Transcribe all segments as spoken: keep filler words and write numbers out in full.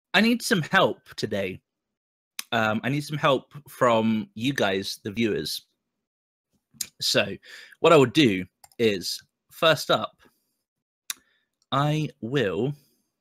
I need some help today. Um, I need some help from you guys, the viewers. So what I will do is, first up, I will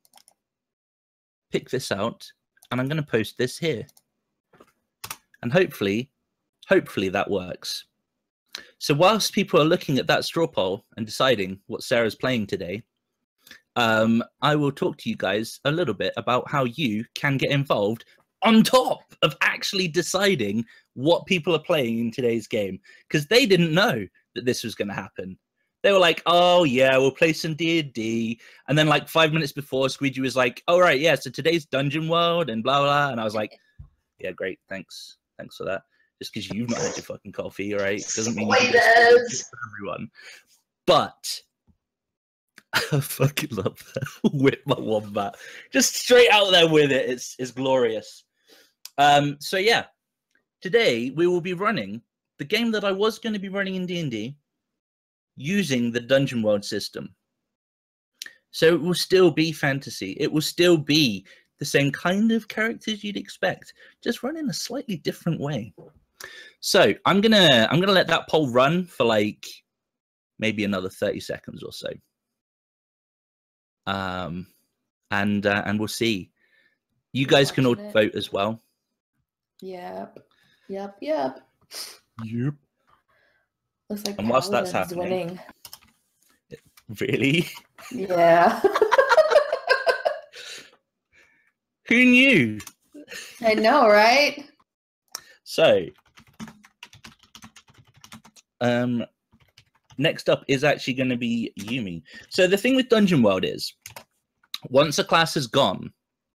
pick this out and I'm going to post this here. And hopefully, hopefully that works. So whilst people are looking at that straw poll and deciding what Sarah's playing today, um, I will talk to you guys a little bit about how you can get involved on top of actually deciding what people are playing in today's game, because they didn't know that this was going to happen. They were like, oh yeah, we'll play some D and D, and then like five minutes before, Squeegee was like, all right, yeah, so today's Dungeon World and blah blah, and I was like, yeah, great, thanks, thanks for that. Just because you've not had your fucking coffee, all right, doesn't mean you can just for everyone. But I fucking love that. Whip my wombat, just straight out there with it. It's it's glorious. Um, so yeah, today we will be running the game that I was going to be running in D and D using the Dungeon World system. So it will still be fantasy. It will still be the same kind of characters you'd expect, just run in a slightly different way. So I'm gonna I'm gonna let that poll run for like maybe another thirty seconds or so. Um, and uh, and we'll see. You guys can all it. vote as well. Yep. Yep. Yep. Yep. Looks like and whilst that's Paladin's happening, winning. Really? Yeah. Who knew? I know, right? So, um, next up is actually going to be Yumi. So the thing with Dungeon World is, once a class is gone,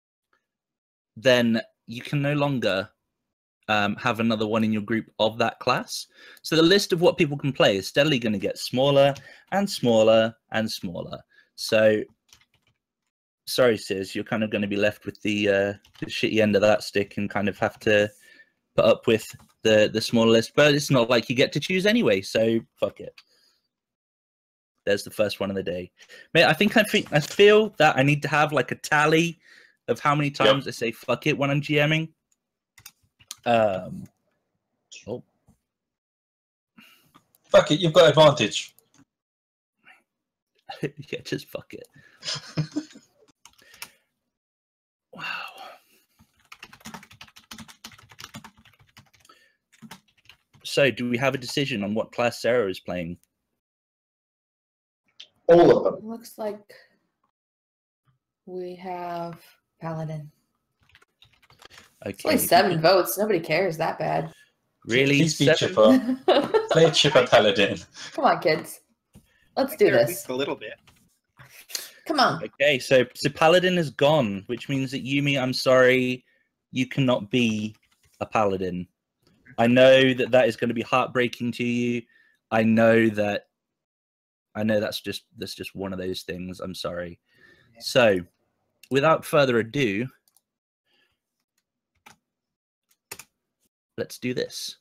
then you can no longer um, have another one in your group of that class. So the list of what people can play is steadily going to get smaller and smaller and smaller. So, sorry, Sis, you're kind of going to be left with the, uh, the shitty end of that stick and kind of have to put up with the, the smaller list. But it's not like you get to choose anyway, so fuck it. There's the first one of the day. Mate, I think I, think I feel that I need to have like a tally of how many times yep. I say fuck it when I'm GMing. Um, oh. Fuck it, you've got advantage. Yeah, just fuck it. Wow. So, do we have a decision on what class Sarah is playing? All of them. Looks like we have Paladin. Okay. It's only seven votes. Nobody cares that bad. Really? Please be chipper. Play chipper Paladin. Come on, kids. Let's do this. At least a little bit. Come on. Okay, so, so Paladin is gone, which means that Yumi, I'm sorry, you cannot be a Paladin. I know that that is going to be heartbreaking to you. I know that I know that's just that's just one of those things. I'm sorry. So, without further ado, let's do this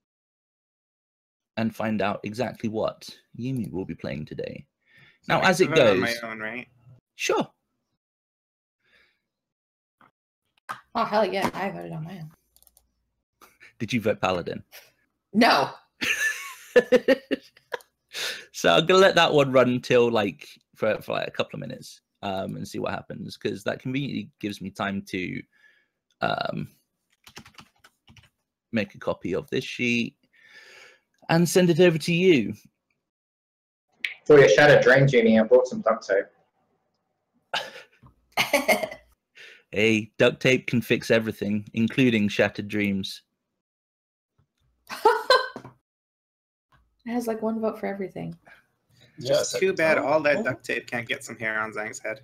and find out exactly what Yumi will be playing today. Now, so as it goes, on my own, right? Sure. Oh hell yeah! I voted on my own. Did you vote Paladin? No. So I'm gonna let that one run until like for, for like a couple of minutes um, and see what happens, because that conveniently gives me time to um, make a copy of this sheet and send it over to you. For your Shattered Dream, Genie, I brought some duct tape. Hey, duct tape can fix everything, including shattered dreams. It has like one vote for everything. It's just yes, too bad all that duct tape can't get some hair on Zhang's head.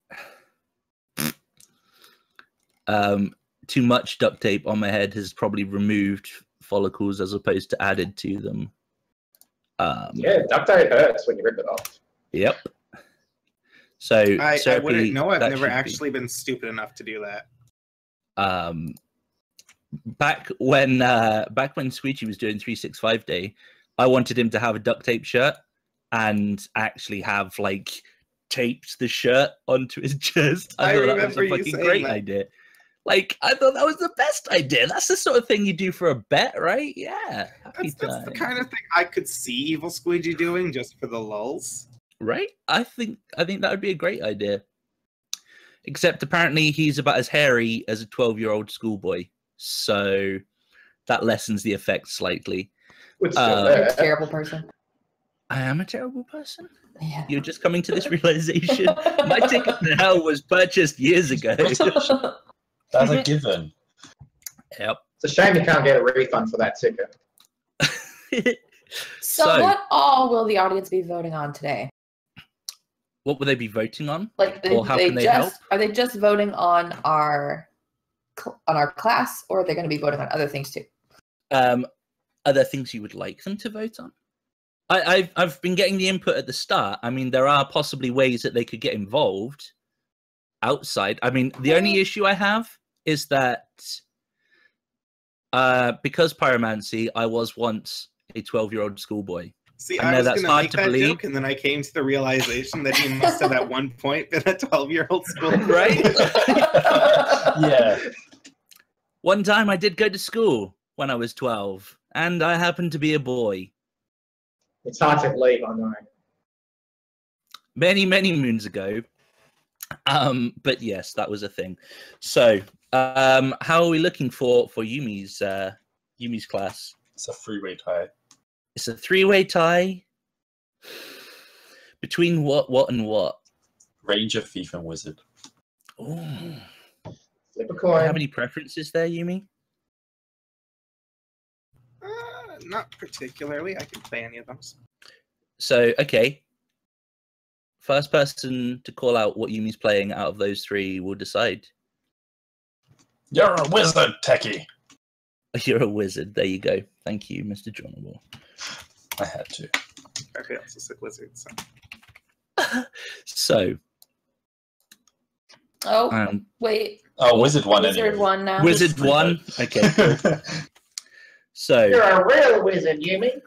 Um, too much duct tape on my head has probably removed follicles as opposed to added to them. Um, yeah, duct tape hurts when you rip it off. Yep. So I, I wouldn't know. I've never actually be. been stupid enough to do that. Um, back when uh, back when Squeegee was doing three sixty-five Day, I wanted him to have a duct tape shirt and actually have like taped the shirt onto his chest. I, I thought that was remember a you fucking saying great that. idea. Like, I thought that was the best idea. That's the sort of thing you do for a bet, right? Yeah. Happy That's, that's the time. kind of thing I could see Evil Squeegee doing just for the lulz. Right? I think I think that would be a great idea. Except apparently he's about as hairy as a twelve-year-old schoolboy. So that lessens the effect slightly. Would still Uh, You're a hurt. terrible person. I am a terrible person. Yeah. You're just coming to this realization. My ticket to hell was purchased years ago. That's a given. Yep. It's a shame you can't get a refund for that ticket. So, So- what all will the audience be voting on today? What will they be voting on? Like, they, Or how they can they just help? are they just voting on our cl- on our class, or are they going to be voting on other things too? Um, are there things you would like them to vote on? I, I've I've been getting the input at the start. I mean, there are possibly ways that they could get involved outside. I mean, the only issue I have is that uh, because pyromancy, I was once a twelve-year-old schoolboy. See, I I, know was that's going to hard make to that believe. joke, and then I came to the realization that he must have at one point been a twelve-year-old school. Right? Yeah. One time I did go to school when I was twelve, and I happened to be a boy. It's hard to believe, I know. Many, many moons ago. Um, but yes, that was a thing. So, um, how are we looking for for Yumi's uh, Yumi's class? It's a three-way tie. It's a three-way tie between what, what, and what. Ranger, thief, and wizard. Ooh. Flip a Do you coin. have any preferences there, Yumi? Uh, not particularly. I can play any of those. So, okay. First person to call out what Yumi's playing out of those three will decide. You're a wizard, Techie. You're a wizard. There you go. Thank you, Mister Johnable. I had to. Okay, also said wizard. So. So, Oh, um, wait, Oh, wizard one wizard anyway. one now. Wizard one. Okay, cool. So, You're a real wizard, Yumi.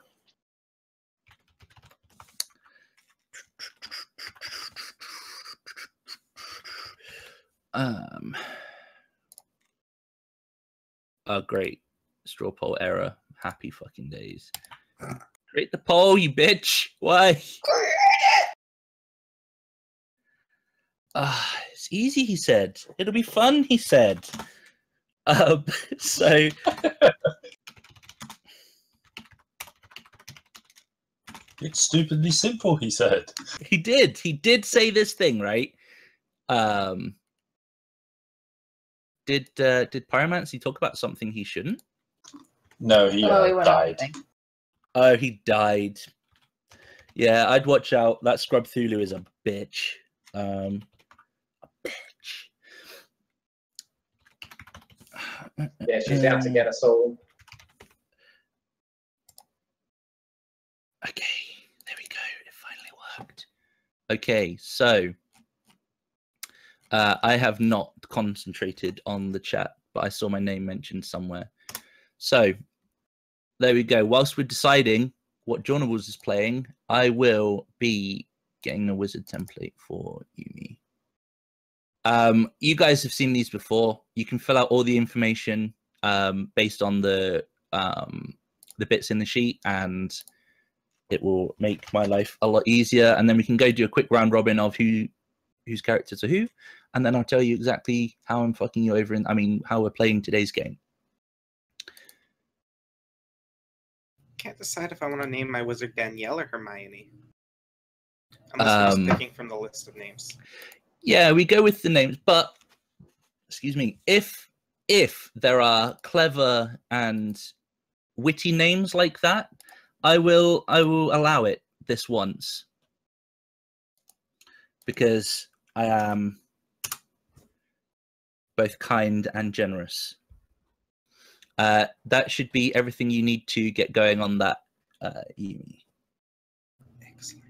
um, oh, great. Straw poll error. Happy fucking days. Create the poll, you bitch. Why? Ah, it's easy, he said. It'll be fun, he said. Um, so, It's stupidly simple, he said. he did. He did say this thing, right? Um, did uh, did Pyromancy talk about something he shouldn't? No, he, Oh, uh, he went on died. the thing. Oh, he died. Yeah, I'd watch out. That Scrub Thulu is a bitch. Um, a bitch. Yeah, she's out to get us all. Okay, there we go. It finally worked. Okay, so uh, I have not concentrated on the chat, but I saw my name mentioned somewhere. So there we go. Whilst we're deciding what Journables is playing, I will be getting a wizard template for Yumi. Um, you guys have seen these before. You can fill out all the information um, based on the um, the bits in the sheet, and it will make my life a lot easier. And then we can go do a quick round robin of who whose characters are who, and then I'll tell you exactly how I'm fucking you over. In I mean, how we're playing today's game. Can't decide if I want to name my wizard Danielle or Hermione. Unless I'm Um, just picking from the list of names. Yeah, we go with the names, but excuse me, if if there are clever and witty names like that, I will I will allow it this once. Because I am both kind and generous. Uh, that should be everything you need to get going on that, uh, Yumi. Excellent.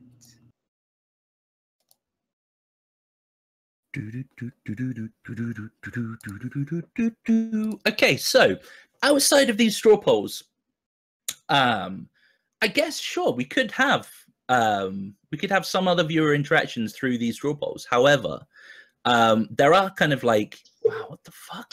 Okay, so outside of these straw polls, um, I guess sure we could have Um, we could have some other viewer interactions through these draw polls. However, um, there are kind of like, wow, what the fuck?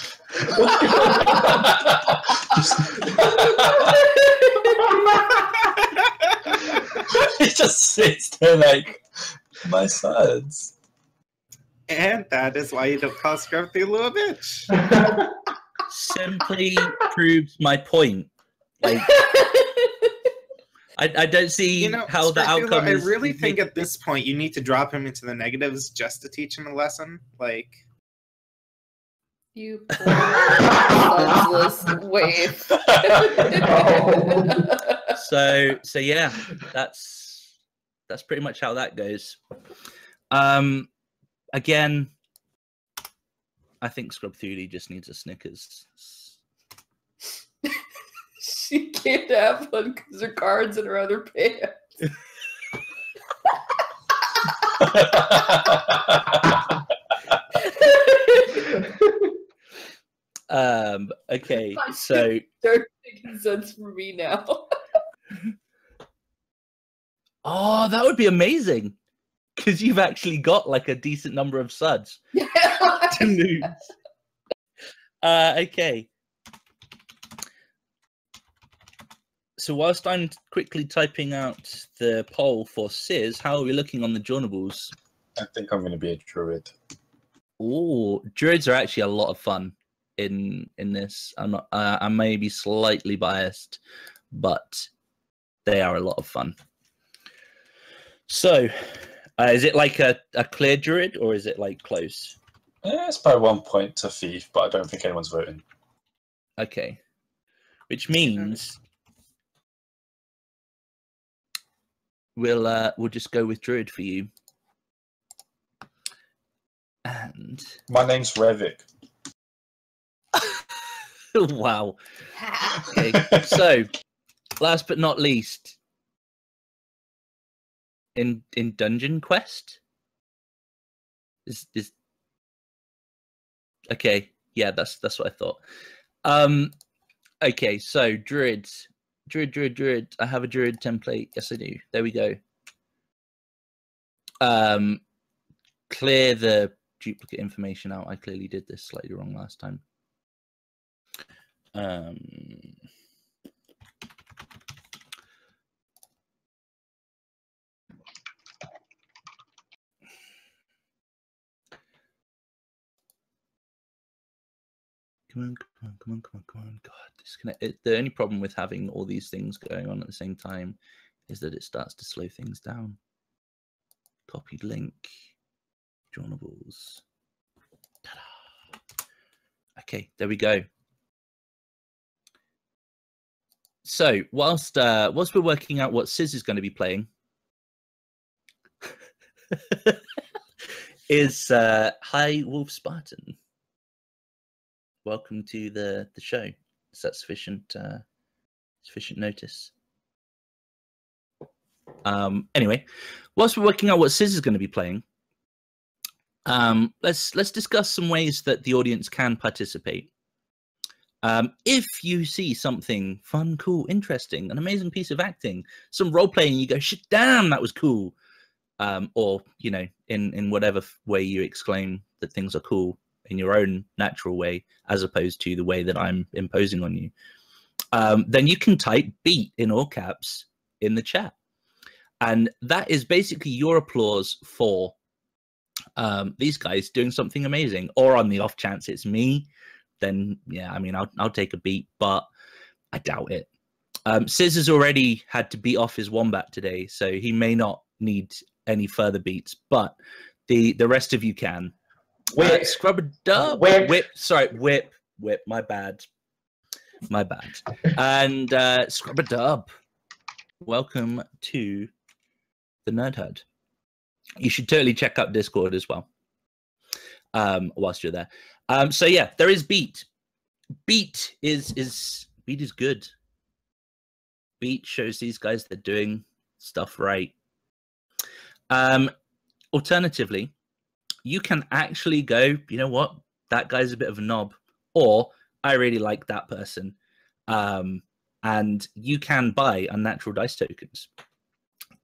He just sits there like, my sons. And that is why you don't call Scrubthulu a bitch. Simply proves my point. Like, I, I don't see You know, how the Scrubthulu, outcome I is. really think at this point you need to drop him into the negatives just to teach him a lesson. Like, You poor senseless waif. So so yeah, that's that's pretty much how that goes. Um, again, I think Scrubthulu just needs a Snickers. She can't have one because her card's in her other pants. Um, okay, so They're making sense for me now. oh, that would be amazing because you've actually got like a decent number of suds to lose. Uh, okay. So whilst I'm quickly typing out the poll for Sis, how are we looking on the journables? I think I'm going to be a druid. Oh, druids are actually a lot of fun in in this. I'm not. Uh, I may be slightly biased, but they are a lot of fun. So, uh, is it like a, a clear druid or is it like close? Yeah, it's by one point to thief, but I don't think anyone's voting. Okay, which means we'll uh, we'll just go with druid for you. And My name's Revik. wow. Okay, so last but not least, in in Dungeon Quest, is is okay. Yeah, that's that's what I thought. Um, okay, so druids, druid, druid, druid. I have a druid template. Yes, I do. There we go. Um, clear the duplicate information out. I clearly did this slightly wrong last time. Um, come on, come on, come on, come on, come on. God, disconnect. It, the only problem with having all these things going on at the same time is that it starts to slow things down. Copied link, journables. Ta-da. Okay, there we go. So whilst uh, whilst we're working out what Sis is going to be playing, is uh, hi Wolf Spartan. Welcome to the the show. Is that sufficient uh, sufficient notice? Um, anyway, whilst we're working out what Sis is going to be playing, um, let's let's discuss some ways that the audience can participate. Um, if you see something fun, cool, interesting, an amazing piece of acting, some role playing, you go, "Shit, damn, that was cool," um, or you know, in in whatever way you exclaim that things are cool in your own natural way, as opposed to the way that I'm imposing on you, um, then you can type "beat" in all caps in the chat, and that is basically your applause for um, these guys doing something amazing. Or on the off chance it's me, then yeah, I mean, I'll I'll take a beat, but I doubt it. Um, Sis has already had to beat off his wombat today, so he may not need any further beats, but the the rest of you can. Whip. Uh, scrub a dub. Whip. Whip. Sorry, whip. Whip. My bad. My bad. And uh, scrub a dub. Welcome to the Nerd Herd. You should totally check out Discord as well. Um, whilst you're there. Um, so yeah, there is beat. Beat is is beat is good. Beat shows these guys they're doing stuff right. Um, alternatively, you can actually go, you know what, that guy's a bit of a knob, or I really like that person, um, and you can buy unnatural dice tokens.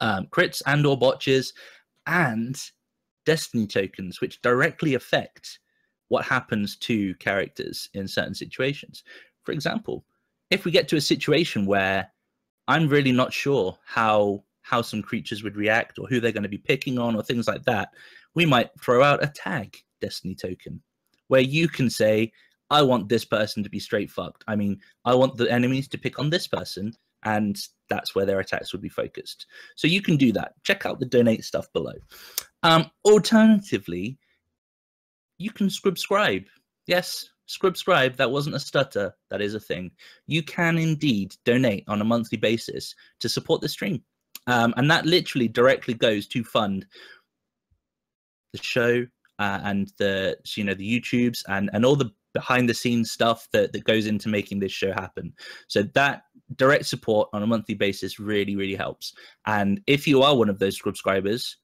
um, crits and or botches, and destiny tokens, which directly affect what happens to characters in certain situations. For example, if we get to a situation where I'm really not sure how how some creatures would react or who they're going to be picking on or things like that, we might throw out a tag destiny token where you can say, I want this person to be straight fucked. I mean, I want the enemies to pick on this person, and that's where their attacks would be focused. So you can do that. Check out the donate stuff below. Um, alternatively, you can subscribe. Yes, subscribe. That wasn't a stutter. That is a thing. You can indeed donate on a monthly basis to support the stream. Um, and that literally directly goes to fund the show uh, and the, you know, the YouTubes and, and all the behind the scenes stuff that, that goes into making this show happen. So that direct support on a monthly basis really, really helps. And if you are one of those subscribers,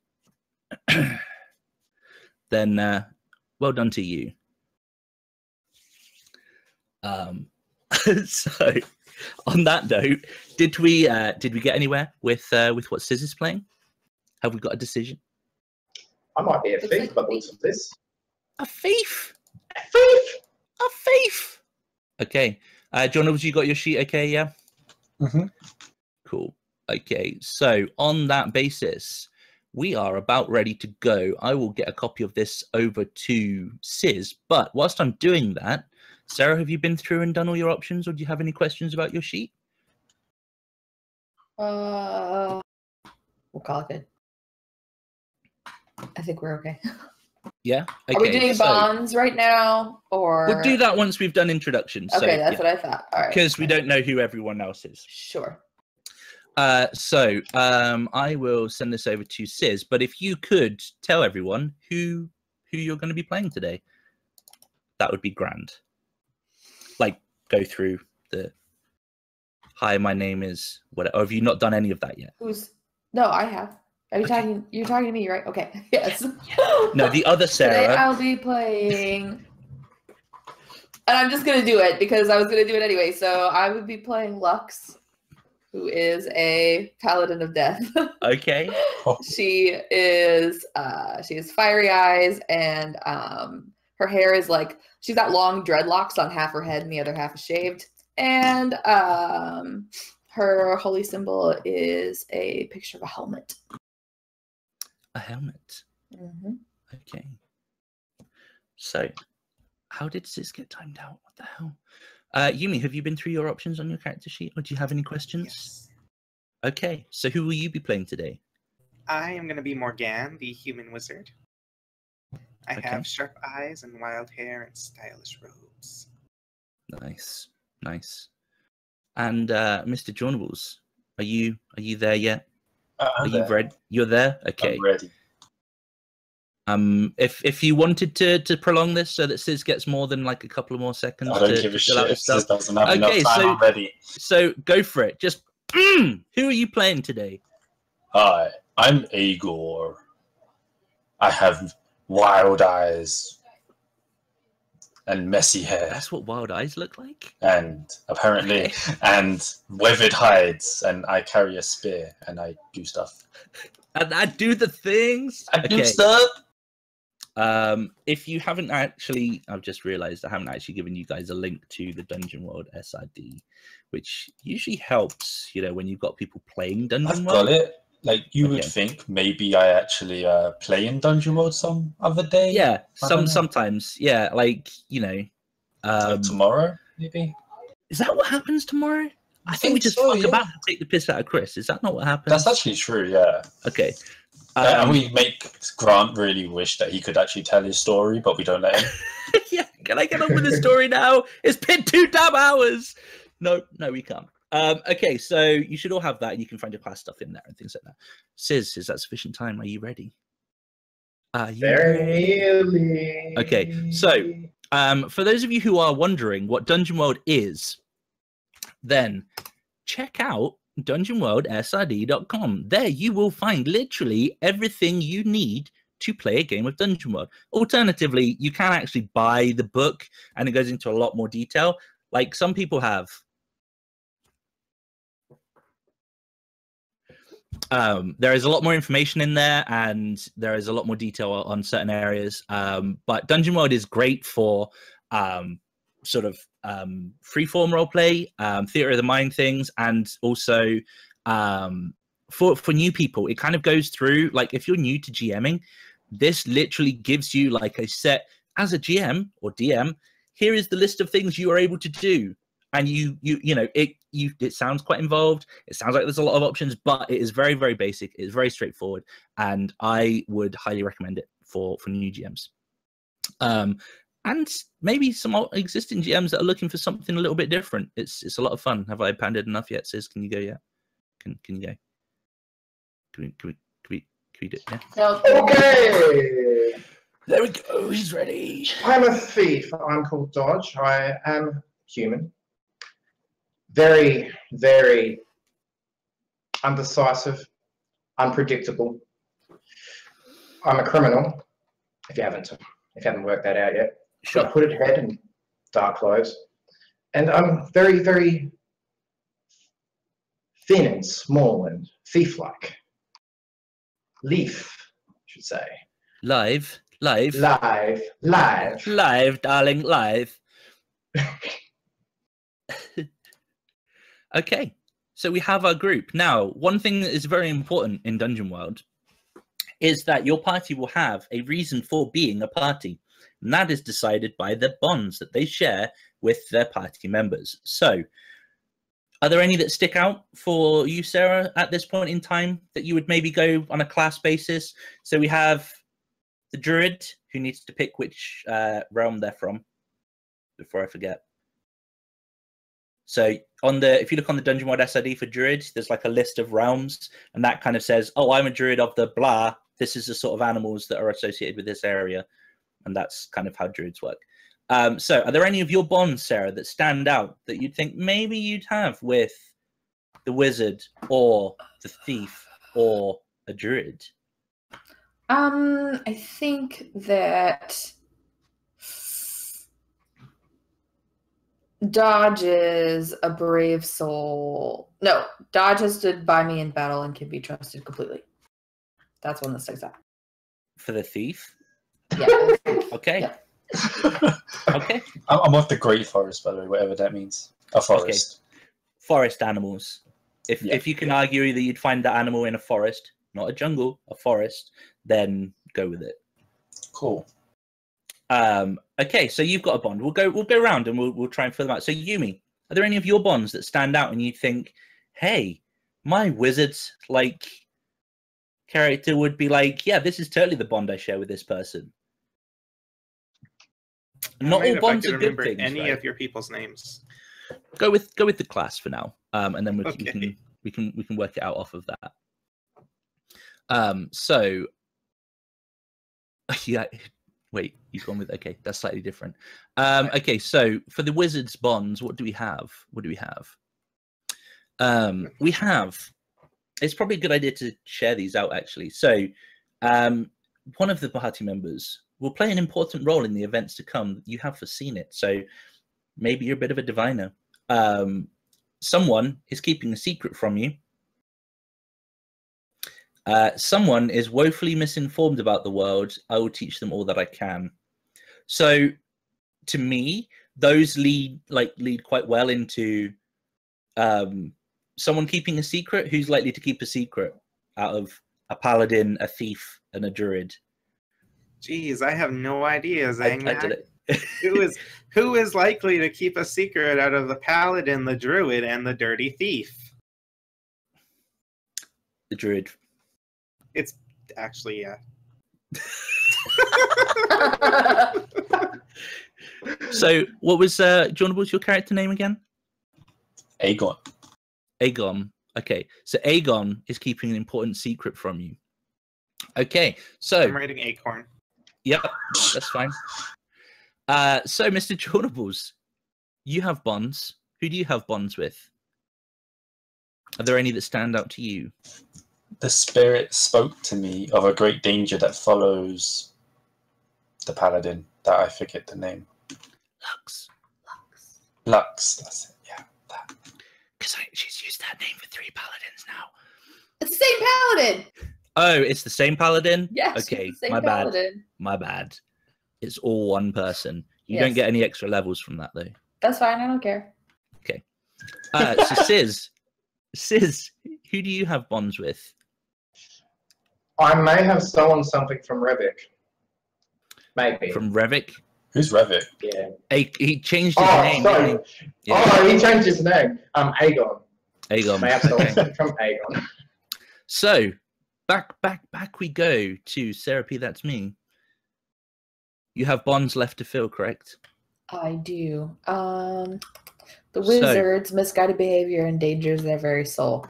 then uh, well done to you. Um, so on that note, did we uh, did we get anywhere with uh, with what Sizz is playing? Have we got a decision? I might be a thief by the looks of this. A thief. A thief. A thief. Okay. Uh, John, have you got your sheet? Okay, yeah. Mm-hmm. Cool. Okay. So on that basis, we are about ready to go. I will get a copy of this over to Sizz. But whilst I'm doing that, Sarah, have you been through and done all your options, or do you have any questions about your sheet? Uh, we'll call it good. I think we're okay. Yeah. Okay. Are we doing so bonds right now, or we'll do that once we've done introductions. Okay, so, that's yeah. what I thought. All right. Because we don't know who everyone else is. Sure. Uh, so um, I will send this over to Sizz. But if you could tell everyone who who you're going to be playing today, that would be grand. Like, go through the hi, my name is whatever. Or have you not done any of that yet? Who's? No, I have. Are you Okay. talking? You're talking to me, right? Okay. Yes. No, the other Today Sarah. I'll be playing, and I'm just gonna do it because I was gonna do it anyway. So I would be playing Lux, who is a paladin of death. Okay. She is uh she has fiery eyes, and um her hair is like, she's got long dreadlocks on half her head and the other half is shaved. And um her holy symbol is a picture of a helmet. A helmet. Mm-hmm. Okay. So, how did Sizz get timed out? What the hell? Uh, Yumi, have you been through your options on your character sheet, or do you have any questions? Yes. Okay. So, who will you be playing today? I am going to be Morgan, the human wizard. I Okay. have sharp eyes and wild hair and stylish robes. Nice, nice. And uh, Mister Jonables, are you are you there yet? Uh, Are I'm you there. ready? You're there. Okay. I'm ready. Um, if if you wanted to to prolong this so that Sizz gets more than like a couple of more seconds, I don't to, give a to fill out shit. his If stuff, this doesn't have Okay, enough time, so- I'm ready. so go for it. Just mm, who are you playing today? Hi, I'm Agor. I have wild eyes and messy hair, That's what wild eyes look like. and apparently, Okay. and weathered hides, and I carry a spear, and I do stuff. And I do the things. I do Okay. stuff. Um, if you haven't actually, I've just realized I haven't actually given you guys a link to the Dungeon World S I D, which usually helps, you know, when you've got people playing Dungeon I've World. got it. Like you would Okay. think, maybe I actually uh, play in Dungeon World some other day. Yeah, I don't some know. sometimes, yeah, like you know, Like um, tomorrow, maybe. is that what happens tomorrow? I, I think we think just so, fuck yeah. about and take the piss out of Chris. Is that not what happens? That's actually true. Yeah. okay. Uh, Um, and we make Grant really wish that he could actually tell his story, but we don't let him. yeah, can I get on with the story now? It's been two damn hours. No, no, we can't. Um, okay, so you should all have that, and you can find your class stuff in there and things like that. Sizz, is that sufficient time? Are you ready? Are you ready? Barely. Okay, so, Um, for those of you who are wondering what Dungeon World is, then check out dungeon world S I D dot com. There you will find literally everything you need to play a game of Dungeon World. Alternatively, you can actually buy the book, and it goes into a lot more detail. Like some people have. Um, there is a lot more information in there, and there is a lot more detail on certain areas. Um, but Dungeon World is great for um, sort of um, freeform roleplay, um, theater of the mind things, and also um, for for new people. It kind of goes through, like, if you're new to GMing, this literally gives you like a set as a G M or D M. Here is the list of things you are able to do. And you, you, you know, it, you, it sounds quite involved. It sounds like there's a lot of options, but it is very, very basic. It's very straightforward, and I would highly recommend it for for new G Ms, um, and maybe some existing G Ms that are looking for something a little bit different. It's it's a lot of fun. Have I pandered enough yet, Sis? Can you go yet? Can Can you go? Can we Can we Can we, can we do it? Yeah. Okay. There we go. He's ready. I'm a thief. I'm called Dodge. I am human. Very, very undecisive, unpredictable. I'm a criminal. If you haven't, if you haven't worked that out yet, Sure. got hooded head and dark clothes, and I'm very, very thin and small and thief-like. Leaf, I should say. Live, live, Live, live. live, darling, live. Okay, so we have our group. Now, one thing that is very important in Dungeon World is that your party will have a reason for being a party, and that is decided by the bonds that they share with their party members. So, are there any that stick out for you, Sarah, at this point in time that you would maybe go on a class basis? So we have the Druid, who needs to pick which uh, realm they're from, before I forget. So on the, if you look on the Dungeon World S I D for Druid, there's like a list of realms, and that kind of says, oh, I'm a Druid of the blah. This is the sort of animals that are associated with this area. And that's kind of how Druids work. Um, so are there any of your bonds, Sarah, that stand out that you'd think maybe you'd have with the wizard or the thief or a Druid? Um, I think that Dodge is a brave soul. No, Dodge has stood by me in battle and can be trusted completely. That's one that sticks out. For the thief? Yeah. Okay. Yeah. Okay. I'm I'm of the Great Forest, by the way, whatever that means. A forest. Forest animals. If Yeah. if you can argue either you'd find that animal in a forest, not a jungle, a forest, then go with it. Cool. Um, okay, so you've got a bond. We'll go we'll go around and we'll we'll try and fill them out. So Yumi, are there any of your bonds that stand out and you think, hey, my wizard's like character would be like, yeah, this is totally the bond I share with this person. Not all Right, if I bonds could are good remember things. any right? of your people's names. Go with go with the class for now, um, and then we, Okay. we can we can we can work it out off of that. Um, so yeah, wait, you've gone with okay, that's slightly different. Um, okay, so for the wizards bonds, what do we have? What do we have? Um, we have. It's probably a good idea to share these out actually. So, um, one of the party members will play an important role in the events to come. You have foreseen it, so maybe you're a bit of a diviner. Um, someone is keeping a secret from you. Uh, someone is woefully misinformed about the world. I will teach them all that I can. So, to me, those lead like lead quite well into um, someone keeping a secret. Who's likely to keep a secret out of a paladin, a thief, and a druid? Jeez, I have no idea, I, Zang. I did it. who is who is likely to keep a secret out of the paladin, the druid, and the dirty thief? The druid. It's actually yeah. So, what was uh, John? What's your character name again? Aegon. Aegon. Okay, so Aegon is keeping an important secret from you. Okay, so I'm writing acorn. yep, that's fine. Uh, so, Mister Jordables, you have bonds. Who do you have bonds with? Are there any that stand out to you? The spirit spoke to me of a great danger that follows the paladin. That I forget the name. Lux. Lux. Lux. That's it. Yeah. That. Because she's used that name for three paladins now. It's the same paladin. Oh, it's the same paladin? Yes. Okay, it's the same my bad. paladin. My bad. It's all one person. You Yes. don't get any extra levels from that, though. That's fine. I don't care. Uh, so, Sis, Sis, who do you have bonds with? I may have stolen something from Revik. Maybe. From Revik? Who's Revit? Yeah. He, he changed his Oh, name. sorry. didn't he? Yeah, Oh, he changed his name. Um, Aegon. Aegon. May have stolen Okay. something from Aegon. So, back, back, back we go to Sarah P. That's me. You have bonds left to fill, correct? I do. Um, the So- wizard's misguided behavior endangers their very soul.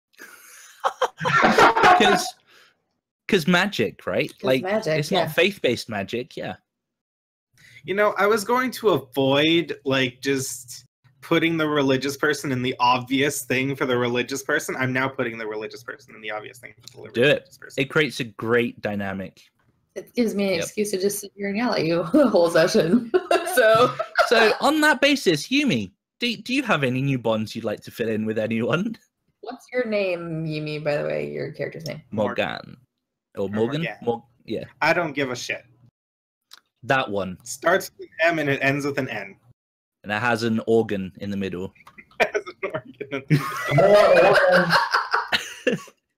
Because, because magic, right? 'Cause Like, magic, it's yeah. not faith-based magic. Yeah. You know, I was going to avoid like just putting the religious person in the obvious thing for the religious person. I'm now putting the religious person in the obvious thing for the Do it. religious person. It creates a great dynamic. It gives me an Yep. excuse to just sit here and yell at you the whole session. so, So, on that basis, Yumi, do, do you have any new bonds you'd like to fill in with anyone? what's your name, Yumi, by the way? Your character's name? Morgan. Or Morgan? Morgan. Mor- yeah. I don't give a shit. That one. Starts with an M and it ends with an N. And it has an organ in the middle. As an organ. More organ.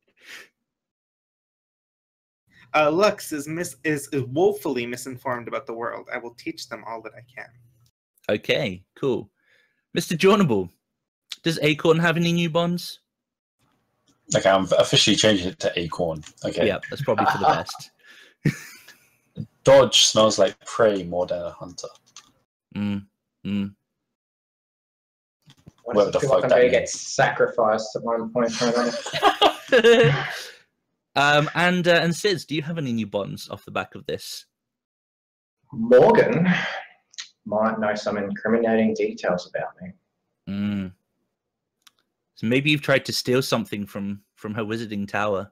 Uh, Lux is mis is, is woefully misinformed about the world. I will teach them all that I can. Okay, cool. Mister Jornable, does Acorn have any new bonds? Okay, I'm officially changing it to Acorn. Okay. Yeah, that's probably for the best. Dodge smells like prey more than a hunter. Mm, mm. Why Whatever does the it feel fuck like I'm that going to get means. sacrificed at one point or another? um, and uh, and Sis, do you have any new bonds off the back of this? Morgan might know some incriminating details about me. Mm. So maybe you've tried to steal something from from her wizarding tower.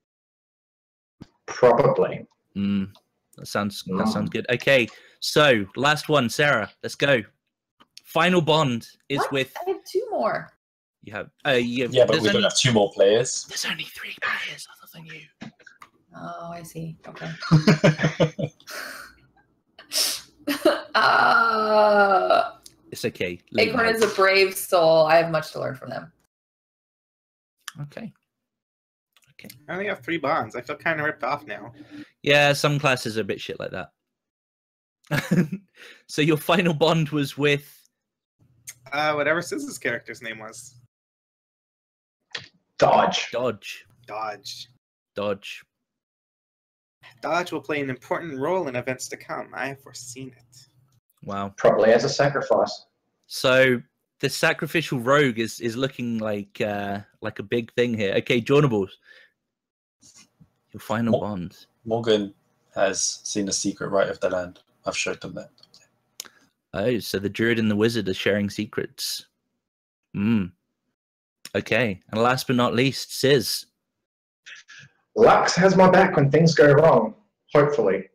Probably. Mm. That sounds that Mm. sounds good. Okay, so last one, Sarah. Let's go. Final bond is What? with I have two more. you have. Uh, you have Yeah, but there's we only, don't have two more players. There's only three players other than you. Oh, I see. Okay. uh, It's okay. Late Acorn night. is a brave soul. I have much to learn from them. Okay. I only have three bonds. I feel kind of ripped off now. Yeah, some classes are a bit shit like that. So your final bond was with Uh, whatever Sis's character's name was. Dodge. Dodge. Dodge. Dodge. Dodge will play an important role in events to come. I have foreseen it. Wow. Probably as a sacrifice. So the sacrificial rogue is is looking like uh like a big thing here. Okay, Jornables. Your final Mo- bond. Morgan has seen the secret right of the land. I've showed them that. Oh, so the druid and the wizard are sharing secrets. Hmm. Okay. And last but not least, Sis. Lux has my back when things go wrong. Hopefully.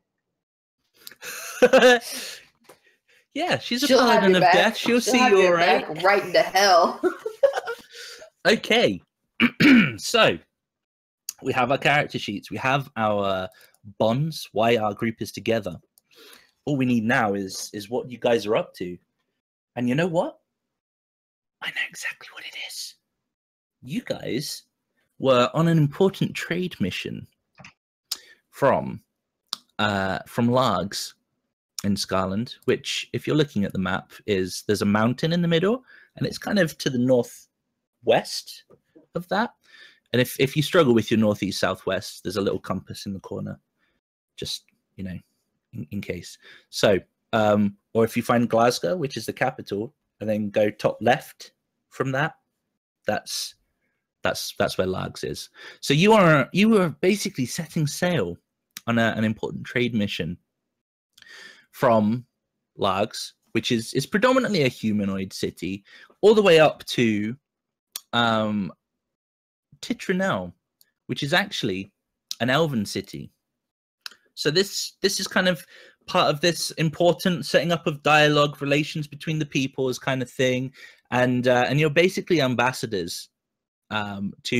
Yeah, she's a She'll have paladin your of back. death. She'll, see have you your all right. back right into hell. Okay. So we have our character sheets. We have our bonds, why our group is together. All we need now is is what you guys are up to. And you know what? I know exactly what it is. You guys were on an important trade mission from uh from Largs in Scarland, which, if you're looking at the map, is there's a mountain in the middle, and it's kind of to the northwest of that. And if, if you struggle with your northeast southwest, there's a little compass in the corner, just, you know, in, in case. So, um, or if you find Glasgow, which is the capital, and then go top left from that, that's that's that's where Largs is. So you are you were basically setting sail on a, an important trade mission from Largs, which is is predominantly a humanoid city, all the way up to um, Titranel, which is actually an elven city. So this this is kind of part of this important setting up of dialogue, relations between the peoples kind of thing, and uh, and you're basically ambassadors um, to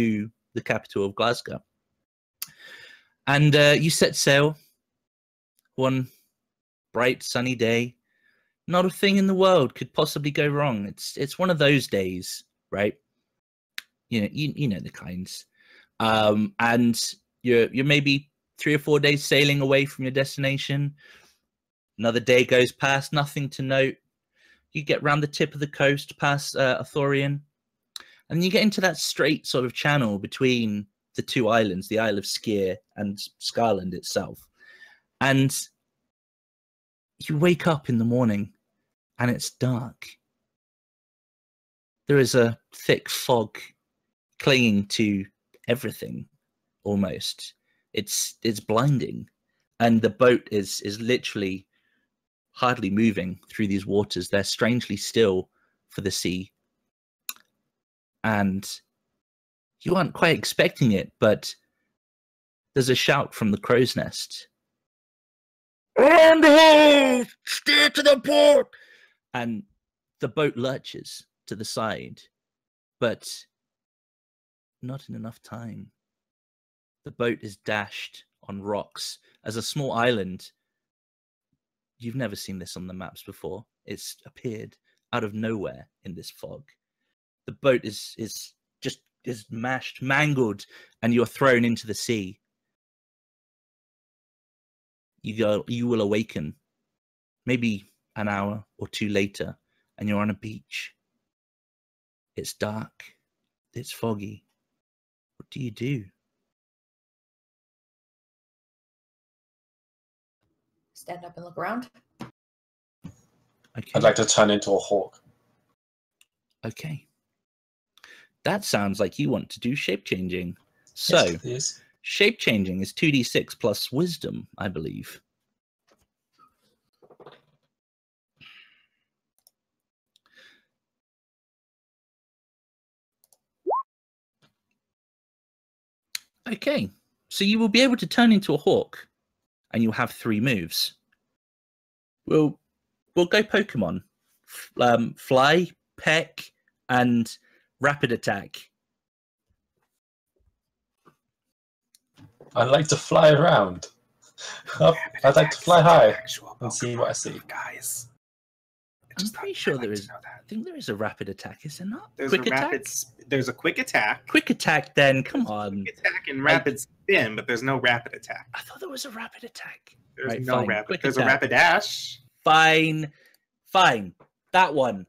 the capital of Glasgow. And uh, you set sail one bright sunny day. Not a thing in the world could possibly go wrong. It's it's one of those days, right? You know, you, you know the kinds. Um, and you're you're maybe three or four days sailing away from your destination. Another day goes past, nothing to note. You get round the tip of the coast, past uh, Arthurian, and you get into that straight sort of channel between the two islands, the Isle of Sker and Skarland itself. And you wake up in the morning and it's dark. There is a thick fog clinging to everything almost. It's it's blinding. And the boat is is literally hardly moving through these waters. They're strangely still for the sea. And you aren't quite expecting it, but there's a shout from the crow's nest. On the hole! Steer to the port! And the boat lurches to the side, but not in enough time. The boat is dashed on rocks as a small island. You've never seen this on the maps before. It's appeared out of nowhere in this fog. The boat is is just is mashed, mangled, and you're thrown into the sea. You go, you will awaken maybe an hour or two later, and you're on a beach. It's dark. It's foggy. What do you do? Stand up and look around. Okay. I'd like to turn into a hawk. Okay. That sounds like you want to do shape changing. So, Yes, please. shape changing is two d six plus wisdom, I believe. Okay, so you will be able to turn into a hawk, and you'll have three moves. We'll we'll go Pokemon, F- um, fly, peck, and rapid attack. I'd like to fly around. Up- I'd like to fly high Actual and see what I Pokemon see. move, guys. I I'm just thought pretty you sure might there like to is. know that. I think there is a rapid attack, is there not? There's Quick a attack. rapid. Sp- there's a quick attack. Quick attack, then. Come on. Quick attack and Like- rapid spin, but there's no rapid attack. I thought there was a rapid attack. There's Right, no fine. rapid. Quick There's attack. a rapid dash. Fine, fine. That one.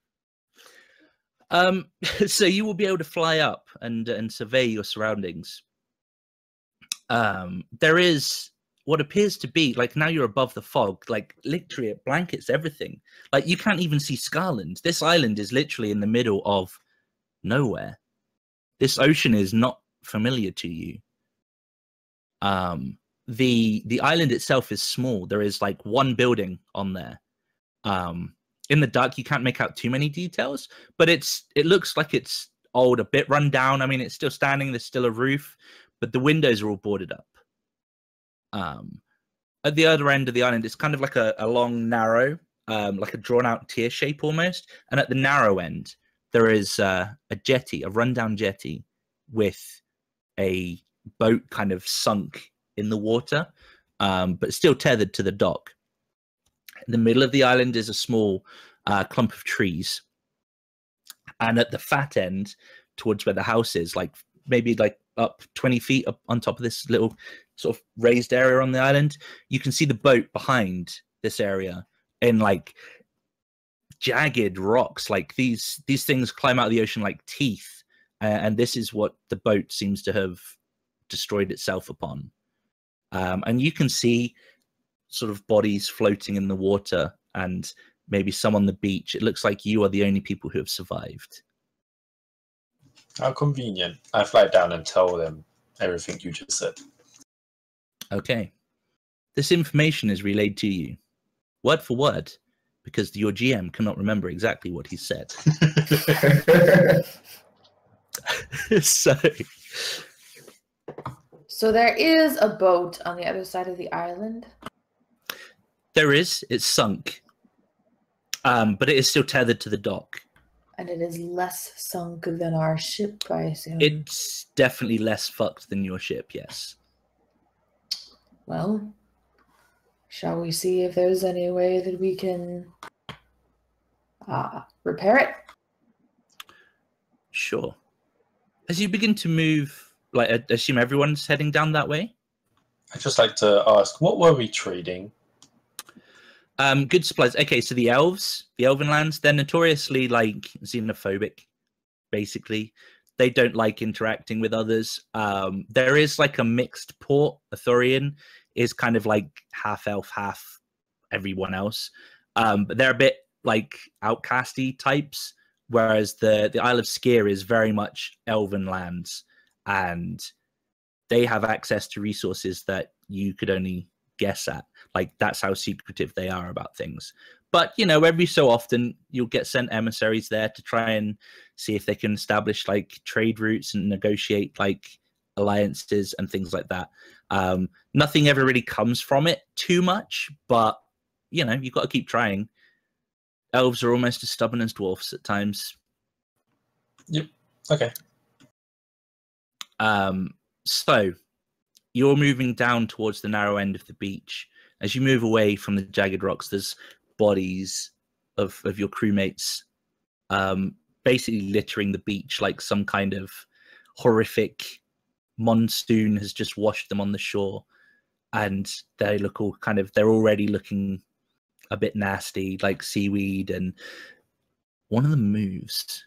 Um, so you will be able to fly up and and survey your surroundings. Um, there is what appears to be like now you're above the fog, like literally it blankets everything. Like you can't even see Skarland. This island is literally in the middle of nowhere. This ocean is not familiar to you. Um, the the island itself is small. There is like one building on there. Um, in the dark, you can't make out too many details, but it's it looks like it's old, a bit run down. I mean, it's still standing. There's still a roof, but the windows are all boarded up. Um, at the other end of the island, it's kind of like a, a long, narrow, um, like a drawn-out tier shape almost. And at the narrow end, there is uh, a jetty, a rundown jetty, with a boat kind of sunk in the water, um, but still tethered to the dock. In the middle of the island is a small uh, clump of trees. And at the fat end, towards where the house is, like maybe like up twenty feet up on top of this little sort of raised area on the island, you can see the boat behind this area in like jagged rocks. Like these these things climb out of the ocean like teeth. Uh, and this is what the boat seems to have destroyed itself upon. Um, and you can see sort of bodies floating in the water and maybe some on the beach. It looks like you are the only people who have survived. How convenient. I fly down and tell them everything you just said. Okay. This information is relayed to you, word for word, because your G M cannot remember exactly what he said. so, So there is a boat on the other side of the island. there is, it's sunk, um, but it is still tethered to the dock. And it is less sunk than our ship, I assume. It's definitely less fucked than your ship, yes. Well, shall we see if there's any way that we can uh, repair it? Sure. As you begin to move, like, I assume everyone's heading down that way? I'd just like to ask, what were we trading? Um, good supplies. Okay, so the elves, the elven lands, they're notoriously, like, xenophobic, basically. They don't like interacting with others. Um, there is, like, a mixed port. Athorian is kind of like half elf, half everyone else. Um, but they're a bit, like, outcasty types, whereas the, the Isle of Skier is very much elven lands, and they have access to resources that you could only guess at. Like, that's how secretive they are about things. But, you know, every so often you'll get sent emissaries there to try and see if they can establish, like, trade routes and negotiate, like, alliances and things like that. Um, nothing ever really comes from it too much, but, you know, you've got to keep trying. Elves are almost as stubborn as dwarfs at times. Yep. Okay. Um, so you're moving down towards the narrow end of the beach. As you move away from the jagged rocks, there's bodies of, of your crewmates um, basically littering the beach like some kind of horrific monsoon has just washed them on the shore. And they look all kind of, they're already looking a bit nasty, like seaweed. And one of them moves.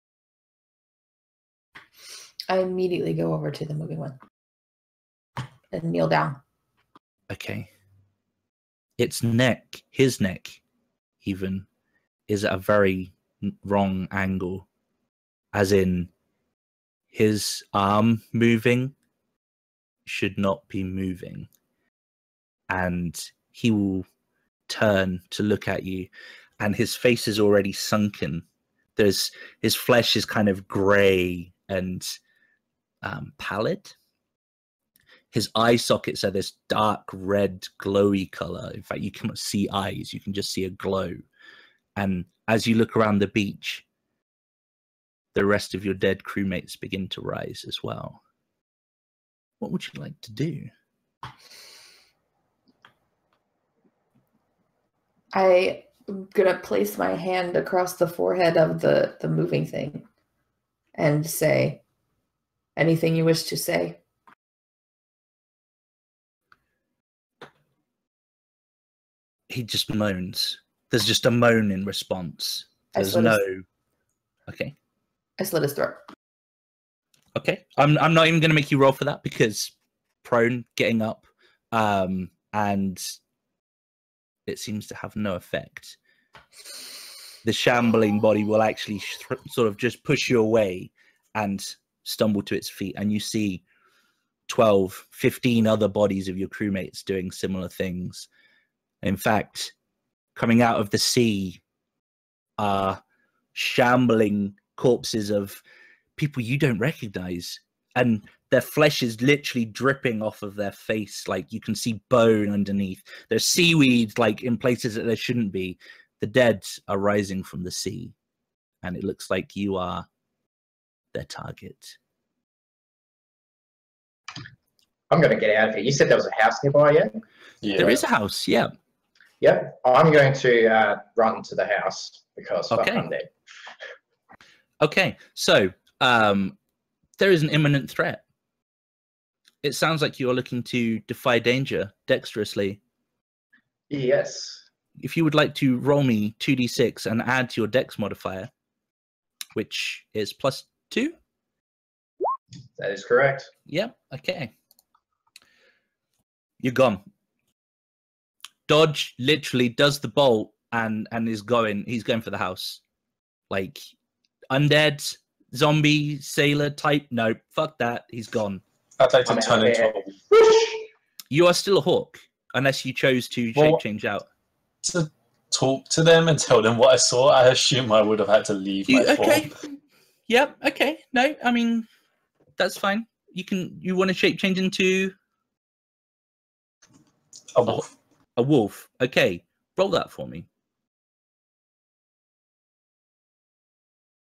I immediately go over to the moving one and kneel down. Okay. Its neck, his neck, even, is at a very wrong angle. As in, his arm moving should not be moving. And he will turn to look at you, and his face is already sunken. There's his flesh is kind of grey and um, pallid. His eye sockets are this dark red, glowy color. In fact, you cannot see eyes; you can just see a glow. And as you look around the beach, the rest of your dead crewmates begin to rise as well. What would you like to do? I am gonna place my hand across the forehead of the, the moving thing and say, anything you wish to say. He just moans. There's just a moan in response. I There's slit no... his- Okay. I slit his throat. Okay. I'm I'm not even going to make you roll for that because prone, getting up, um, and it seems to have no effect. The shambling body will actually th- sort of just push you away and stumble to its feet, and you see twelve, fifteen other bodies of your crewmates doing similar things. In fact, coming out of the sea are shambling corpses of people you don't recognize, and their flesh is literally dripping off of their face. Like, you can see bone underneath. There's seaweed like in places that there shouldn't be. The dead are rising from the sea, and it looks like you are their target. I'm going to get out of here. You said there was a house nearby, yeah? Yeah. There is a house, yeah. Yep. I'm going to uh, run to the house because fuck, Okay. I'm dead. Okay, so um, there is an imminent threat. It sounds like you are looking to defy danger dexterously. Yes. If you would like to roll me two d six and add to your dex modifier, which is plus two. That is correct. Yep, okay. You're gone. Dodge literally does the bolt and and is going, he's going for the house. Like, undead, zombie, sailor type, no, fuck that, he's gone. I'd like to I'm out turn of into here. a... Whoosh! You are still a hawk, unless you chose to shape Well- change out. to talk to them and tell them what I saw. I assume I would have had to leave my You, okay. form. Yep, okay. No, I mean, that's fine. You can, you want to shape change into A wolf. a wolf. Okay, roll that for me.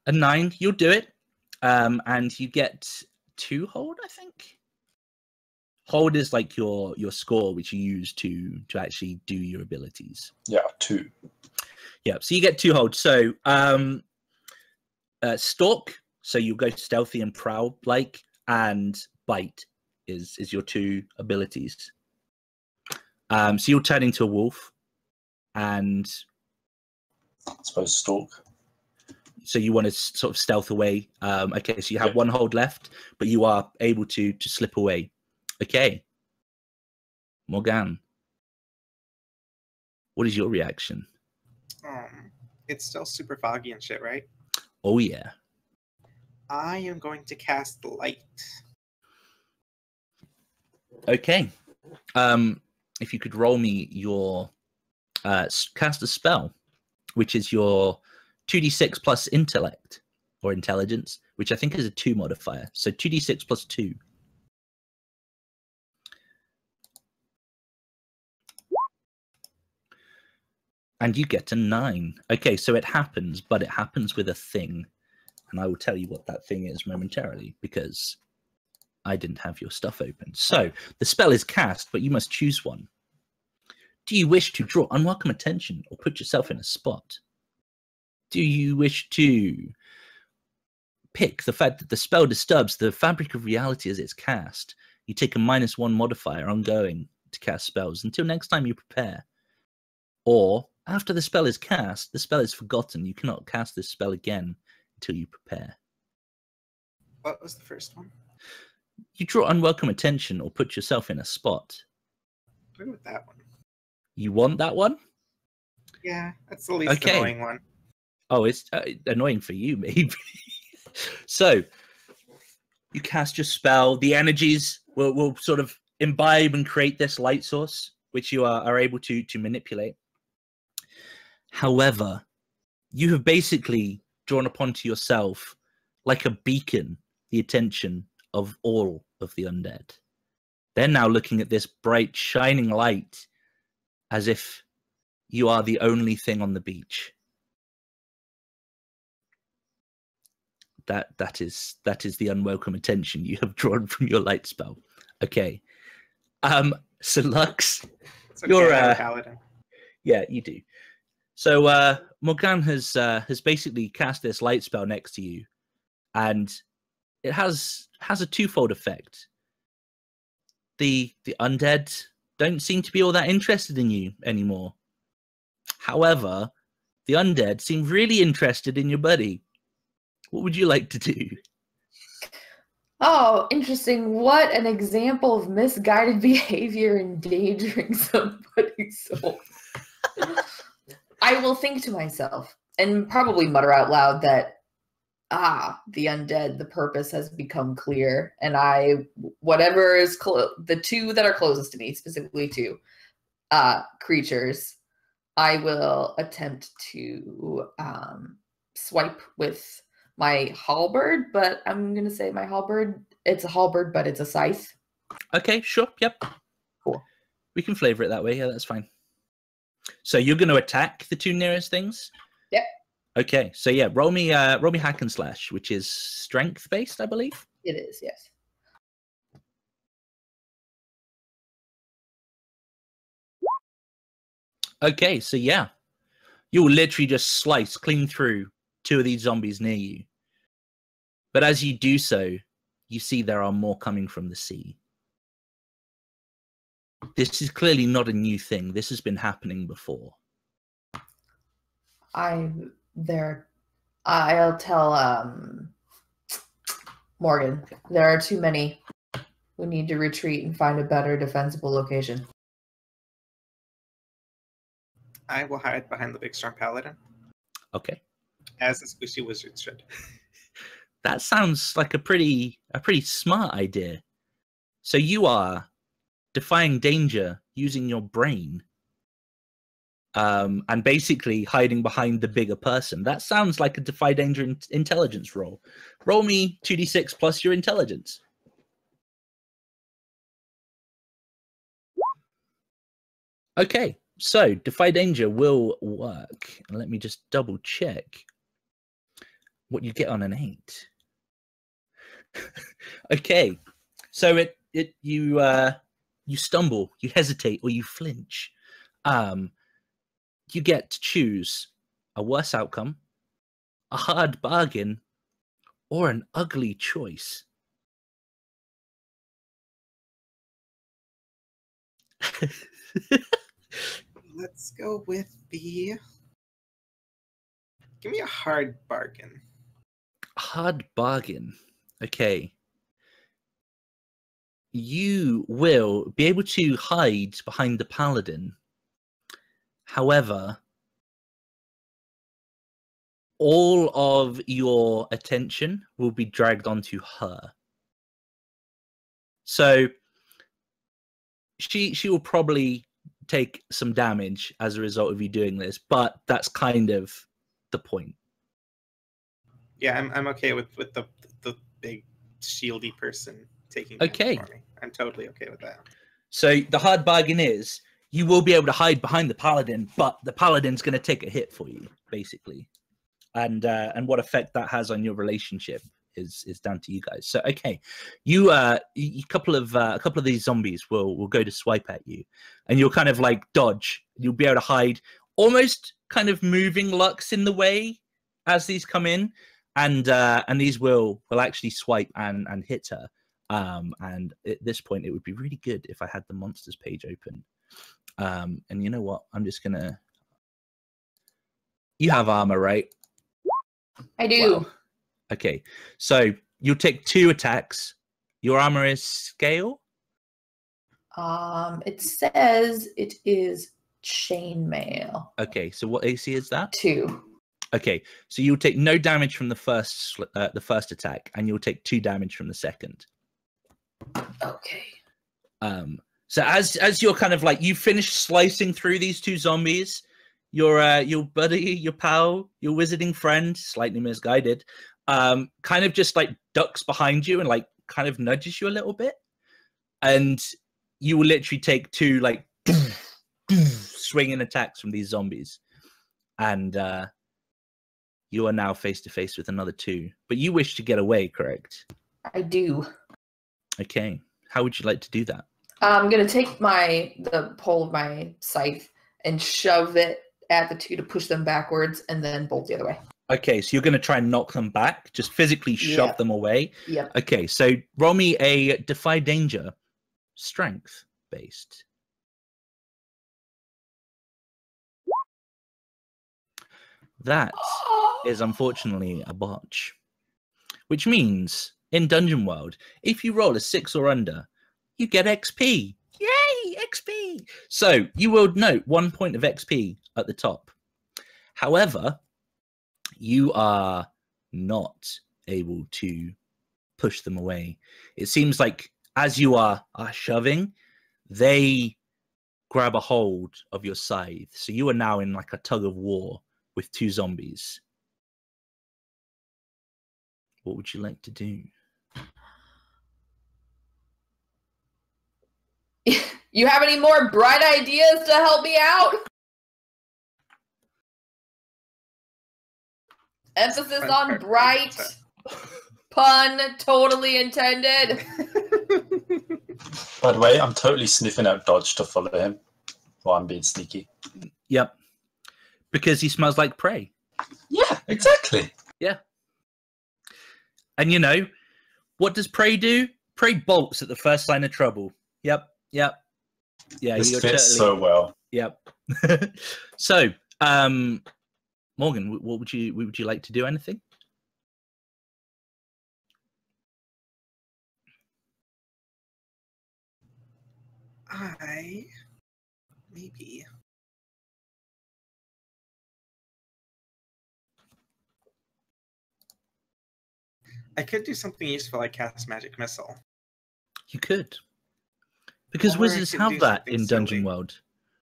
A nine, you'll do it. Um, and you get two hold, I think. Hold is like your your score, which you use to to actually do your abilities. Yeah, two. Yeah, so you get two hold. So um, uh, stalk, so you'll go stealthy and prowl like, and bite is is your two abilities. Um, so you'll turn into a wolf, and I suppose stalk. so you want to sort of stealth away. Um, okay, so you have Yeah. one hold left, but you are able to to slip away. Okay, Morgan, what is your reaction? Um, it's still super foggy and shit, right? Oh yeah. I am going to cast light. Okay. Um, if you could roll me your uh, s- cast a spell, which is your two d six plus intellect or intelligence, which I think is a two modifier. So two d six plus two. And you get a nine. Okay, so it happens, but it happens with a thing. And I will tell you what that thing is momentarily, because I didn't have your stuff open. So the spell is cast, but you must choose one. Do you wish to draw unwelcome attention or put yourself in a spot? Do you wish to pick the fact that the spell disturbs the fabric of reality as it's cast? You take a minus one modifier ongoing to cast spells until next time you prepare. Or, after the spell is cast, the spell is forgotten. You cannot cast this spell again until you prepare. What was the first one? You draw unwelcome attention or put yourself in a spot. I'll go with that one. You want that one? Yeah, that's the least Okay. annoying one. Oh, it's uh, annoying for you, maybe. So, you cast your spell. The energies will, will sort of imbibe and create this light source, which you are, are able to, to manipulate. However, you have basically drawn upon to yourself, like a beacon, the attention of all of the undead. They're now looking at this bright, shining light as if you are the only thing on the beach. That that is that is the unwelcome attention you have drawn from your light spell. Okay. Um so Lux, It's okay, you're I have a uh, paladin. yeah, you do. So uh Morgan has uh, has basically cast this light spell next to you, and it has has a twofold effect. The the undead don't seem to be all that interested in you anymore. However, the undead seem really interested in your buddy. What would you like to do? Oh, interesting. What an example of misguided behavior endangering somebody's soul. I will think to myself and probably mutter out loud that, ah, the undead, the purpose has become clear. And I, whatever is clo- the two that are closest to me, specifically two uh, creatures, I will attempt to um, swipe with my halberd, but I'm going to say my halberd, it's a halberd, but it's a scythe. Okay, sure. Yep. Cool. We can flavor it that way. Yeah, that's fine. So you're going to attack the two nearest things? Yep. Okay. So yeah, roll me uh roll me hack and slash, which is strength based, I believe. It is, yes. Okay, so yeah. You'll literally just slice clean through two of these zombies near you. But as you do so, you see there are more coming from the sea. This is clearly not a new thing. This has been happening before. I there I'll tell um Morgan, there are too many. We need to retreat and find a better defensible location. I will hide behind the big strong paladin, Okay. as the squishy wizard should. That sounds like a pretty a pretty smart idea. So you are defying danger using your brain, um, and basically hiding behind the bigger person. That sounds like a defy danger in- intelligence roll. Roll me two d six plus your intelligence. Okay, so defy danger will work. And let me just double check what you get on an eight. Okay, so it it you uh you stumble, you hesitate, or you flinch. Um, you get to choose a worse outcome, a hard bargain, or an ugly choice. Let's go with the. Give me a hard bargain. Hard bargain. Okay. You will be able to hide behind the paladin. However, all of your attention will be dragged onto her. So she she will probably take some damage as a result of you doing this, but that's kind of the point. Yeah, I'm I'm okay with with the the big shieldy person taking Okay. damage for me. I'm totally okay with that. So the hard bargain is you will be able to hide behind the paladin, but the paladin's going to take a hit for you, basically. And uh, and what effect that has on your relationship is is down to you guys. So okay, you uh, a couple of uh, a couple of these zombies will will go to swipe at you, and you'll kind of like dodge. You'll be able to hide, almost kind of moving Lux in the way as these come in, and uh, and these will will actually swipe and and hit her. Um, and at this point, it would be really good if I had the monsters page open. Um, and you know what? I'm just gonna. You have armor, right? I do. Wow. Okay, so you'll take two attacks. Your armor is scale. Um, it says it is chainmail. Okay, so what A C is that? Two. Okay, so you'll take no damage from the first sl- uh, the first attack, and you'll take two damage from the second. Okay. Um, so as as you're kind of like you finish slicing through these two zombies, your uh, your buddy, your pal, your wizarding friend, slightly misguided, um, kind of just like ducks behind you and like kind of nudges you a little bit, and you will literally take two like swinging attacks from these zombies, and uh, you are now face to face with another two. But you wish to get away, correct? I do. Okay. How would you like to do that? I'm gonna take my the pole of my scythe and shove it at the two to push them backwards, and then bolt the other way. Okay, so you're going to try and knock them back, just physically shove Yep. them away. Yep. Okay, so roll me a defy danger, strength based. That is unfortunately a botch, which means in Dungeon World, if you roll a six or under, you get X P. Yay, X P! So you will note one point of X P at the top. However, you are not able to push them away. It seems like as you are, are shoving, they grab a hold of your scythe. So you are now in like a tug of war with two zombies. What would you like to do? You have any more bright ideas to help me out? Emphasis on bright. Pun totally intended. By the way, I'm totally sniffing out Dodge to follow him while I'm being sneaky. Yep. Because he smells like prey. Yeah, exactly. Yeah. And you know, what does prey do? Prey bolts at the first sign of trouble. Yep. Yep. Yeah, This you're fits totally... so well. Yep. So, um, Morgan, what would you would you like to do? Anything? I maybe. I could do something useful like cast magic missile. You could. Because Or I wizards could have do that something in Dungeon silly. World.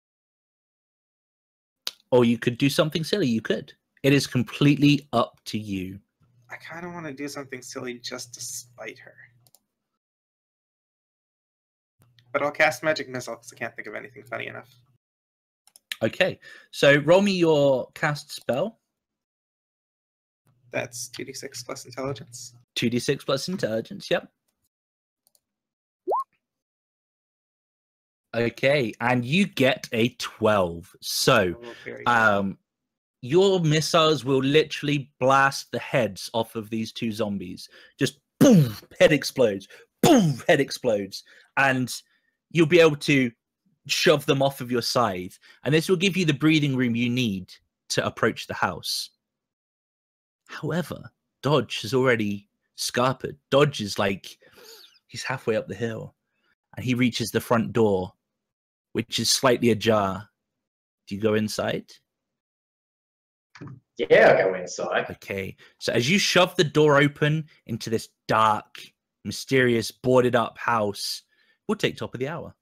Or you could do something silly. You could. It is completely up to you. I kind of want to do something silly just to spite her. But I'll cast magic missile because I can't think of anything funny enough. Okay. So roll me your cast spell. That's two d six plus intelligence. two d six plus intelligence, yep. Okay, and you get a twelve. So, Oh, very good. um, your missiles will literally blast the heads off of these two zombies. Just boom, head explodes. Boom, head explodes. And you'll be able to shove them off of your side. And this will give you the breathing room you need to approach the house. However, Dodge has already scarpered. Dodge is like, he's halfway up the hill. And he reaches the front door, which is slightly ajar. Do you go inside? Yeah, I'll go inside. Okay. So as you shove the door open into this dark, mysterious, boarded up house, we'll take top of the hour.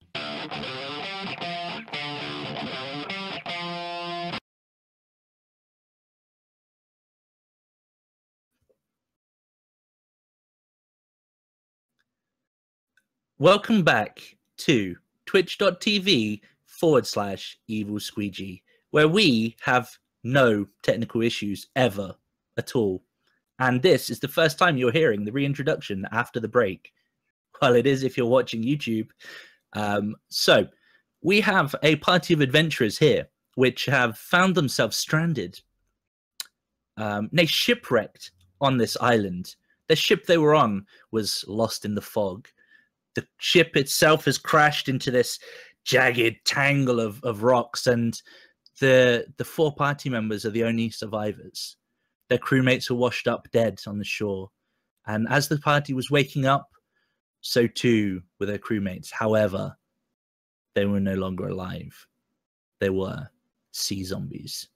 Welcome back to twitch.tv forward slash evil squeegee, where we have no technical issues ever at all. And this is the first time you're hearing the reintroduction after the break. Well, it is if you're watching YouTube. Um, so we have a party of adventurers here, which have found themselves stranded, um, nay, shipwrecked on this island. The ship they were on was lost in the fog. The ship itself has crashed into this jagged tangle of, of rocks, and the the four party members are the only survivors. Their crewmates were washed up dead on the shore. And as the party was waking up, so too were their crewmates. However, they were no longer alive. They were sea zombies.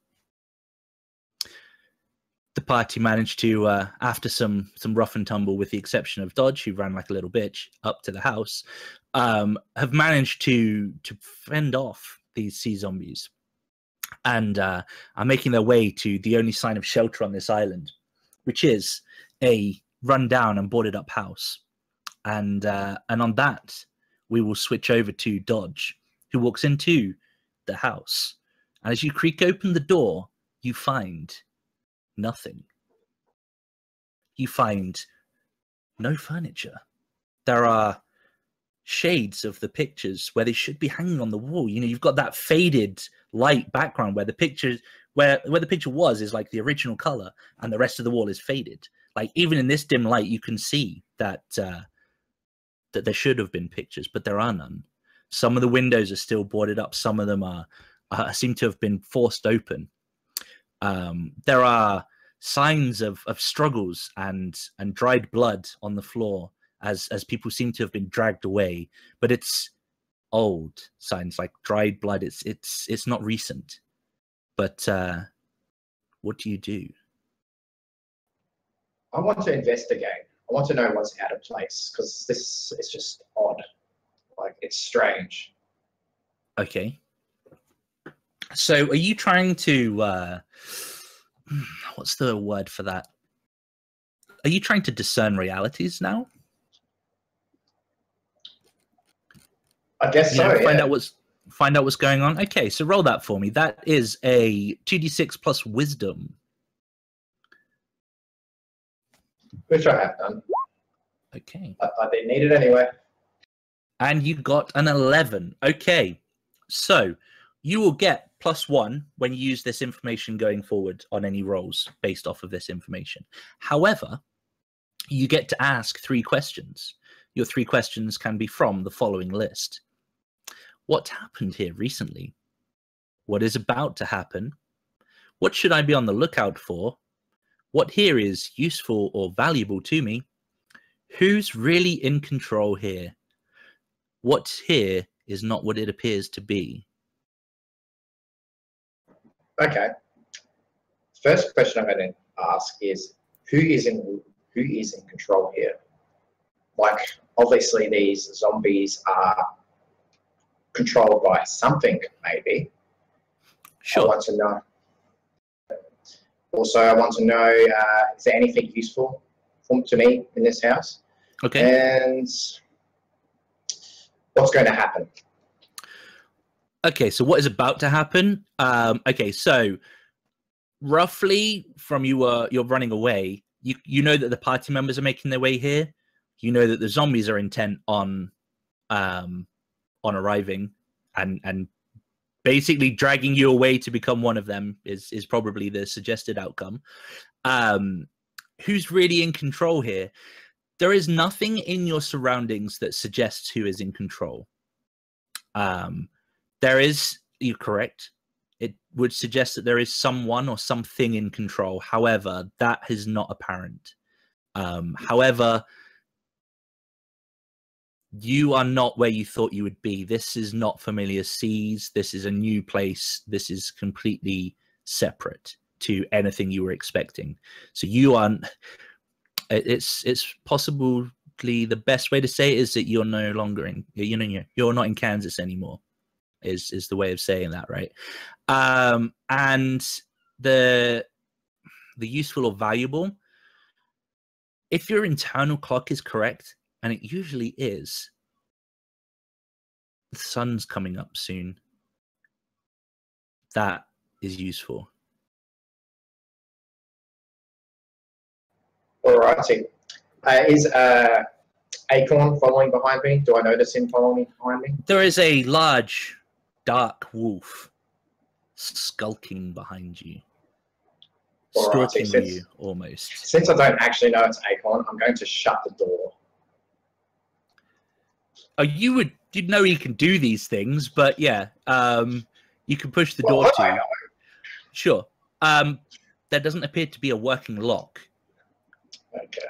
The party managed to, uh, after some some rough and tumble, with the exception of Dodge, who ran like a little bitch up to the house, um, have managed to to fend off these sea zombies, and uh, are making their way to the only sign of shelter on this island, which is a run-down and boarded-up house. And uh, and on that, we will switch over to Dodge, who walks into the house. And as you creak open the door, you find nothing. You find no furniture. There are shades of the pictures where they should be hanging on the wall. You know, you've got that faded light background where the picture where where the picture was is like the original color, and the rest of the wall is faded. Like even in this dim light, you can see that uh, that there should have been pictures, but there are none. Some of the windows are still boarded up. Some of them are uh, seem to have been forced open. Um, there are signs of, of struggles and and dried blood on the floor as as people seem to have been dragged away, but it's old signs, like dried blood. It's it's it's not recent. But uh, what do you do? I want to investigate. I want to know what's out of place, because this is just odd. Like, it's strange. Okay. So are you trying to, uh, what's the word for that? Are you trying to discern realities now? I guess You so, know, yeah. find out what's find out what's going on. Okay, so roll that for me. That is a two d six plus wisdom. Which I have done. Okay. I, I didn't need it anyway. And you got an eleven. Okay. So you will get plus one when you use this information going forward on any rolls based off of this information. However, you get to ask three questions. Your three questions can be from the following list. What happened here recently? What is about to happen? What should I be on the lookout for? What here is useful or valuable to me? Who's really in control here? What's here is not what it appears to be. Okay. First question I'm going to ask is, who is in who is in control here? Like, obviously these zombies are controlled by something, maybe. Sure. I want to know. Also, I want to know, uh, is there anything useful for, to me in this house? Okay. And what's going to happen? Okay, so what is about to happen? Um, okay, so roughly from you uh you're running away, you you know that the party members are making their way here. You know that the zombies are intent on um on arriving and and basically dragging you away to become one of them is is probably the suggested outcome. Um who's really in control here? There is nothing in your surroundings that suggests who is in control. Um there is, you're correct, it would suggest that there is someone or something in control. However, that is not apparent. Um, however, you are not where you thought you would be. This is not familiar seas. This is a new place. This is completely separate to anything you were expecting. So you are, it's, it's possibly the best way to say it is that you're no longer in, you know, you're not in Kansas anymore. Is is the way of saying that, right? Um, and the the useful or valuable, if your internal clock is correct, and it usually is, the sun's coming up soon. That is useful. All righty. Uh, is uh, Acorn following behind me? Do I notice him following behind me? There is a large dark wolf skulking behind you, stalking right, you almost. Since I don't actually know it's Acorn, I'm going to shut the door. Oh, you would you'd know he can do these things, but yeah, um, you can push the Well, door I to. know. Sure. Um, there doesn't appear to be a working lock. Okay.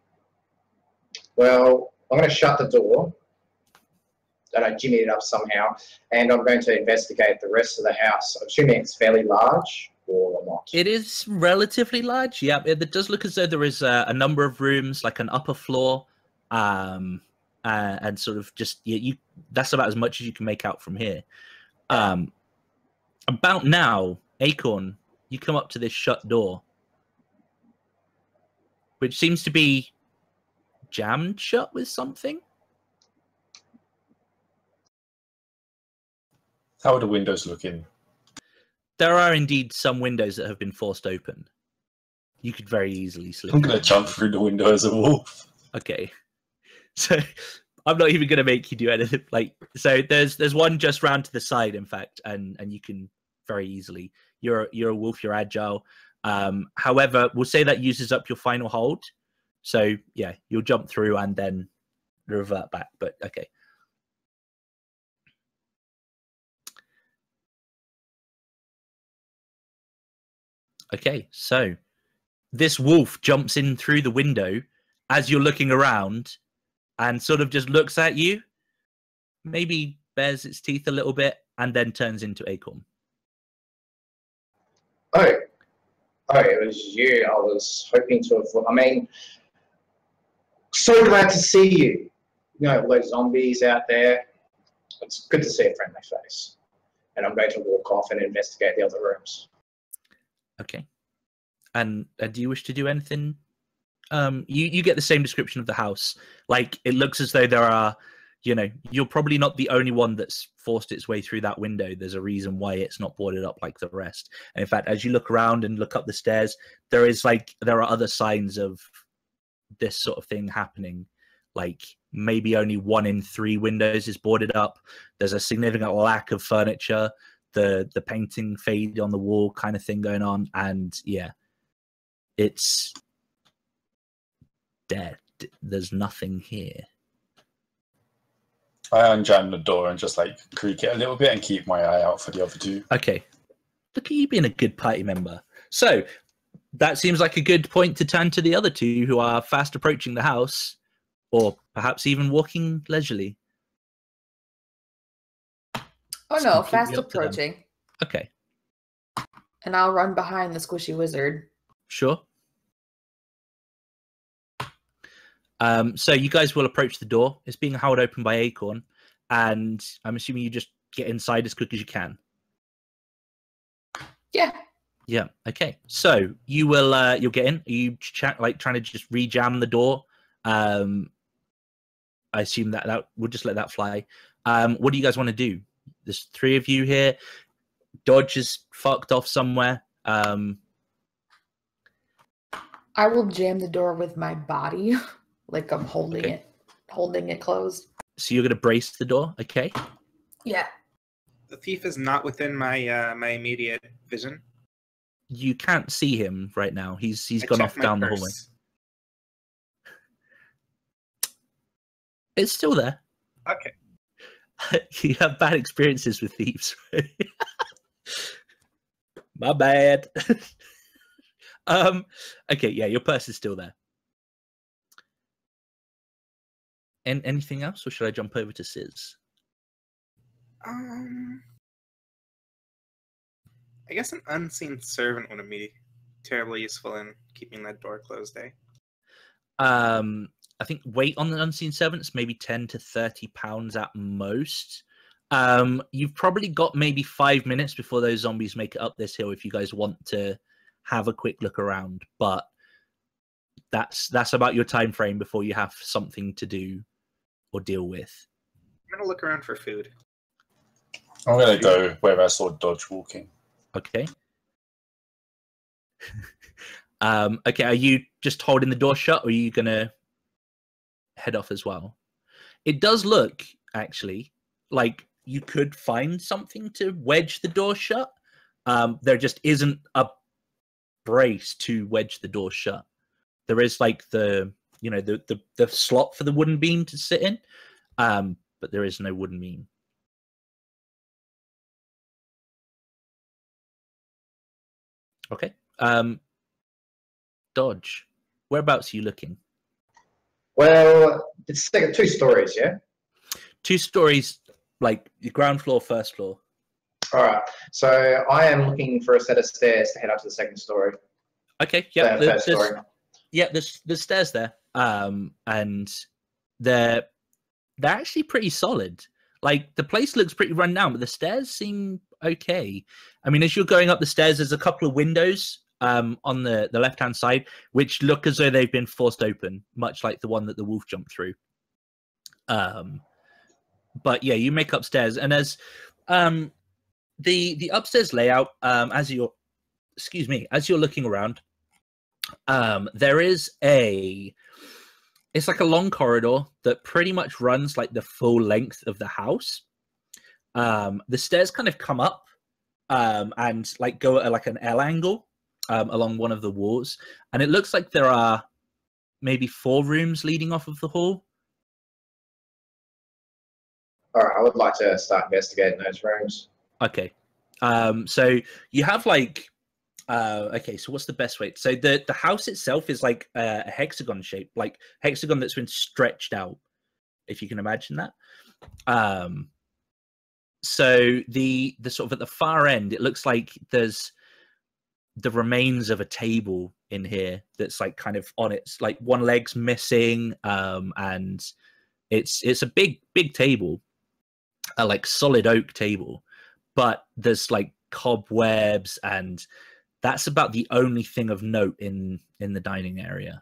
Well, I'm going to shut the door. That I jimmy it up somehow, and I'm going to investigate the rest of the house. I'm assuming it's fairly large or not. It is relatively large. Yeah, it, it does look as though there is a, a number of rooms, like an upper floor, um, uh, and sort of just yeah, you. That's about as much as you can make out from here. Um, about now, Acorn, you come up to this shut door, which seems to be jammed shut with something. How are the windows looking? There are indeed some windows that have been forced open. You could very easily slip. I'm going to jump through the window as a wolf. Okay. So I'm not even going to make you do anything. Like, so there's there's one just round to the side, in fact, and and you can very easily. You're you're a wolf. You're agile. Um, however, we'll say that uses up your final hold. So yeah, you'll jump through and then revert back. But okay. Okay, so this wolf jumps in through the window as you're looking around and sort of just looks at you, maybe bares its teeth a little bit, and then turns into Acorn. Oh, oh, it was you. I was hoping to avoid. I mean, so glad to see you. You know, all those zombies out there. It's good to see a friendly face. And I'm going to walk off and investigate the other rooms. Okay. And uh, do you wish to do anything? Um, you, you get the same description of the house. Like, it looks as though there are, you know, you're probably not the only one that's forced its way through that window. There's a reason why it's not boarded up like the rest. And in fact, as you look around and look up the stairs, there is like, there are other signs of this sort of thing happening. Like, maybe only one in three windows is boarded up. There's a significant lack of furniture. The the painting fade on the wall kind of thing going on, and yeah, it's dead. There's nothing here. I unjam the door and just like creak it a little bit and keep my eye out for the other two. Okay, look at you being a good party member. So that seems like a good point to turn to the other two who are fast approaching the house, or perhaps even walking leisurely. Oh It's no, completely fast up to them. approaching. Okay, And I'll run behind the squishy wizard. sure. Um, so you guys will approach the door. It's being held open by Acorn, and I'm assuming you just get inside as quick as you can. Yeah. Yeah. Okay. So you will uh, you'll get in. Are you chat like trying to just re-jam the door? Um, I assume that that we'll just let that fly. Um, what do you guys want to do? There's three of you here. Dodge is fucked off somewhere. Um, I will jam the door with my body, like I'm holding Okay. it, holding it closed. So you're going to brace the door, okay? Yeah. The thief is not within my uh, my immediate vision. You can't see him right now. He's he's I gone check off my down the purse. hallway. It's still there. Okay. You have bad experiences with thieves, right? My bad. um. Okay. Yeah, your purse is still there. And anything else, or should I jump over to Sis? Um, I guess an unseen servant wouldn't be terribly useful in keeping that door closed, eh? Um, I think weight on the unseen servants maybe ten to thirty pounds at most. Um, you've probably got maybe five minutes before those zombies make it up this hill if you guys want to have a quick look around. But that's that's about your time frame before you have something to do or deal with. I'm gonna look around for food. I'm gonna go where I saw Dodge walking. Okay. um, okay, are you just holding the door shut, or are you gonna head off as well? It does look, actually, like you could find something to wedge the door shut. Um, there just isn't a brace to wedge the door shut. There is like the, you know, the the, the slot for the wooden beam to sit in, um, but there is no wooden beam. Okay. Um, Dodge, whereabouts are you looking? Well, it's like two stories, yeah? Two stories, like the ground floor, first floor. All right. So I am looking for a set of stairs to head up to the second story. Okay. Yeah. Uh, there- first there's, story. yeah. There's there's stairs there. Um, and they're they're actually pretty solid. Like the place looks pretty run down, but the stairs seem okay. I mean, as you're going up the stairs, there's a couple of windows um on the the left hand side which look as though they've been forced open, much like the one that the wolf jumped through. Um, but yeah, you make upstairs, and as um the the upstairs layout, um as you're excuse me as you're looking around, um there is a it's like a long corridor that pretty much runs like the full length of the house. Um, the stairs kind of come up um, and like go at like an L angle um, along one of the walls, and it looks like there are maybe four rooms leading off of the hall. All right. I would like to start investigating those rooms. Okay, um, so you have like uh, okay. So what's the best way? So the the house itself is like a, a hexagon shape, like hexagon that's been stretched out, if you can imagine that. Um, so the the sort of at the far end, it looks like there's the remains of a table in here that's like kind of on its like one leg's missing, um, and it's it's a big big table, a like solid oak table, but there's like cobwebs, and that's about the only thing of note in in the dining area.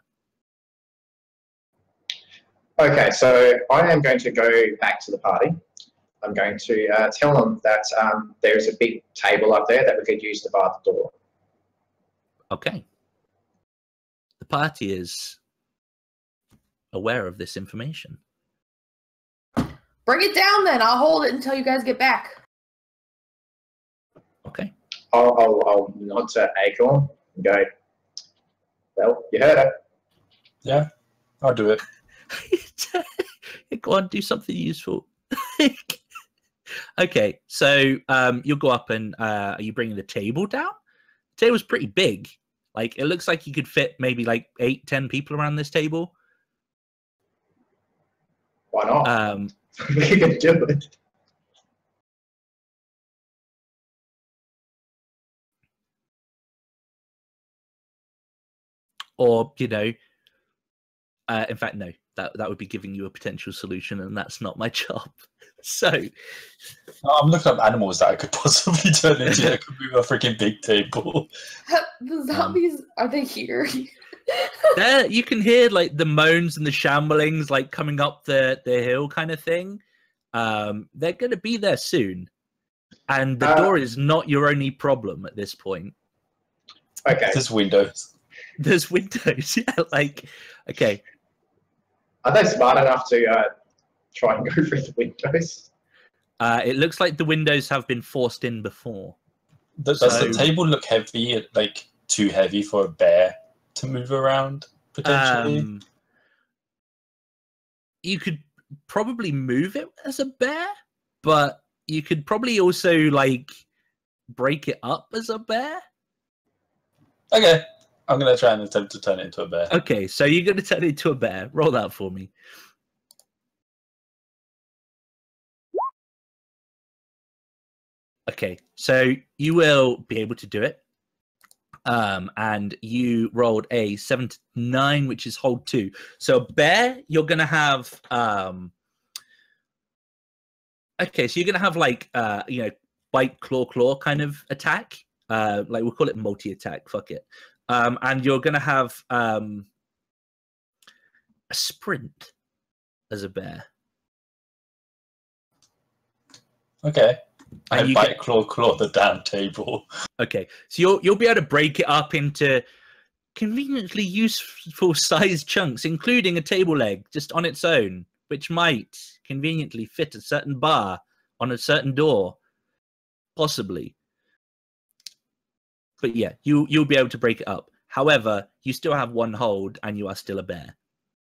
Okay, so I am going to go back to the party. I'm going to uh, tell them that um, there's a big table up there that we could use to bar the door. Okay. The party is aware of this information. Bring it down then. I'll hold it until you guys get back. Okay. I'll, I'll, I'll nod to Acorn and go, well, you heard it. Yeah, I'll do it. Go on, do something useful. Okay, so um, you'll go up and uh, are you bringing the table down? The table's pretty big. Like it looks like you could fit maybe like eight, ten people around this table. Why not? Um, We can do it. or you know, uh, in fact, no, that that would be giving you a potential solution, and that's not my job. So I'm looking up animals that I could possibly turn into. I could move a freaking big table. The zombies, are they here? there you can hear like the moans and the shamblings like coming up the the hill kind of thing. Um, they're going to be there soon, and the Uh, door is not your only problem at this point. Okay. There's windows. There's windows. Yeah, like okay. Are they smart enough to uh, try and go through the windows? Uh, it looks like the windows have been forced in before. Does So- the table look heavy? Like too heavy for a bear to move around potentially? Um, you could probably move it as a bear, but you could probably also like break it up as a bear. Okay, I'm gonna try and attempt to turn it into a bear. Okay, so you're going to turn it into a bear. Roll that for me. Okay, so you will be able to do it. Um, and you rolled a seven to nine, which is hold two. So bear, you're going to have... Um, okay, so you're going to have like, uh, you know, bite, claw, claw kind of attack. Uh, like we'll call it multi-attack. Fuck it. Um, and you're going to have um, a sprint as a bear. Okay. I And you bite, get- claw, claw the damn table. Okay, so you'll you'll be able to break it up into conveniently useful sized chunks, including a table leg just on its own, which might conveniently fit a certain bar on a certain door, possibly. But yeah, you you'll be able to break it up. However, you still have one hold, and you are still a bear.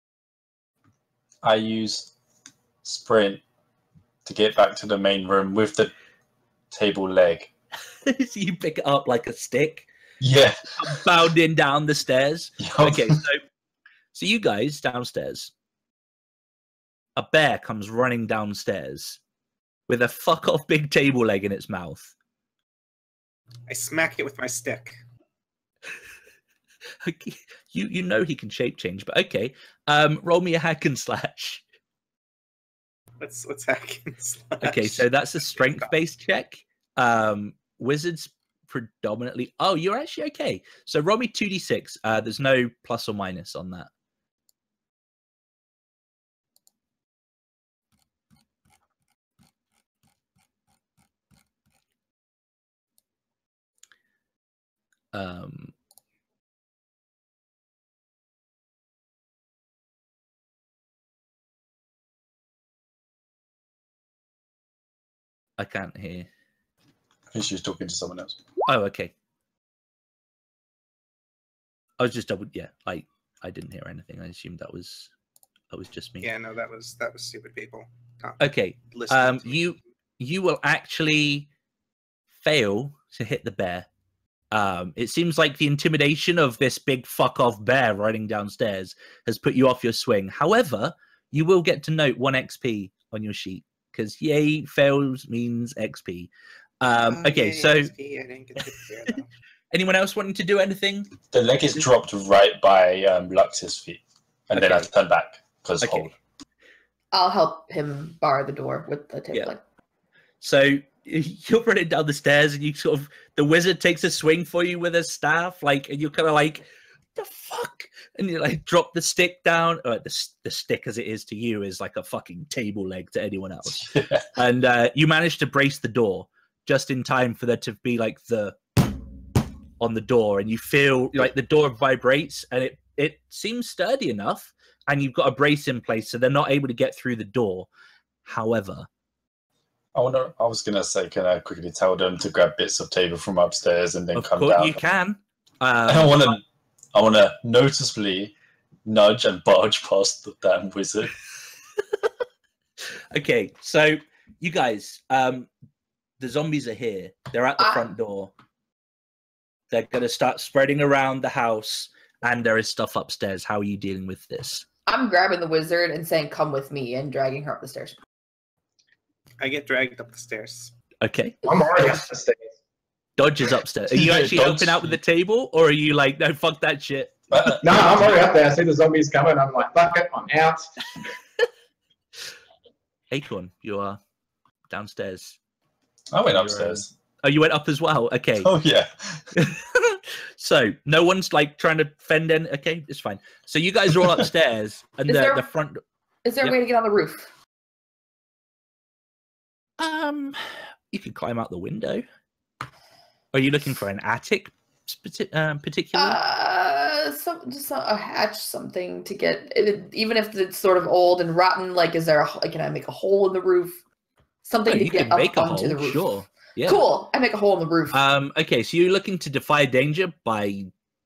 I use sprint to get back to the main room with the table leg. So you pick it up like a stick, Yeah. bounding down the stairs. Yup. Okay, so so you guys downstairs. A bear comes running downstairs with a fuck off big table leg in its mouth. I smack it with my stick. Okay, you you know he can shape change, but okay. Um, roll me a hack and slash. Let's let's hack and slash. Okay, so that's a strength based check. Um, wizards predominantly. Oh, you're actually okay. So roll me two d six. Uh, there's no plus or minus on that. Um, I can't hear. I think she was talking to someone else. Oh, okay. I was just double. Yeah, like I didn't hear anything. I assumed that was that was just me. Yeah, no, that was that was stupid people. Not Okay. listening Um, to me. you you will actually fail to hit the bear. Um, it seems like the intimidation of this big fuck off bear riding downstairs has put you off your swing. However, you will get to note one X P on your sheet because yay fails means X P. Um, Oh, okay, yay, so X P, I didn't get to hear that. anyone else wanting to do anything? The leg is dropped right by um, Lux's feet. And then I Okay. turn back because Okay. hold. I'll help him bar the door with the table Yeah. leg. So you're running down the stairs, and you sort of the wizard takes a swing for you with a staff, like, and you're kind of like, the fuck, and you like drop the stick down. Or the s- the stick, as it is to you, is like a fucking table leg to anyone else. Yeah. And uh, you manage to brace the door just in time for there to be like the on the door, and you feel like the door vibrates, and it it seems sturdy enough, and you've got a brace in place, so they're not able to get through the door. However. I wonder. I was gonna say, can I quickly tell them to grab bits of table from upstairs and then Of come course, down? you can. I Um, want to. I want to noticeably nudge and barge past the damn wizard. okay, so you guys, um, the zombies are here. They're at the Ah. front door. They're going to start spreading around the house, and there is stuff upstairs. How are you dealing with this? I'm grabbing the wizard and saying, "Come with me," and dragging her up the stairs. I get dragged up the stairs. Okay, I'm already up the stairs. Dodge is upstairs. Are you Yeah, actually Dodge. helping out with the table, or are you like, no, fuck that shit? No, I'm already up there. I see the zombies coming. I'm like, fuck it, I'm out. Acorn, you are downstairs. I went You're, um, upstairs. Oh, you went up as well. Okay. Oh yeah. So no one's like trying to fend in. Okay, it's fine. So you guys are all upstairs, and Is the, there- the front. Is there Yep. a way to get on the roof? Um, you could climb out the window. Are you looking for an attic spati- um, particularly? Uh, some just a, a hatch, something to get it, even if it's sort of old and rotten. Like, is there a? Like, can I make a hole in the roof? Something Oh, to you get can up make a onto hole, the roof. sure. Yeah. Cool. I make a hole in the roof. Um, okay, so you're looking to defy danger by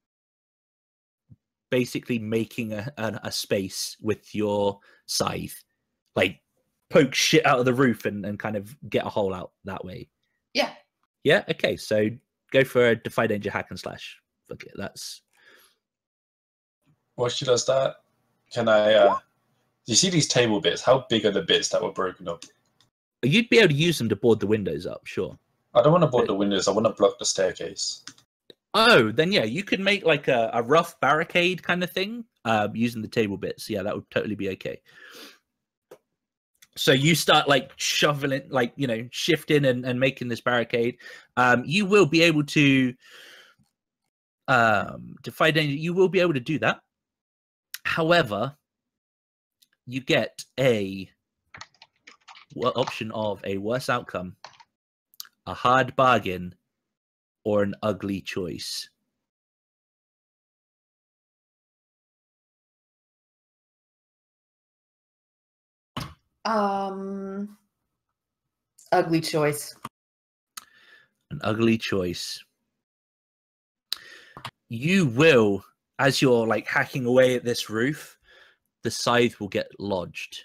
basically making a, a, a space with your scythe. Like, poke shit out of the roof and, and kind of get a hole out that way. Yeah. Yeah, okay, so go for a defy danger hack and slash. Fuck it, that's... While she does that, can I... Uh, you see these table bits? How big are the bits that were broken up? You'd be able to use them to board the windows up, sure. I don't want to board the windows. I want to block the staircase. Oh, then yeah, you could make like a, a rough barricade kind of thing uh, using the table bits. Yeah, that would totally be okay. So you start like shoveling, like, you know, shifting and, and making this barricade. Um, you will be able to um, defy danger. You will be able to do that. However, you get a what option of a worse outcome, a hard bargain, or an ugly choice. Um, ugly choice. An ugly choice. You will, as you're like hacking away at this roof, the scythe will get lodged.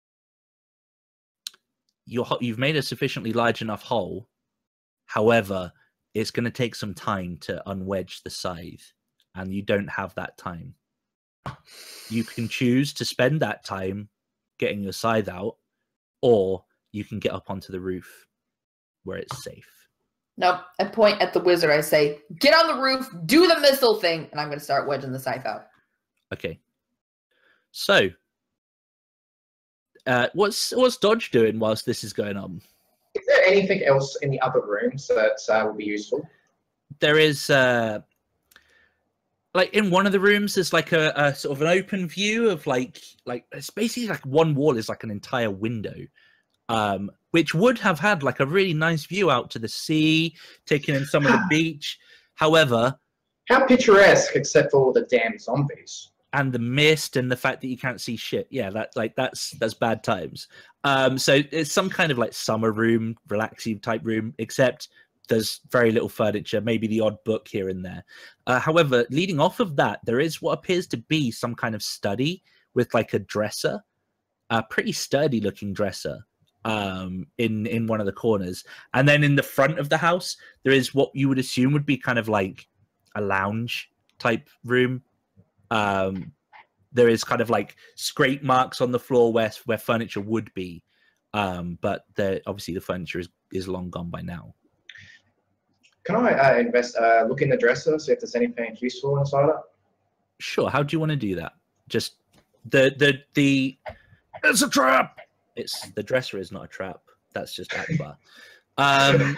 You're, you've made a sufficiently large enough hole. However, it's going to take some time to unwedge the scythe, and you don't have that time. You can choose to spend that time getting your scythe out, or you can get up onto the roof where it's safe. Nope. I point at the wizard. I say, get on the roof, do the missile thing, and I'm going to start wedging the scythe out. Okay. So, uh, what's what's Dodge doing whilst this is going on? Is there anything else in the other rooms that uh, will be useful? There is, uh, like in one of the rooms, there's like a, a sort of an open view of like, like it's basically like one wall is like an entire window, um, which would have had like a really nice view out to the sea, taking in some of the beach. However, how picturesque, except for all the damn zombies. And the mist and the fact that you can't see shit. Yeah, that like that's that's bad times. Um, so it's some kind of like summer room, relaxing type room, except there's very little furniture, maybe the odd book here and there. Uh, however, leading off of that, there is what appears to be some kind of study with like a dresser, a pretty sturdy looking dresser um, in, in one of the corners. And then in the front of the house, there is what you would assume would be kind of like a lounge type room. Um, there is kind of like scrape marks on the floor where where furniture would be, um, but the obviously the furniture is, is long gone by now. Can I uh, invest? Uh, look in the dresser, see if there's anything useful inside it. Sure. How do you want to do that? Just the the the. It's a trap. It's the dresser is not a trap. That's just Akbar. Um,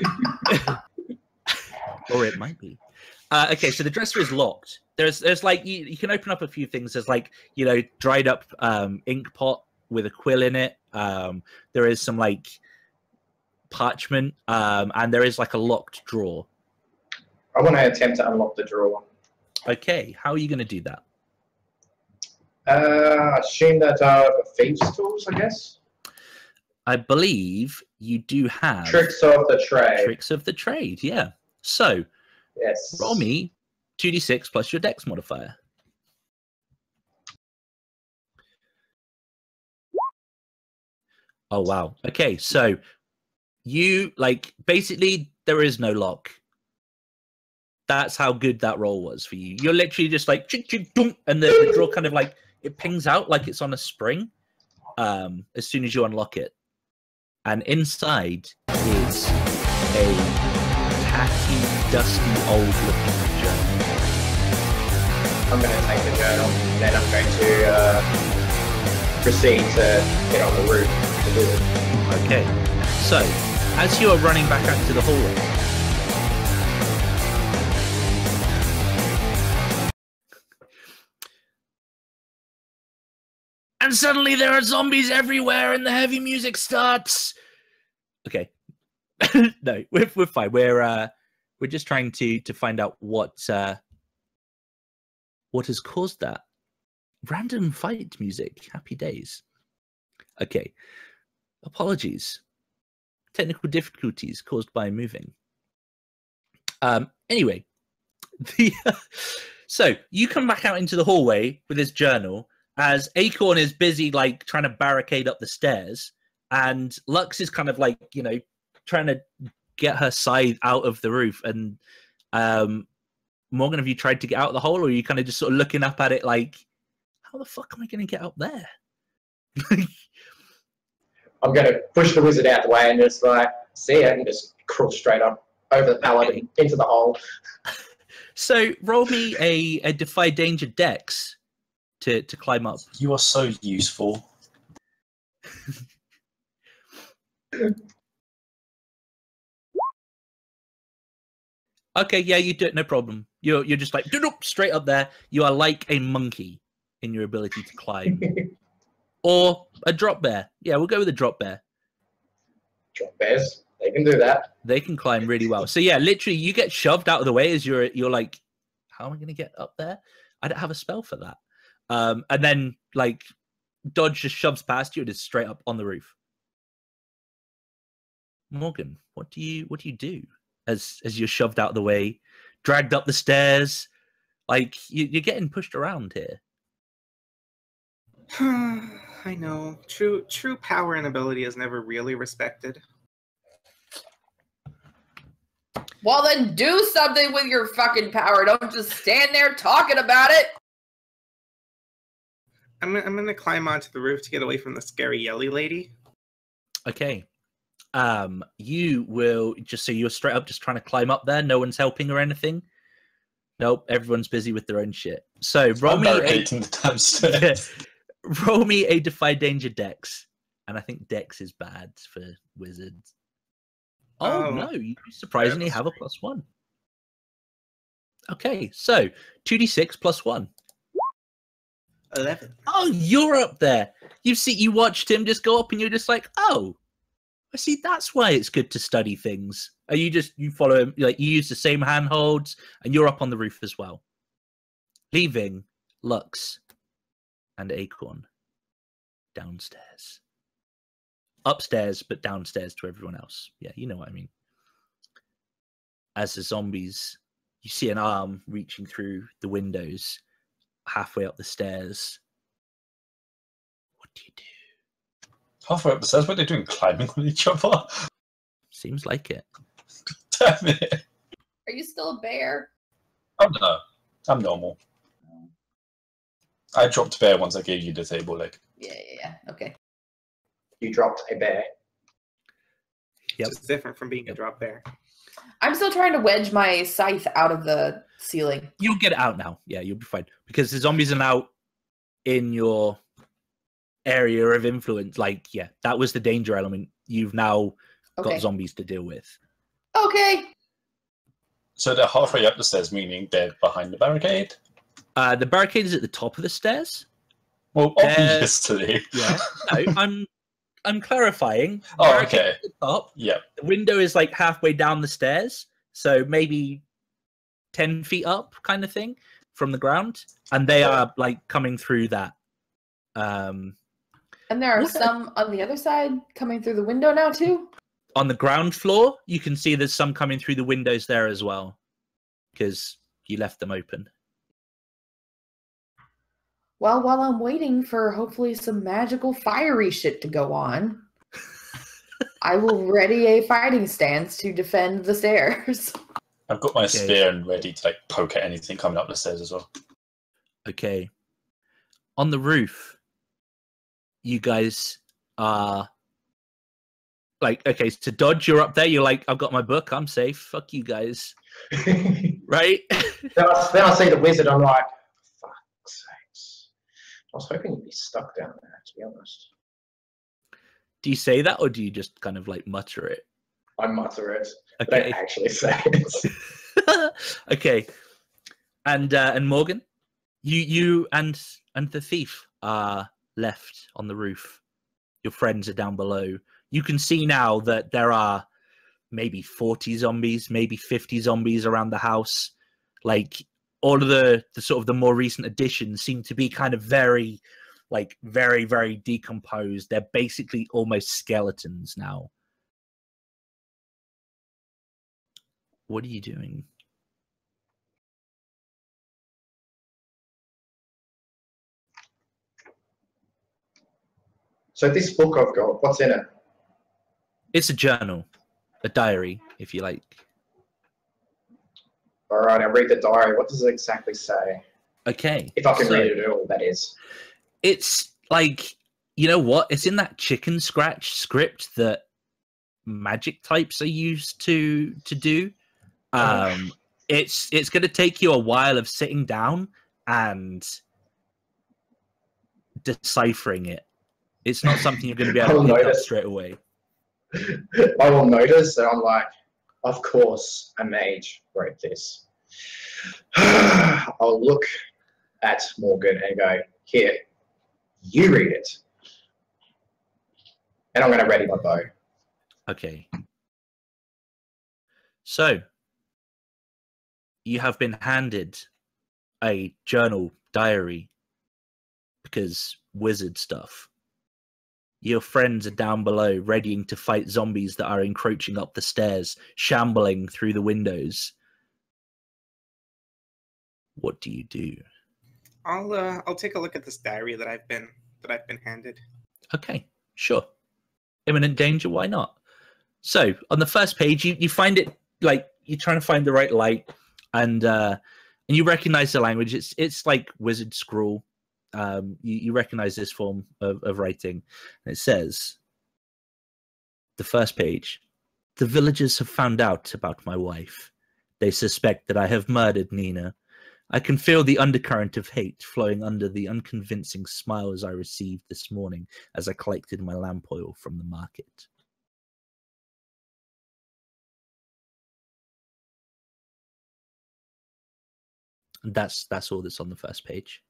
or it might be. Uh, okay, so the dresser is locked. There's, there's like you, you can open up a few things. There's like you know dried up um, ink pot with a quill in it. Um, there is some like parchment, um, and there is like a locked drawer. I want to attempt to unlock the drawer. Okay, how are you going to do that? Uh, assume that uh, thieves' tools, I guess. I believe you do have Tricks of the trade. Tricks of the trade, yeah. So. Yes. Roll me two d six plus your dex modifier. Oh, wow. Okay, so you, like, basically, there is no lock. That's how good that roll was for you. You're literally just like, chink, chink, dunk, and the, the drawer kind of like, it pings out like it's on a spring um, as soon as you unlock it. And inside is a tacky, dusty, old-looking journal. I'm going to take the journal, then I'm going to uh, proceed to get on the roof to do it. Okay, so as you are running back out to the hallway, and suddenly there are zombies everywhere, and the heavy music starts. Okay. No, we're we're fine. We're uh, We're just trying to to find out what uh, what has caused that. Random fight music. Happy days. Okay. Apologies. Technical difficulties caused by moving. Um. Anyway, the so you come back out into the hallway with this journal as Acorn is busy like trying to barricade up the stairs, and Lux is kind of like you know trying to get her side out of the roof. And um, Morgan, have you tried to get out of the hole, or are you kind of just sort of looking up at it like, how the fuck am I going to get up there? I'm going to push the wizard out the way and just like, see it, and just crawl straight up over the paladin into the hole. So roll me a, a Defy Danger Dex to, to climb up. You are so useful. Okay, yeah, you do it, no problem. You're you're just like straight up there. You are like a monkey in your ability to climb, or a drop bear. Yeah, we'll go with a drop bear. Drop bears, they can do that. They can climb really well. So yeah, literally, you get shoved out of the way as you're you're like, how am I going to get up there? I don't have a spell for that. Um, and then like, Dodge just shoves past you and is straight up on the roof. Morgan, what do you what do you do? As as you're shoved out of the way, dragged up the stairs, like you, you're getting pushed around here. I know. True true power and ability is never really respected. Well, then do something with your fucking power. Don't just stand there talking about it. I'm I'm gonna climb onto the roof to get away from the scary yelly lady. Okay. Um, you will just so you're straight up just trying to climb up there. No one's helping or anything. Nope, everyone's busy with their own shit. So roll me a, the damn stairs. roll me a Defy Danger Dex, and I think Dex is bad for wizards. Oh, Oh. no, you surprisingly have a plus one. Okay, so two d six plus one. Eleven. Oh, you're up there. You see, you watched him just go up, and you're just like, oh. I see. That's why it's good to study things. Are you just you follow him? Like you use the same handholds, and you're up on the roof as well, leaving Lux and Acorn downstairs, upstairs, but downstairs to everyone else. Yeah, you know what I mean. As the zombies, you see an arm reaching through the windows, halfway up the stairs. What do you do? Halfway up the stairs, what are they doing? Climbing on each other? Seems like it. Damn it. Are you still a bear? Oh no, I'm normal. I dropped bear once I gave you the table leg. Yeah, yeah, yeah. Okay. You dropped a bear. Yep. It's different from being a drop bear. I'm still trying to wedge my scythe out of the ceiling. You'll get it out now. Yeah, you'll be fine. Because the zombies are now in your area of influence. Like, yeah, that was the danger element. You've now Okay. got zombies to deal with. Okay. So they're halfway up the stairs, meaning they're behind the barricade? Uh, the barricade is at the top of the stairs. Well, Uh, obviously. Yeah. No, I'm I'm clarifying. Oh, Barricade okay. at the top. Yep. The window is like halfway down the stairs, so maybe ten feet up, kind of thing, from the ground, and they are like coming through that. Um, And there are What? some on the other side coming through the window now too. on the ground floor, you can see there's some coming through the windows there as well, because you left them open. Well, while I'm waiting for hopefully some magical fiery shit to go on, I will ready a fighting stance to defend the stairs. I've got my Okay. spear and ready to like poke at anything coming up the stairs as well. Okay. On the roof, you guys are like, okay, to Dodge, you're up there. You're like, I've got my book. I'm safe. Fuck you guys. then, Right? I, then I see the wizard. I'm like, fuck's sakes. I was hoping you'd be stuck down there, to be honest. Do you say that or do you just kind of like mutter it? I mutter it. I Okay. don't actually say it. Okay. And uh, and Morgan, you you and and the thief are left on the roof. Your friends are down below. You can see now that there are maybe forty zombies, maybe fifty zombies around the house. Like all of the, the sort of the more recent additions seem to be kind of very, like very, very decomposed. They're basically almost skeletons now. What are you doing? So this book I've got, what's in it? It's a journal, a diary, if you like. All right, I'll read the diary. What does it exactly say? Okay. If I can so read it at all, that is. It's like, you know what? It's in that chicken scratch script that magic types are used to to do. Um, it's it's going to take you a while of sitting down and deciphering it. It's not something you're going to be able I'll to pick up notice. straight away. I will notice that I'm like, of course, a mage wrote this. I'll look at Morgan and go, here, you read it. And I'm going to ready my bow. Okay. So, you have been handed a journal diary because wizard stuff. Your friends are down below, readying to fight zombies that are encroaching up the stairs, shambling through the windows. What do you do? I'll uh, I'll take a look at this diary that I've been that I've been handed. Okay, sure. Imminent danger, why not? So, on the first page, you, you find it, like, you're trying to find the right light, and uh, and you recognize the language. It's it's like wizard scrawl. Um, you, you recognize this form of, of writing. And it says, the first page, the villagers have found out about my wife. They suspect that I have murdered Nina. I can feel the undercurrent of hate flowing under the unconvincing smiles I received this morning as I collected my lamp oil from the market. And that's that's all that's on the first page.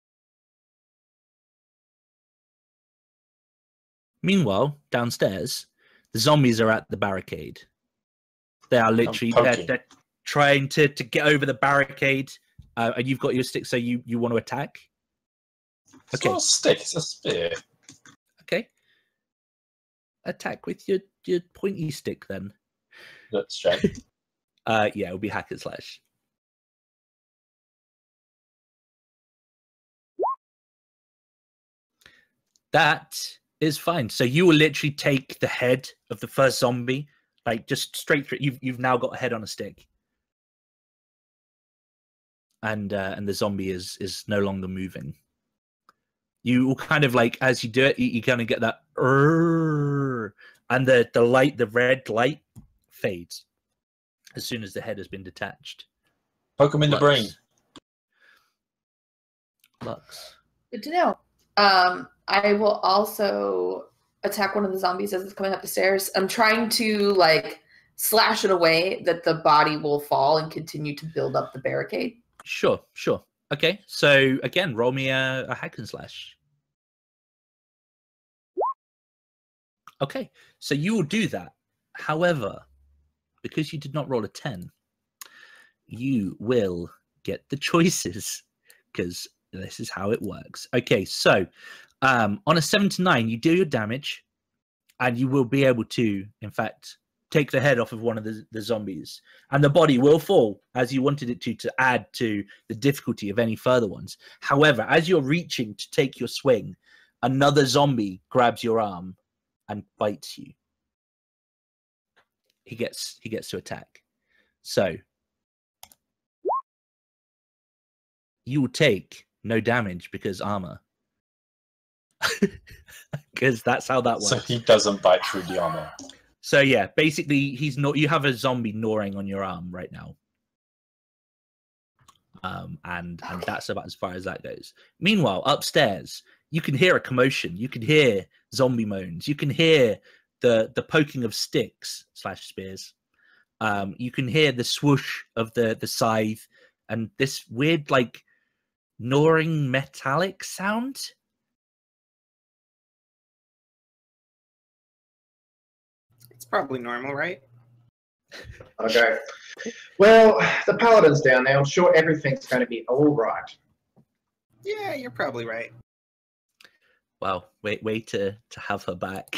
Meanwhile, downstairs, the zombies are at the barricade. They are literally they're, they're trying to, to get over the barricade, uh, and you've got your stick, so you, you want to attack? It's Okay. not a stick, it's a spear. Okay. Attack with your, your pointy stick, then. That's strength. Uh, yeah, it'll be hack and slash. That is fine. So you will literally take the head of the first zombie, like just straight through. You've you've now got a head on a stick, and uh, and the zombie is is no longer moving. You will kind of like as you do it, you, you kind of get that, and the the light, the red light, fades as soon as the head has been detached. Poke him in Lux. the brain. Lux. Good to know. Um, I will also attack one of the zombies as it's coming up the stairs. I'm trying to like slash it away that the body will fall and continue to build up the barricade. Sure, sure. Okay, so again, roll me a, a hack and slash. Okay, so you will do that. However, because you did not roll a ten, you will get the choices because this is how it works. Okay, so um, on a seven to nine, you do your damage, and you will be able to, in fact, take the head off of one of the, the zombies, and the body will fall as you wanted it to, to add to the difficulty of any further ones. However, as you're reaching to take your swing, another zombie grabs your arm and bites you. He gets he gets to attack. So you will take no damage because armor. Because that's how that works. So he doesn't bite through the armor. So yeah, basically he's not. You have a zombie gnawing on your arm right now, um, and and that's about as far as that goes. Meanwhile, upstairs, you can hear a commotion. You can hear zombie moans. You can hear the the poking of sticks slash spears. Um, you can hear the swoosh of the the scythe and this weird like gnawing metallic sound. It's probably normal, right? I go, well, the paladin's down there. I'm sure everything's going to be all right. Yeah, you're probably right. Wow, wait, way to to have her back.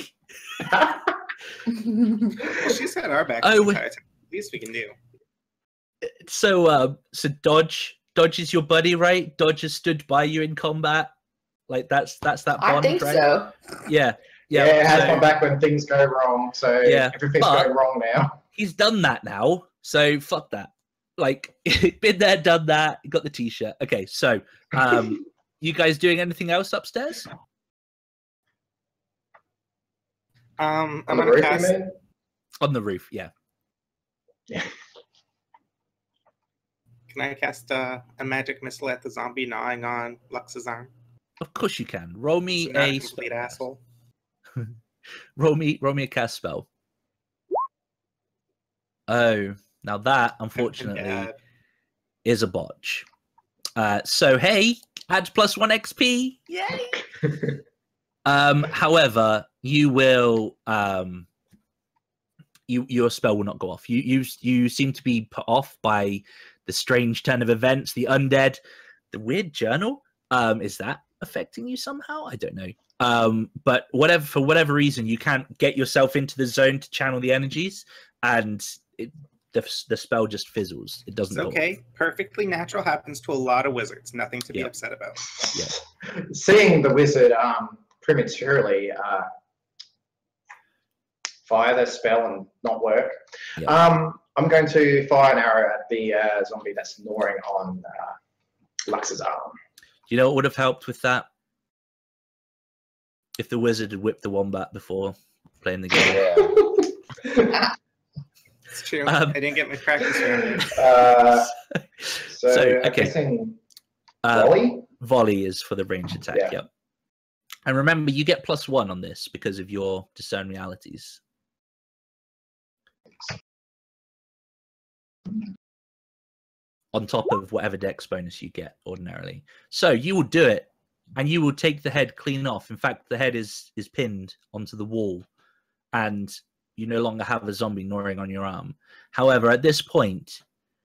Well, she's had our back Oh, the wait. entire time. Least we can do. So, um, so Dodge, Dodge is your buddy, right? Dodge has stood by you in combat. Like that's that's that bond, I think right? so. Yeah, Yeah, yeah. it has so my back when things go wrong. So Yeah, everything's but- going wrong now. He's done that now, so fuck that. Like, been there, done that. Got the t-shirt. Okay, so, um, you guys doing anything else upstairs? Um, On I'm the gonna roof, you cast. mean? On the roof, yeah. Yeah. Can I cast uh, a magic missile at the zombie gnawing on Lux's arm? Of course you can. Roll me So not a a complete spell. asshole. Roll me, roll me a cast spell. Oh, now that unfortunately Bad. is a botch. Uh, so hey, add plus one X P. Yay! um, however, you will um, you your spell will not go off. You you you seem to be put off by the strange turn of events, the undead, the weird journal. Um, is that affecting you somehow? I don't know. Um, but whatever for whatever reason, you can't get yourself into the zone to channel the energies, and it, the the spell just fizzles. It doesn't. It's go okay. Perfectly natural happens to a lot of wizards. Nothing to be Yeah. upset about. Seeing the wizard um, prematurely uh, fire the spell and not work, Yeah. um, I'm going to fire an arrow at the uh, zombie that's gnawing on uh, Lux's arm. Do you know what would have helped with that? If the wizard had whipped the wombat before playing the game. Yeah. It's true. Um, I didn't get my practice round. Uh, so, So, I'm okay. guessing Uh, volley? volley is for the range attack. Yeah. Yep. And remember, you get plus one on this because of your discern realities. On top of whatever dex bonus you get ordinarily. So you will do it, and you will take the head clean off. In fact, the head is is pinned onto the wall, and you no longer have a zombie gnawing on your arm. However, at this point,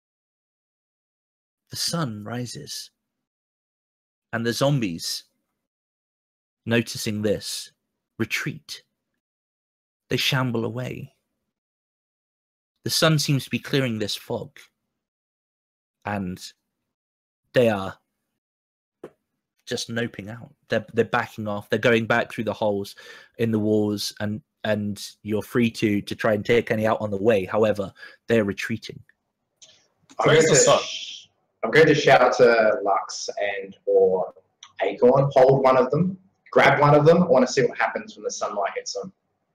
the sun rises, and the zombies, noticing this, retreat. They shamble away. The sun seems to be clearing this fog, and they are just noping out. They're they're backing off. They're going back through the holes in the walls, and and you're free to to try and take any out on the way. However, they're retreating. I'm Where's going, the to, sun? sh- I'm going to shout to Lux and or Acorn, hold one of them, grab one of them. I want to see what happens when the sunlight hits them.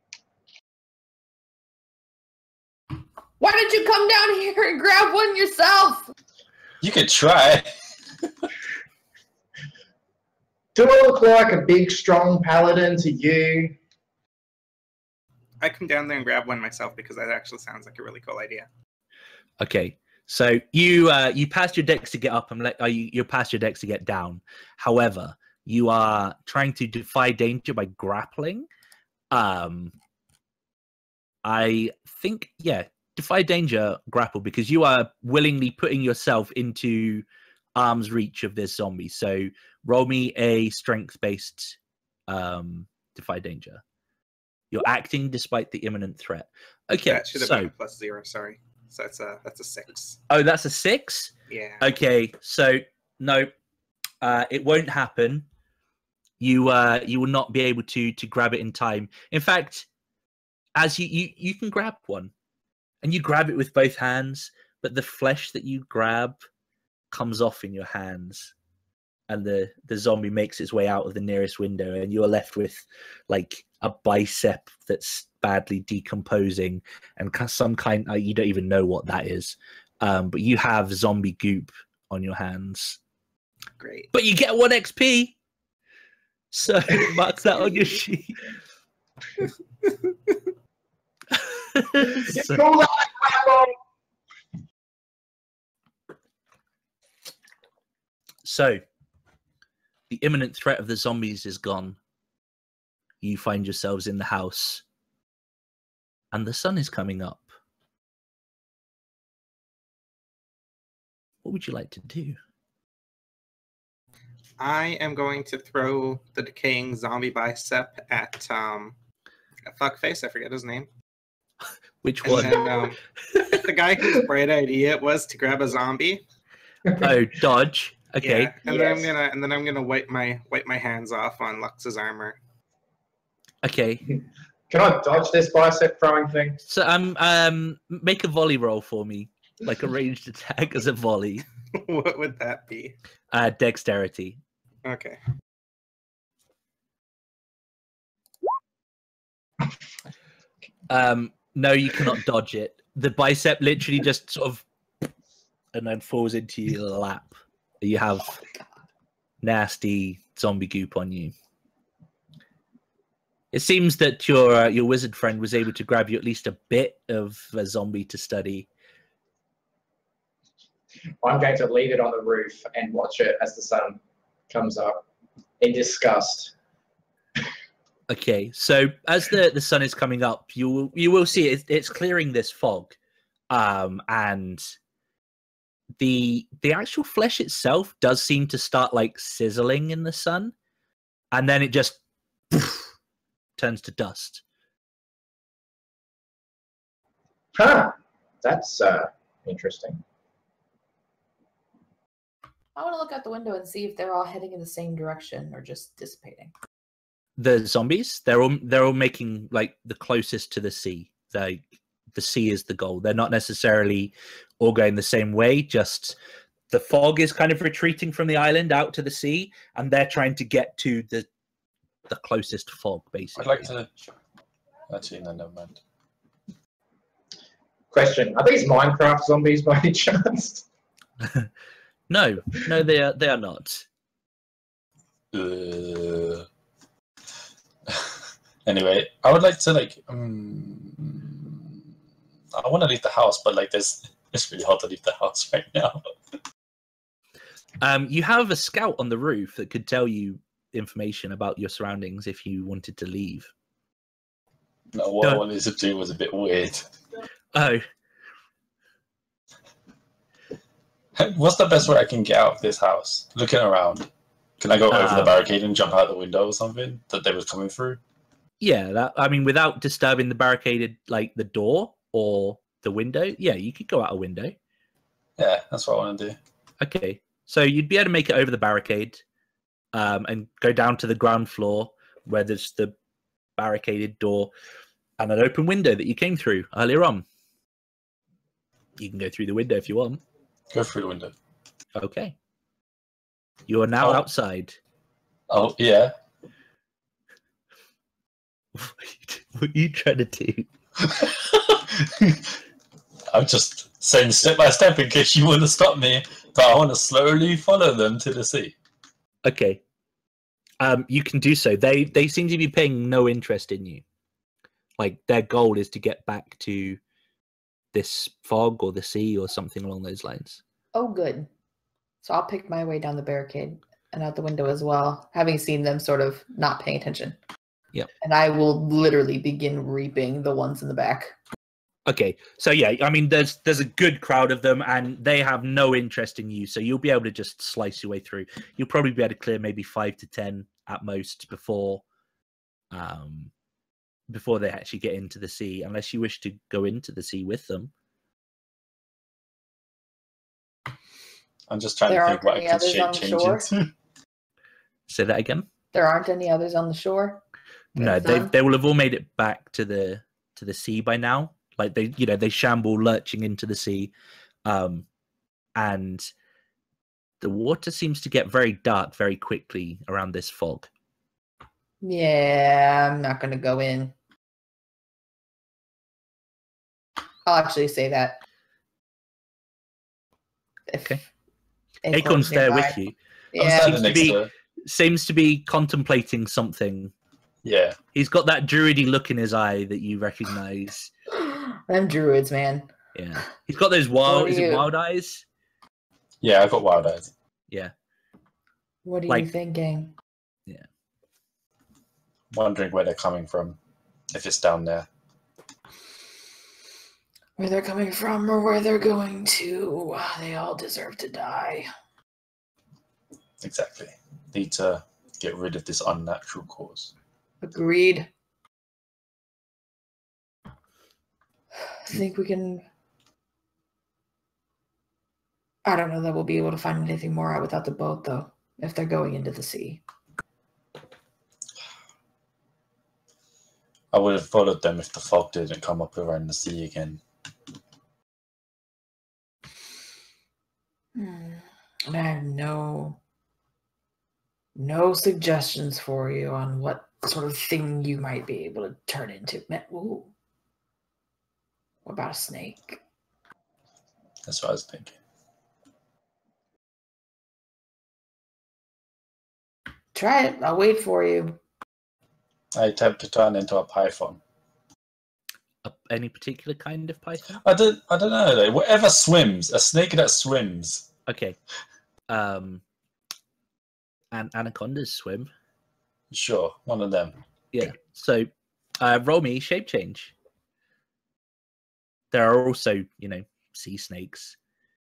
Why don't you come down here and grab one yourself? You could try. Do I look like a big, strong paladin to you? I come down there and grab one myself because that actually sounds like a really cool idea. Okay, so you uh, you passed your dex to get up, and let, uh, you you're past your dex to get down. However, you are trying to defy danger by grappling. Um, I think yeah, defy danger, grapple, because you are willingly putting yourself into arm's reach of this zombie. So roll me a strength-based um, defy danger. You're acting despite the imminent threat. Okay, That should have so been a plus zero. Sorry. So that's a that's a six. oh, that's a six. Yeah. Okay, so no, uh, it won't happen. You uh, you will not be able to to grab it in time. In fact, as you you you can grab one, and you grab it with both hands, but the flesh that you grab comes off in your hands, and the the zombie makes its way out of the nearest window, and you are left with like a bicep that's badly decomposing and ca- some kind uh, you don't even know what that is, um, but you have zombie goop on your hands. Great. But you get one X P, so mark that on your sheet. So- Call that grapple! So, the imminent threat of the zombies is gone. You find yourselves in the house, and the sun is coming up. what would you like to do? I am going to throw the decaying zombie bicep at um, at fuckface. I forget his name. Which And one? then um, the guy whose bright idea it was to grab a zombie. Oh, dodge. Okay. Yeah, and then I'm Yes. gonna and then I'm gonna wipe my wipe my hands off on Lux's armor. Okay. Can I dodge this bicep throwing thing? So um um make a volley roll for me, like a ranged attack as a volley. What would that be? Uh, dexterity. Okay. Um, no, you cannot dodge it. The bicep literally just sort of, and then falls into your lap. You have nasty zombie goop on you. It seems that your uh, your wizard friend was able to grab you at least a bit of a zombie to study. I'm going to leave it on the roof and watch it as the sun comes up in disgust. Okay, so as the, the sun is coming up, you will you will see it, it's clearing this fog, um, and the the actual flesh itself does seem to start like sizzling in the sun, and then it just poof, turns to dust. Huh. That's uh, interesting. I want to look out the window and see if they're all heading in the same direction or just dissipating. The zombies, they're all they're all making like the closest to the sea. They the sea is the goal. They're not necessarily all going the same way. Just the fog is kind of retreating from the island out to the sea, and they're trying to get to the the closest fog, basically. I'd like to. Actually, no, never mind. Question: are these Minecraft zombies by any chance? No, no, they are they are not. Uh... Anyway, I would like to like. Um... I want to leave the house, but like, there's it's really hard to leave the house right now. Um, you have a scout on the roof that could tell you information about your surroundings if you wanted to leave. No, what I Don't- wanted to do was a bit weird. Oh, What's the best way I can get out of this house? Looking around. Can I go over the Um, barricade and jump out the window or something that they was coming through? yeah. That I mean, without disturbing the barricaded, like the door or the window. Yeah, you could go out a window. Yeah, that's what I want to do. Okay, so you'd be able to make it over the barricade, um, and go down to the ground floor where there's the barricaded door and an open window that you came through earlier on. You can go through the window if you want. Go through the window. Okay. You are now Oh. outside. Oh, yeah. What are you trying to do? I'm just saying step by step in case you want to stop me, but I want to slowly follow them to the sea. Okay. Um, you can do so. They they seem to be paying no interest in you. Like their goal is to get back to this fog or the sea or something along those lines. Oh, good. So I'll pick my way down the barricade and out the window as well, having seen them sort of not paying attention. Yep. And I will literally begin reaping the ones in the back. Okay, so yeah, I mean, there's there's a good crowd of them, and they have no interest in you. So you'll be able to just slice your way through. You'll probably be able to clear maybe five to ten at most before, um, before they actually get into the sea, unless you wish to go into the sea with them. I'm just trying There to think aren't what I any could others shape on the change shore? into. Say that again. There aren't any others on the shore. No, That's they done? they will have all made it back to the to the sea by now. Like they, you know, they shamble lurching into the sea, um, and the water seems to get very dark very quickly around this fog. Yeah, I'm not going to go in. I'll actually say that. If Okay. Acorn's Acorn's there nearby. with you. I'm Yeah. standing Seems to next be- to her. Seems to be contemplating something. Yeah. He's got that druidy look in his eye that you recognize. Them druids, man. Yeah, he's got those wild, are is it you? wild eyes? Yeah, I got wild eyes. Yeah. What are Like- you thinking? Wondering where they're coming from. If it's down there. Where they're coming from or where they're going to, they all deserve to die. Exactly. Need to get rid of this unnatural cause. Agreed. I think we can... I don't know that we'll be able to find anything more out without the boat, though, if they're going into the sea. I would have followed them if the fog didn't come up around the sea again. Hmm. And I have no... no suggestions for you on what sort of thing you might be able to turn into. Ooh. What about a snake? That's what I was thinking. Try it. I'll wait for you. I attempt to turn into a python. Uh, any particular kind of python? I don't. I don't know. Though. Whatever swims, a snake that swims. Okay. Um. And anacondas swim. Sure, one of them. Yeah. So, uh, roll me shape change. There are also, you know, sea snakes.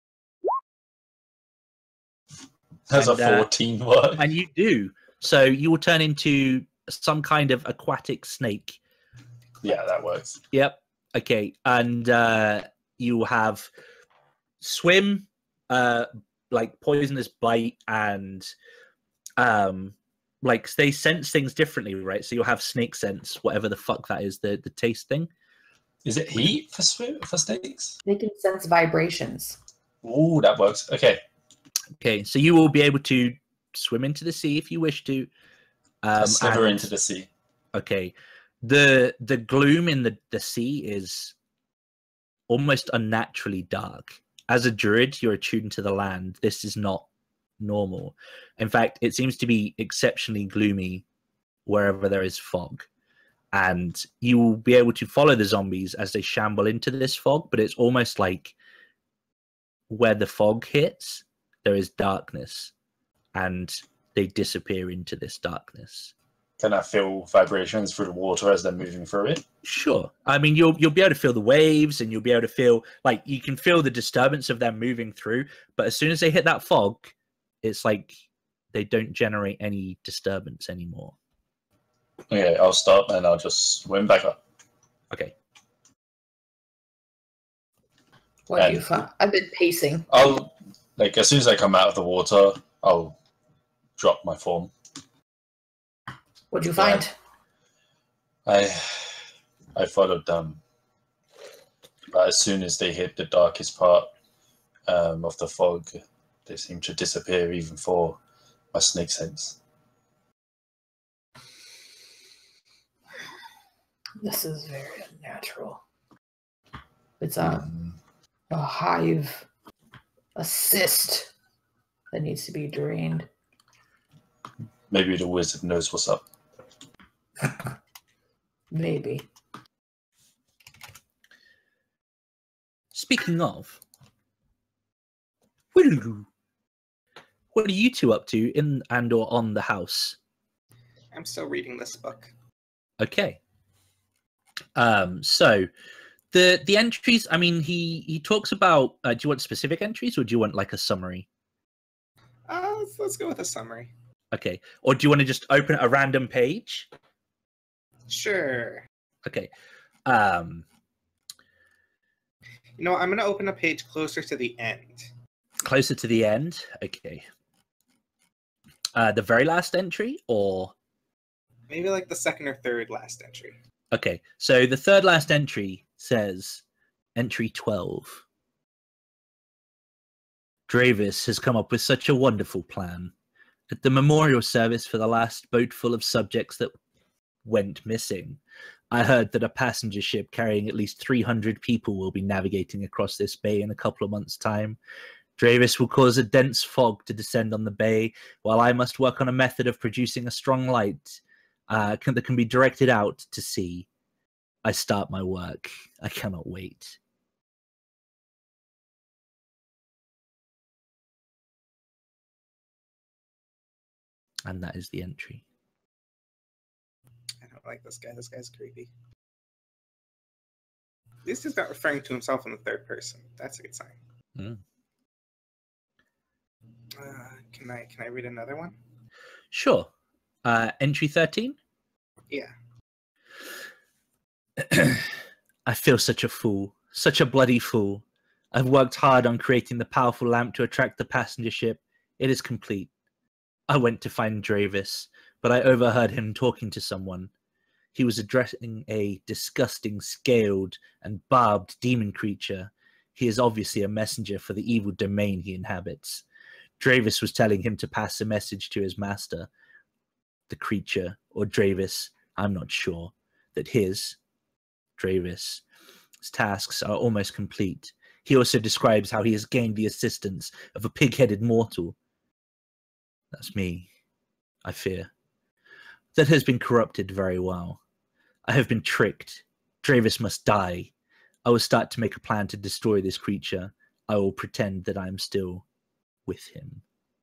Has And, a uh, fourteen work? And you do. So you will turn into some kind of aquatic snake. Yeah, that works. Yep. Okay. And uh, you will have swim, uh, like poisonous bite, and um, like they sense things differently, right? So you'll have snake sense, whatever the fuck that is, the the taste thing. Is it heat for swim for snakes? They can sense vibrations. Ooh, that works. Okay. Okay. So you will be able to swim into the sea if you wish to. Um, I sliver and- into the sea. Okay. The the gloom in the, the sea is almost unnaturally dark. As a druid, you're attuned to the land. This is not normal. In fact, it seems to be exceptionally gloomy wherever there is fog. And you will be able to follow the zombies as they shamble into this fog, but it's almost like where the fog hits, there is darkness, and they disappear into this darkness. Can I feel vibrations through the water as they're moving through it? Sure. I mean, you'll you'll be able to feel the waves, and you'll be able to feel like you can feel the disturbance of them moving through. But as soon as they hit that fog, it's like they don't generate any disturbance anymore. Okay, I'll stop and I'll just swim back up. Okay. What do And- you find? I've been pacing. I'll like as soon as I come out of the water, I'll drop my form. What'd you Yeah. find? I I followed them. But as soon as they hit the darkest part um, of the fog, they seem to disappear even for my snake sense. This is very unnatural. It's a, Mm. a hive, a cyst that needs to be drained. Maybe the wizard knows what's up. Maybe. Speaking of, what are you two up to in and or on the house? I'm still reading this book. Okay. Um. So, the the entries. I mean, he he talks about. Uh, do you want specific entries, or do you want like a summary? Uh, let's, let's go with a summary. Okay. Or do you want to just open a random page? Sure. Okay. Um. You know, I'm going to open a page closer to the end. Closer to the end. Okay. Uh, the very last entry, or Maybe like the second or third last entry. okay. So the third last entry says, entry twelve. Dravis has come up with such a wonderful plan. At the memorial service for the last boat full of subjects that went missing, I heard that a passenger ship carrying at least three hundred people will be navigating across this bay in a couple of months' time. Dravis will cause a dense fog to descend on the bay, while I must work on a method of producing a strong light uh, can, that can be directed out to sea. I start my work. I cannot wait. And that is the entry. I don't like this guy. This guy's creepy. least he's not referring to himself in the third person. That's a good sign. Mm. Uh, can I can I read another one? Sure. Uh, entry thirteen? Yeah. I feel such a fool. Such a bloody fool. I've worked hard on creating the powerful lamp to attract the passenger ship. It is complete. I went to find Dravis, but I overheard him talking to someone. He was addressing a disgusting, scaled, and barbed demon creature. He is obviously a messenger for the evil domain he inhabits. Dravis was telling him to pass a message to his master, the creature, or Dravis, I'm not sure, that his, Dravis, his tasks are almost complete. He also describes how he has gained the assistance of a pig-headed mortal. That's me, I fear. That has been corrupted very well. I have been tricked. Dravis must die. I will start to make a plan to destroy this creature. I will pretend that I am still with him.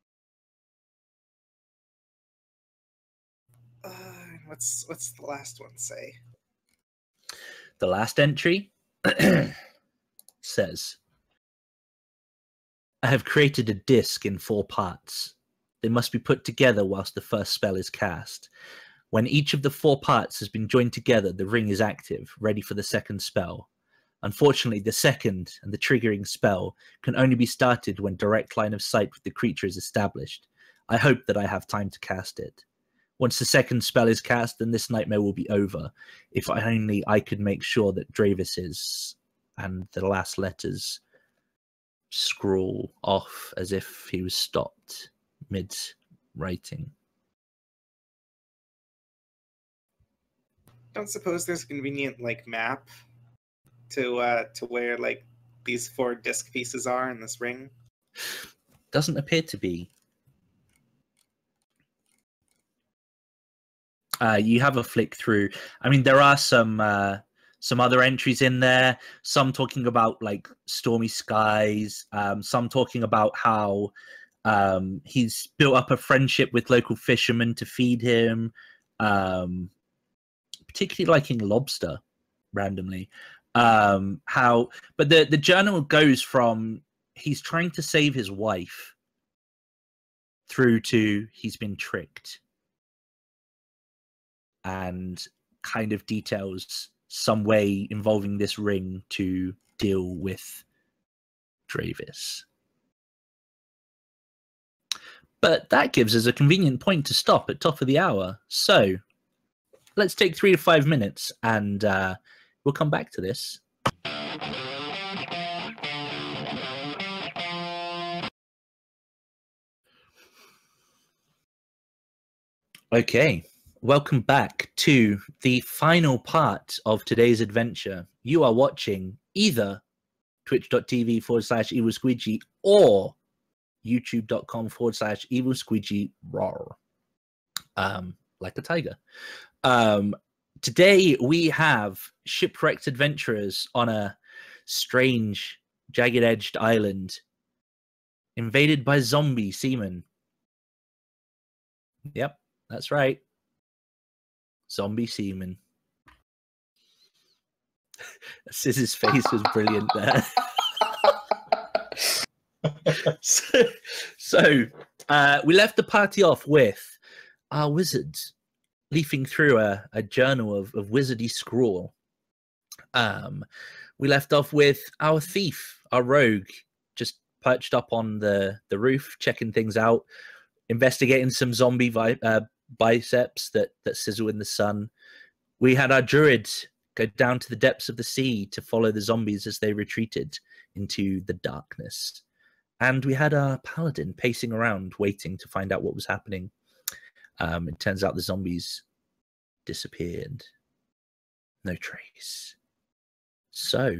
Uh, what's what's the last one say? The last entry says, I have created a disc in four parts. They must be put together whilst the first spell is cast. When each of the four parts has been joined together, the ring is active, ready for the second spell. Unfortunately, the second and the triggering spell can only be started when direct line of sight with the creature is established. I hope that I have time to cast it. Once the second spell is cast, then this nightmare will be over. If only I could make sure that Dravis is, and the last letters scroll off as if he was stopped mid-writing. Don't suppose there's a convenient like map to uh to where like these four disc pieces are in this ring? Doesn't appear to be. Uh, you have a flick through. I mean, there are some uh, some other entries in there. Some talking about like stormy skies. Um, some talking about how um, he's built up a friendship with local fishermen to feed him. Um, particularly liking lobster, randomly. Um, how, but the the journal goes from he's trying to save his wife through to he's been tricked. And kind of details some way involving this ring to deal with Dravis. But that gives us a convenient point to stop at top of the hour. So let's take three to five minutes and uh, we'll come back to this. Okay. Welcome back to the final part of today's adventure. You are watching either twitch.tv forward slash evil squeegee or youtube.com forward slash evil squeegee raw. Um, like a tiger. Um, today we have shipwrecked adventurers on a strange, jagged-edged island invaded by zombie seamen. Yep, that's right. Zombie seaman. Siz's face was brilliant there. so so uh, we left the party off with our wizards leafing through a, a journal of, of wizardy scrawl. Um, we left off with our thief, our rogue, just perched up on the, the roof, checking things out, investigating some zombie vi- uh, biceps that that sizzle in the sun. We had our druid go down to the depths of the sea to follow the zombies as they retreated into the darkness, and we had our paladin pacing around waiting to find out what was happening. Um it turns out the zombies disappeared, no trace. So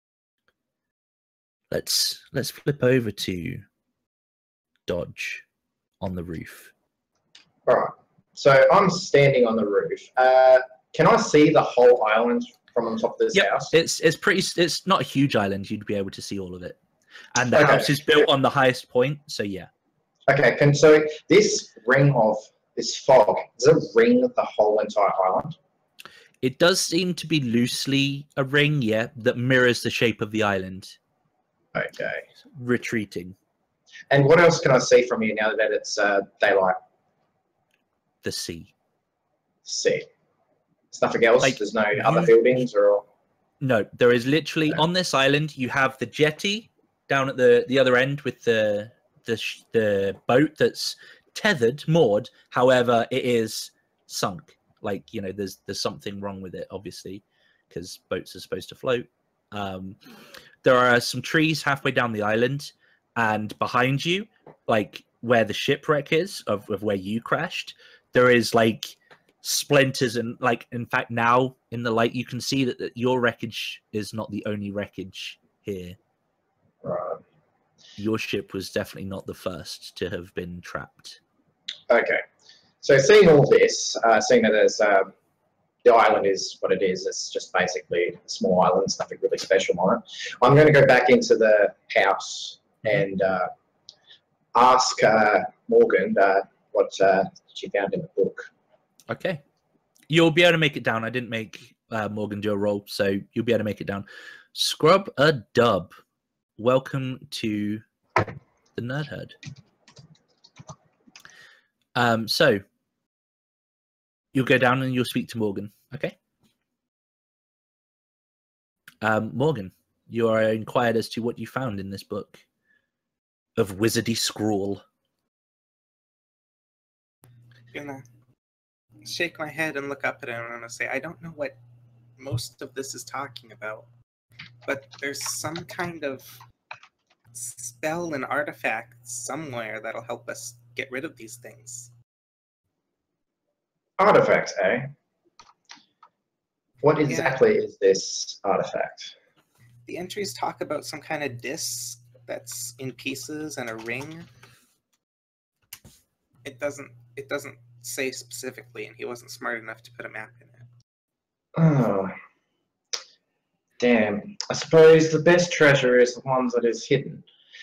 let's let's flip over to Dodge on the roof. All right. So I'm standing on the roof. Uh, can I see the whole island from on top of this Yep, house? it's it's pretty. It's not a huge island. You'd be able to see all of it, and the Okay. house is built on the highest point. So yeah, Okay. Can so this ring of this fog does it ring the whole entire island? It does seem to be loosely a ring, yeah, that mirrors the shape of the island. Okay. Retreating. And what else can I see from here now that it's uh, daylight? The sea. See. There's nothing else? Like, There's no you- other buildings or... No, there is literally No. on this island. You have the jetty down at the the other end with the the sh- the boat that's tethered, moored. However, it is sunk. Like, you know, there's there's something wrong with it, obviously, because boats are supposed to float. Um, there are some trees halfway down the island, and behind you, like where the shipwreck is of, of where you crashed, there is like splinters, and like in fact now in the light you can see that, that your wreckage is not the only wreckage here. Right. Your ship was definitely not the first to have been trapped. Okay. So seeing all this, uh, seeing that there's um, the island is what it is, it's just basically a small island, there's nothing really special on it. I'm going to go back into the house and uh, ask uh, Morgan uh, what uh, she found in the book. Okay, you'll be able to make it down. I didn't make uh, Morgan do a roll, so you'll be able to make it down. Scrub a dub. Welcome to the Nerd Herd. Um, so you'll go down and you'll speak to Morgan. Okay. Um, Morgan, you are inquired as to what you found in this book of wizardy scrawl. Gonna shake my head and look up at it, and I'm gonna say, I don't know what most of this is talking about, but there's some kind of spell and artifact somewhere that'll help us get rid of these things. Artifact, eh? What exactly yeah. is this artifact? The entries talk about some kind of disc that's in pieces and a ring. It doesn't it doesn't say specifically, and he wasn't smart enough to put a map in it. Oh. Damn. I suppose the best treasure is the ones that is hidden.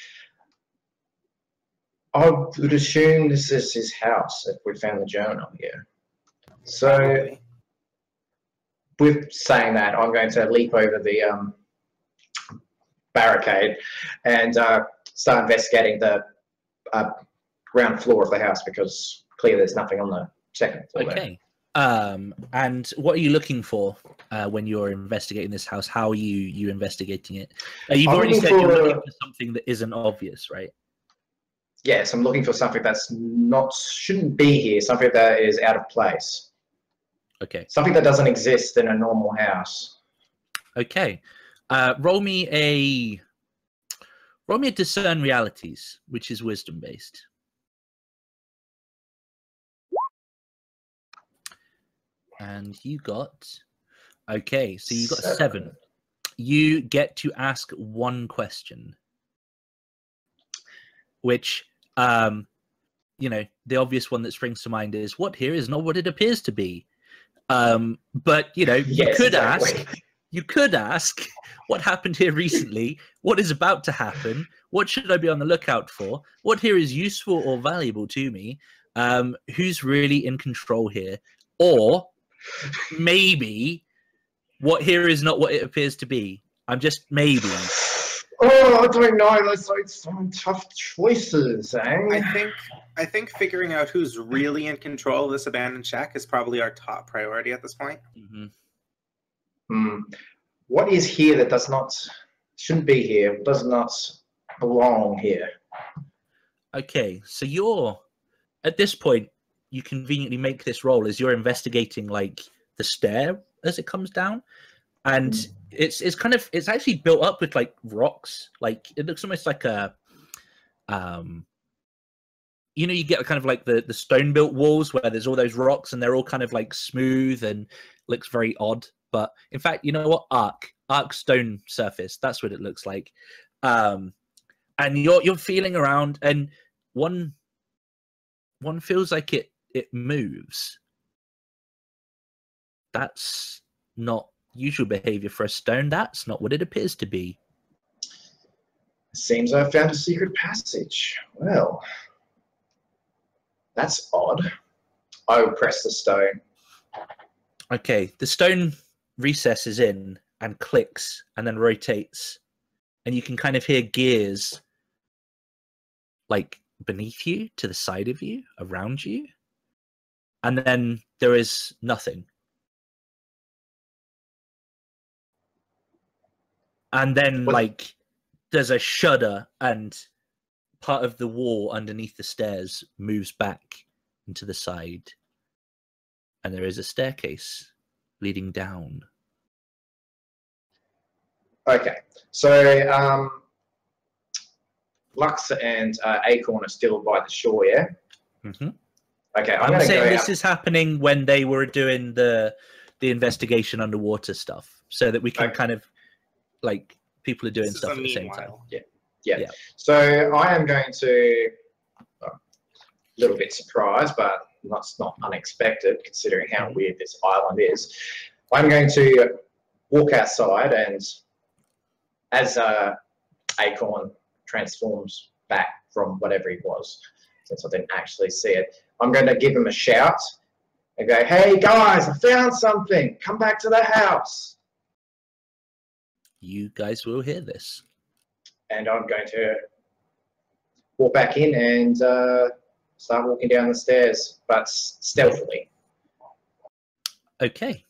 I would assume this is his house if we found the journal here. So, Probably. With saying that, I'm going to leap over the um, barricade and uh, start investigating the uh, ground floor of the house, because clearly there's nothing on the second floor. Okay. Um, and what are you looking for uh, when you're investigating this house? How are you you investigating it? Uh, you've I'm already said for, you're looking for something that isn't obvious, right? Yes, I'm looking for something that's not shouldn't be here, something that is out of place. Okay. Something that doesn't exist in a normal house. Okay. Uh, roll me a roll me a discern realities, which is wisdom based. And you got okay, so you got seven. seven. You get to ask one question, which um, you know, the obvious one that springs to mind is, what here is not what it appears to be. Um, but you know, you yes, could exactly. ask, you could ask, what happened here recently? What is about to happen? What should I be on the lookout for? What here is useful or valuable to me? Um, who's really in control here? Or maybe, what here is not what it appears to be. I'm just maybe. Oh, I don't know. Those are some tough choices, eh? I think I think figuring out who's really in control of this abandoned shack is probably our top priority at this point. Mm-hmm. Hmm. What is here that does not shouldn't be here? Does not belong here? Okay, so you're at this point. You conveniently make this roll as you're investigating like the stair as it comes down, and mm. it's it's kind of it's actually built up with like rocks. Like it looks almost like a um you know, you get kind of like the the stone built walls where there's all those rocks and they're all kind of like smooth and looks very odd. But in fact, you know what? Arc arc stone surface, that's what it looks like. Um and you're you're feeling around, and one one feels like it it moves. That's not usual behavior for a stone. That's not what it appears to be. Seems I found a secret passage. Well, that's odd. I will press the stone. Okay, the stone recesses in and clicks and then rotates, and you can kind of hear gears like beneath you, to the side of you, around you, and then there is nothing. And then, Was- like, there's a shudder, and part of the wall underneath the stairs moves back into the side, and there is a staircase leading down. Okay, so um, Lux and uh, Acorn are still by the shore, yeah? Mm-hmm. Okay, I'm, I'm going to saying go this out. is happening when they were doing the the investigation underwater stuff, so that we can Okay. kind of like people are doing This is stuff a at the same time. meanwhile. Yeah. Yeah. So I am going to, a little bit surprised, but that's not unexpected considering how Mhm. weird this island is. I'm going to walk outside, and as uh, Acorn transforms back from whatever he was, since I didn't actually see it, I'm going to give him a shout and go, "Hey guys, I found something. Come back to the house." You guys will hear this. And I'm going to walk back in and uh, start walking down the stairs, but s- stealthily. Okay.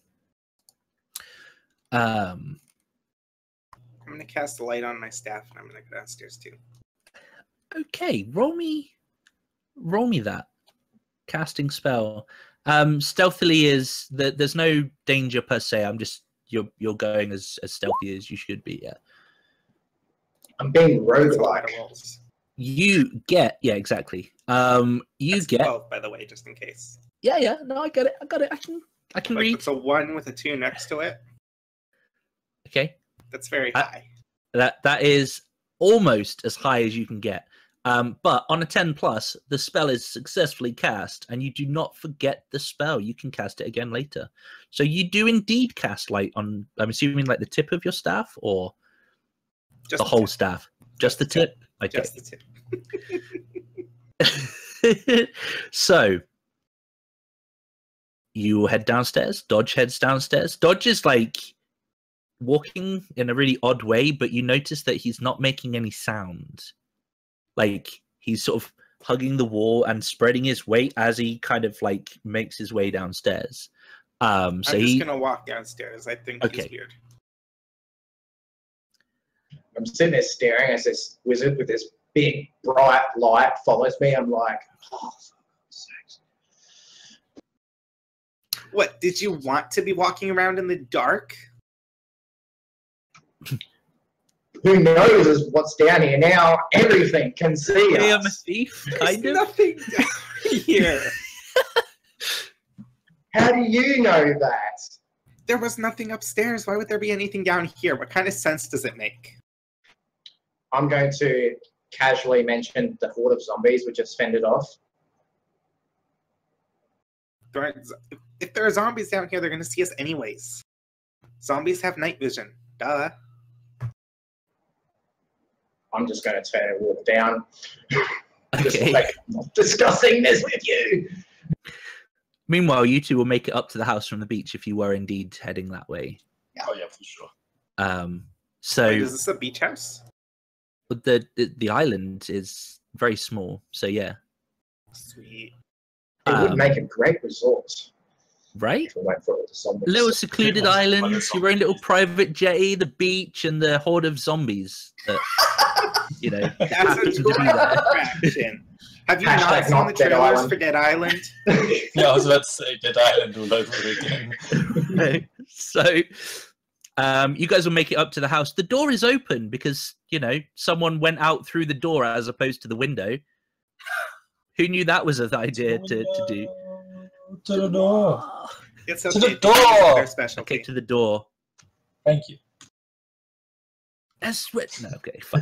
Um. I'm gonna cast a light on my staff, and I'm gonna go downstairs too. Okay. Roll me. Roll me that casting spell. Um. Stealthily is that there's no danger per se. I'm just you're you're going as as stealthy as you should be. Yeah. I'm being That's a lot roguelike. of rolls. You get yeah exactly. Um. You That's get twelve, by the way, just in case. yeah yeah no I get it I got it I can I can Like read. it's a one with a two next to it. Okay. That's very I- high. That that is almost as high as you can get. Um, but on a ten plus, the spell is successfully cast, and you do not forget the spell. You can cast it again later. So you do indeed cast light on. I'm assuming like the tip of your staff or Just the whole tip. staff. Just the tip. Okay. Just the tip. So you head downstairs. Dodge heads downstairs. Dodge is like walking in a really odd way, but you notice that he's not making any sound. Like he's sort of hugging the wall and spreading his weight as he kind of like makes his way downstairs. Um, so I'm just he gonna walk downstairs. I think Okay. he's weird. I'm sitting there staring as this wizard with this big bright light follows me. I'm like, oh, for God's sakes. What, did you want to be walking around in the dark? Who knows is what's down here now? Everything can see I am a us. thief, There's kind of. nothing down here. How do you know that? There was nothing upstairs. Why would there be anything down here? What kind of sense does it make? I'm going to casually mention the horde of zombies we just fended off. There aren't- If there are zombies down here, they're going to see us anyways. Zombies have night vision. Duh. I'm just going to turn and walk down. Just Okay. like, I'm not discussing this with you. Meanwhile, you two will make it up to the house from the beach if you were indeed heading that way. Oh yeah, for sure. Um, so Wait, is this a beach house? the, the the island is very small. So yeah, Sweet. It would Um, make a great resort right. if we went for all the zombies. Little secluded Yeah, islands, like a your own little zombie. private jetty, the beach, and the horde of zombies that you know That's happen a to be tourist there. attraction. Have you Hashtag not seen not the Dead trailers Island. for Dead Island? Yeah, I was about to say Dead Island all over again. So um, you guys will make it up to the house. The door is open because you know someone went out through the door as opposed to the window. Who knew that was an idea to, to do? To the door. It's To okay. the these are door! Their specialty. Okay, to the door. Thank you. That's what. No, okay, fine.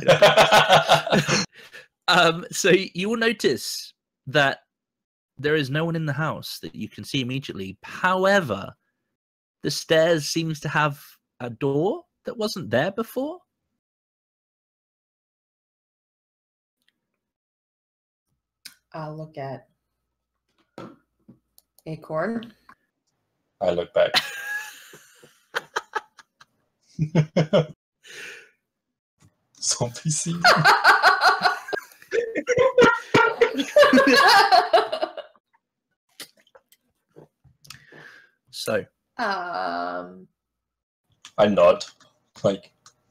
um, so you will notice that there is no one in the house that you can see immediately. However, the stairs seems to have a door that wasn't there before. I'll look at Acorn. I look back. Zombie scene. So, um, I nod. Like,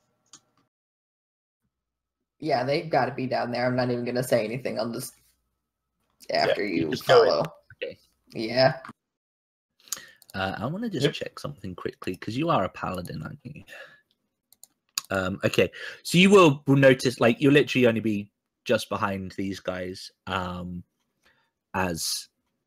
yeah, they've got to be down there. I'm not even gonna say anything. I'll just after you you just go in. follow. Okay. Yeah. Uh, I want to just Yep. check something quickly because you are a paladin, aren't you? Um, okay, so you will will notice, like, you'll literally only be just behind these guys um, as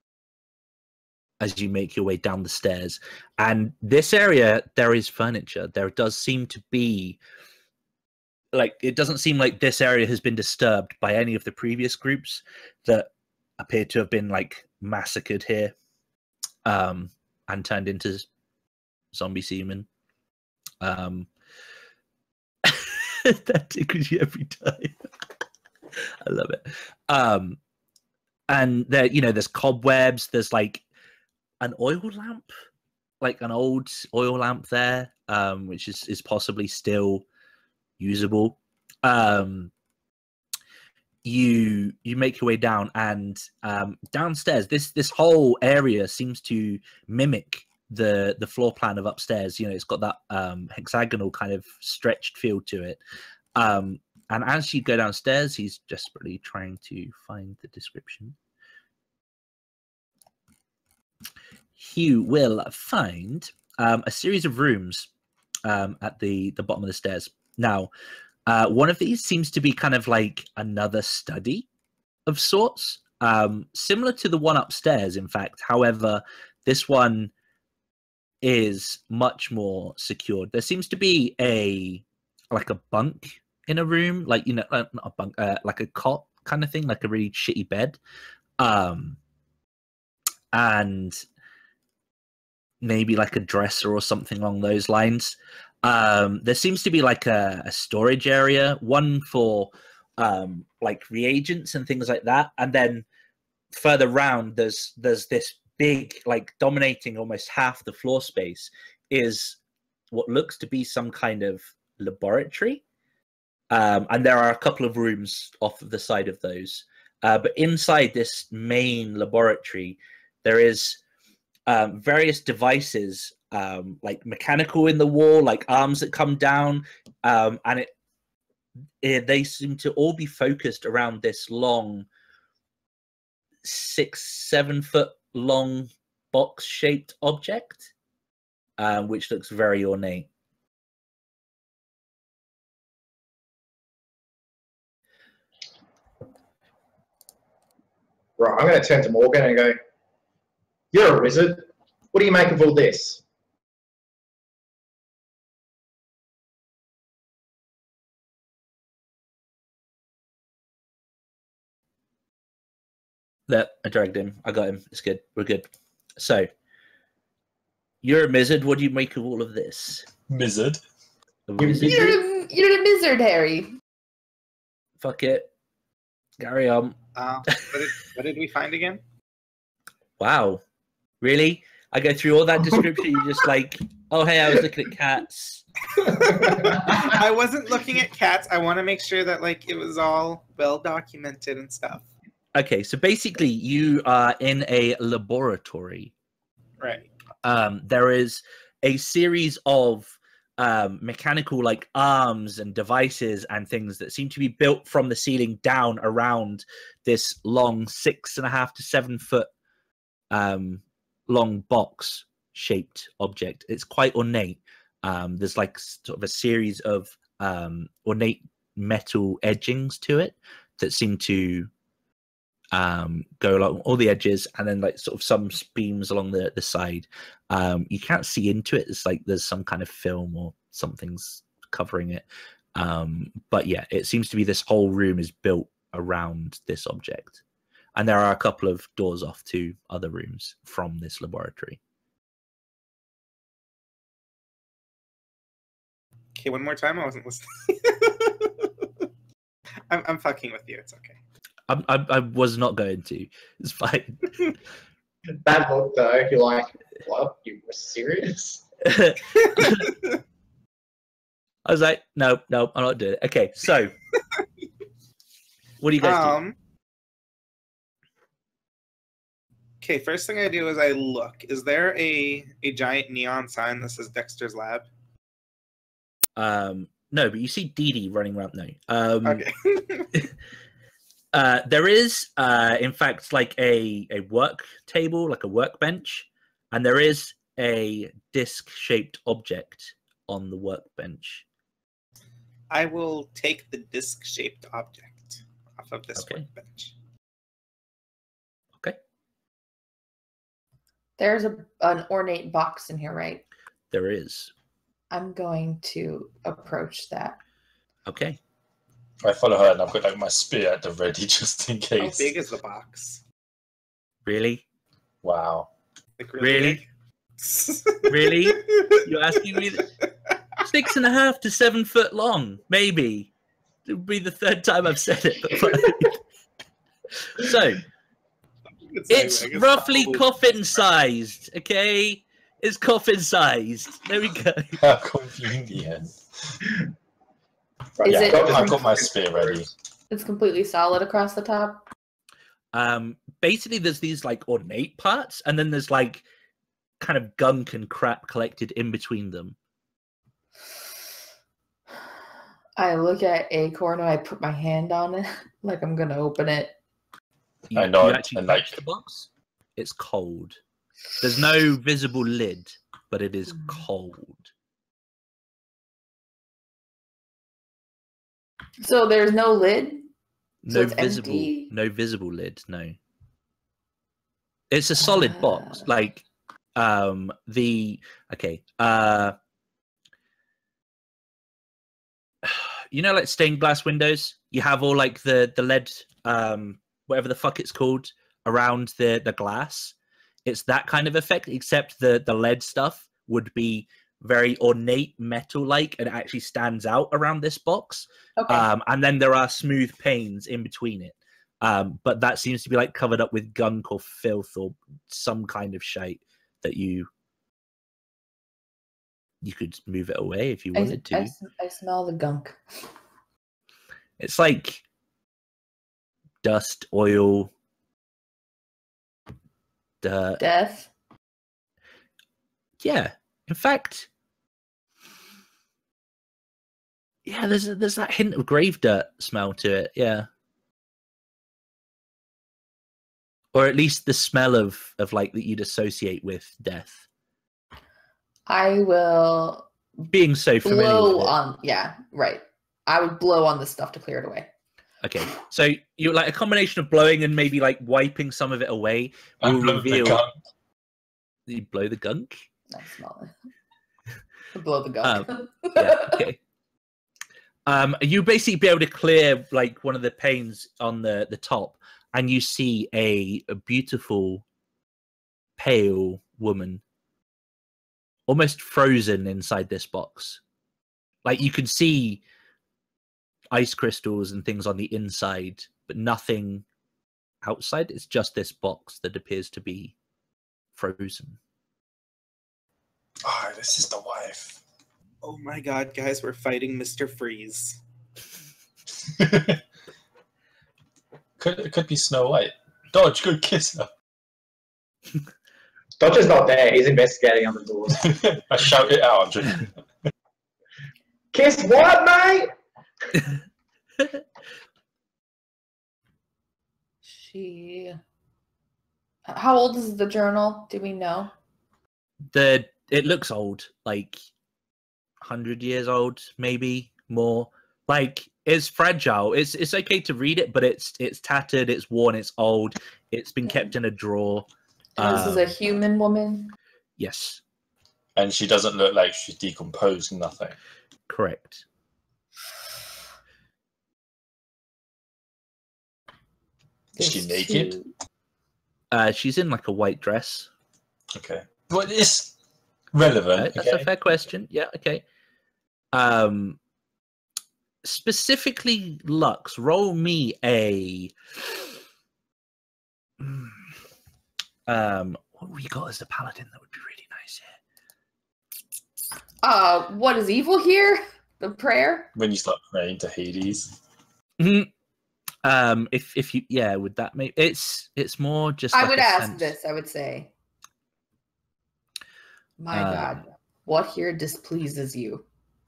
as you make your way down the stairs. And this area, there is furniture. There does seem to be, like, it doesn't seem like this area has been disturbed by any of the previous groups that appear to have been, like, massacred here um, and turned into zombie seamen. Um, that tickles you every time. I love it. Um, and there, you know, there's cobwebs. There's like an oil lamp, like an old oil lamp there, um, which is is possibly still usable. Um, you you make your way down, and um, downstairs, this this whole area seems to mimic the the floor plan of upstairs. You know, it's got that um, hexagonal kind of stretched feel to it. Um, and as you go downstairs, he's desperately trying to find the description. You will find um, a series of rooms um, at the, the bottom of the stairs. Now, uh, one of these seems to be kind of like another study of sorts, um, similar to the one upstairs, in fact. However, this one is much more secured. There seems to be a like a bunk in a room, like, you know, uh, not a bunk, uh, like a cot kind of thing, like a really shitty bed, um, and maybe like a dresser or something along those lines. Um, there seems to be like a, a storage area, one for um, like reagents and things like that, and then further round, there's there's this big, like, dominating almost half the floor space is what looks to be some kind of laboratory. Um, and there are a couple of rooms off of the side of those. Uh, but inside this main laboratory, there is um, various devices, um, like mechanical in the wall, like arms that come down. Um, and it, it they seem to all be focused around this long, six, seven foot long box-shaped object, um, which looks very ornate. Right, I'm going to turn to Morgan and go, "You're a wizard. What do you make of all this?" That I dragged him. I got him. It's good. We're good. So, you're a wizard. What do you make of all of this? Wizard. A You- wizard? You're a, you're a wizard, Harry. Fuck it. Carry on. Uh, what, did, what did we find again? Wow. Really? I go through all that description. You just like, oh, hey, I was looking at cats. I wasn't looking at cats. I want to make sure that like it was all well documented and stuff. Okay, so basically, you are in a laboratory. Right. Um, there is a series of um, mechanical, like, arms and devices and things that seem to be built from the ceiling down around this long six and a half to seven foot um, long box shaped object. It's quite ornate. Um, there's like sort of a series of um, ornate metal edgings to it that seem to um go along all the edges, and then like sort of some beams along the the side. Um you can't see into it. It's like there's some kind of film or something's covering it, um but yeah, it seems to be this whole room is built around this object, and there are a couple of doors off to other rooms from this laboratory. Okay, one more time. I wasn't listening. I'm I'm fucking with you. It's okay. I, I, I was not going to. It's fine. That look though, you're like, what? You were serious? I was like, no, no, I'm not doing it. Okay, so what do you guys do? Um. Okay, first thing I do is I look. Is there a a giant neon sign that says Dexter's Lab? Um, no, but you see Dee Dee running around. No. Um, Okay. uh, there is, uh, in fact, like a, a work table, like a workbench, and there is a disc-shaped object on the workbench. I will take the disc-shaped object off of this Okay. workbench. Okay. There's a an ornate box in here, right? There is. I'm going to approach that. Okay. I follow her and I've got like my spear at the ready just in How case. big is the box? Really? Wow. Like Really? big? Really? You're asking me? Th- Six and a half to seven foot long, maybe. It would be the third time I've said it. But so it's I guess roughly probably- coffin-sized. Okay, it's coffin-sized. There we go. How convenient. Right, Is yeah, it- I've got, I've got my spear ready. It's completely solid across the top. Um, basically, there's these like ornate parts, and then there's like kind of gunk and crap collected in between them. I look at Acorn and I put my hand on it like I'm gonna open it. You, I nod you actually and, touch like- the box. It's cold. There's no visible lid, but it is Mm. cold. So there's no lid. So No it's visible, empty? no visible lid. No. It's a solid box. Ah. Like, um, the okay. Uh, you know, like stained glass windows. You have all like the the lead, um, whatever the fuck it's called, around the the glass. It's that kind of effect, except the the lead stuff would be very ornate metal like and it actually stands out around this box. Okay. Um, and then there are smooth panes in between it. Um, but that seems to be like covered up with gunk or filth or some kind of shite that you you could move it away if you I, wanted to. I, I smell the gunk. It's like dust, oil, dirt. Death. Yeah. In fact, yeah, there's a, there's that hint of grave dirt smell to it. Yeah. Or at least the smell of of like that you'd associate with death. I will Being so familiar blow with it. on. Yeah, right. I would blow on this stuff to clear it away. Okay, so you like a combination of blowing and maybe like wiping some of it away I will blow the reveal. gun. You blow the gunk. I smell it. Blow the gunk. Yeah. Okay. Um, you basically be able to clear like one of the panes on the the top, and you see a, a beautiful, pale woman, almost frozen inside this box. Like you can see ice crystals and things on the inside, but nothing outside. It's just this box that appears to be frozen. Oh, this is the wife. Oh my god, guys, we're fighting Mister Freeze. could it could be Snow White. Dodge, go kiss her. Dodger's not there. He's investigating on the doors. I shout it out. I'm just... Kiss what, mate? She. How old is the journal? Do we know? The it looks old, like hundred years old, maybe more. Like it's fragile. It's it's okay to read it, but it's it's tattered, it's worn, it's old. It's been kept in a drawer. And this is a Um, human woman. Yes, And she doesn't look like she's decomposed, nothing. correct. Is she There's naked? two- Uh, she's in like a white dress. Okay. Well, it's Uh, relevant. that's okay. a fair question. Yeah, okay. Um, specifically, Lux, roll me a. Um, what we got as the paladin that would be really nice here. Uh, what is evil here? The prayer? When you start praying to Hades. Mhm. Um, if if you yeah, would that make it's it's more just. I like would a ask sense- this, I would say. My Uh, God, what here displeases you?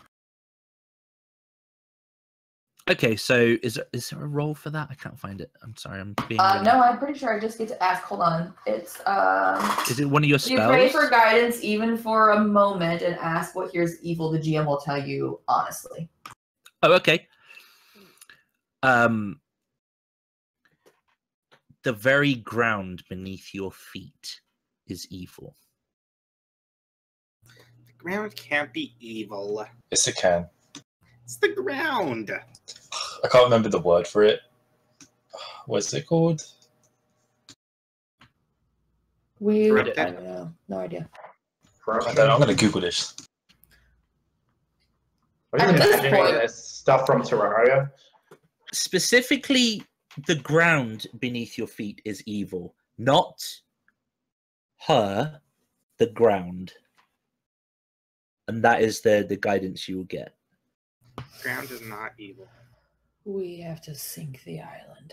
Okay, so is there, is there a role for that? I can't find it. I'm sorry, I'm being. Uh, really- no, I'm pretty sure I just get to ask. Hold on. It's um. Is it one of your You pray spells? for guidance even for a moment and ask what here's evil. The G M will tell you honestly. Oh, okay. Um, the very ground beneath your feet is evil. The ground can't be evil. Yes, it can. It's the ground. I can't remember the word for it. What's it called? We. I Corrupted. don't know. No idea. I don't know. I'm going to Google this. I'm At just this imagining point- there's stuff from Terraria. Specifically, the ground beneath your feet is evil, not her, the ground. And that is the, the guidance you will get. Ground is not evil. We have to sink the island.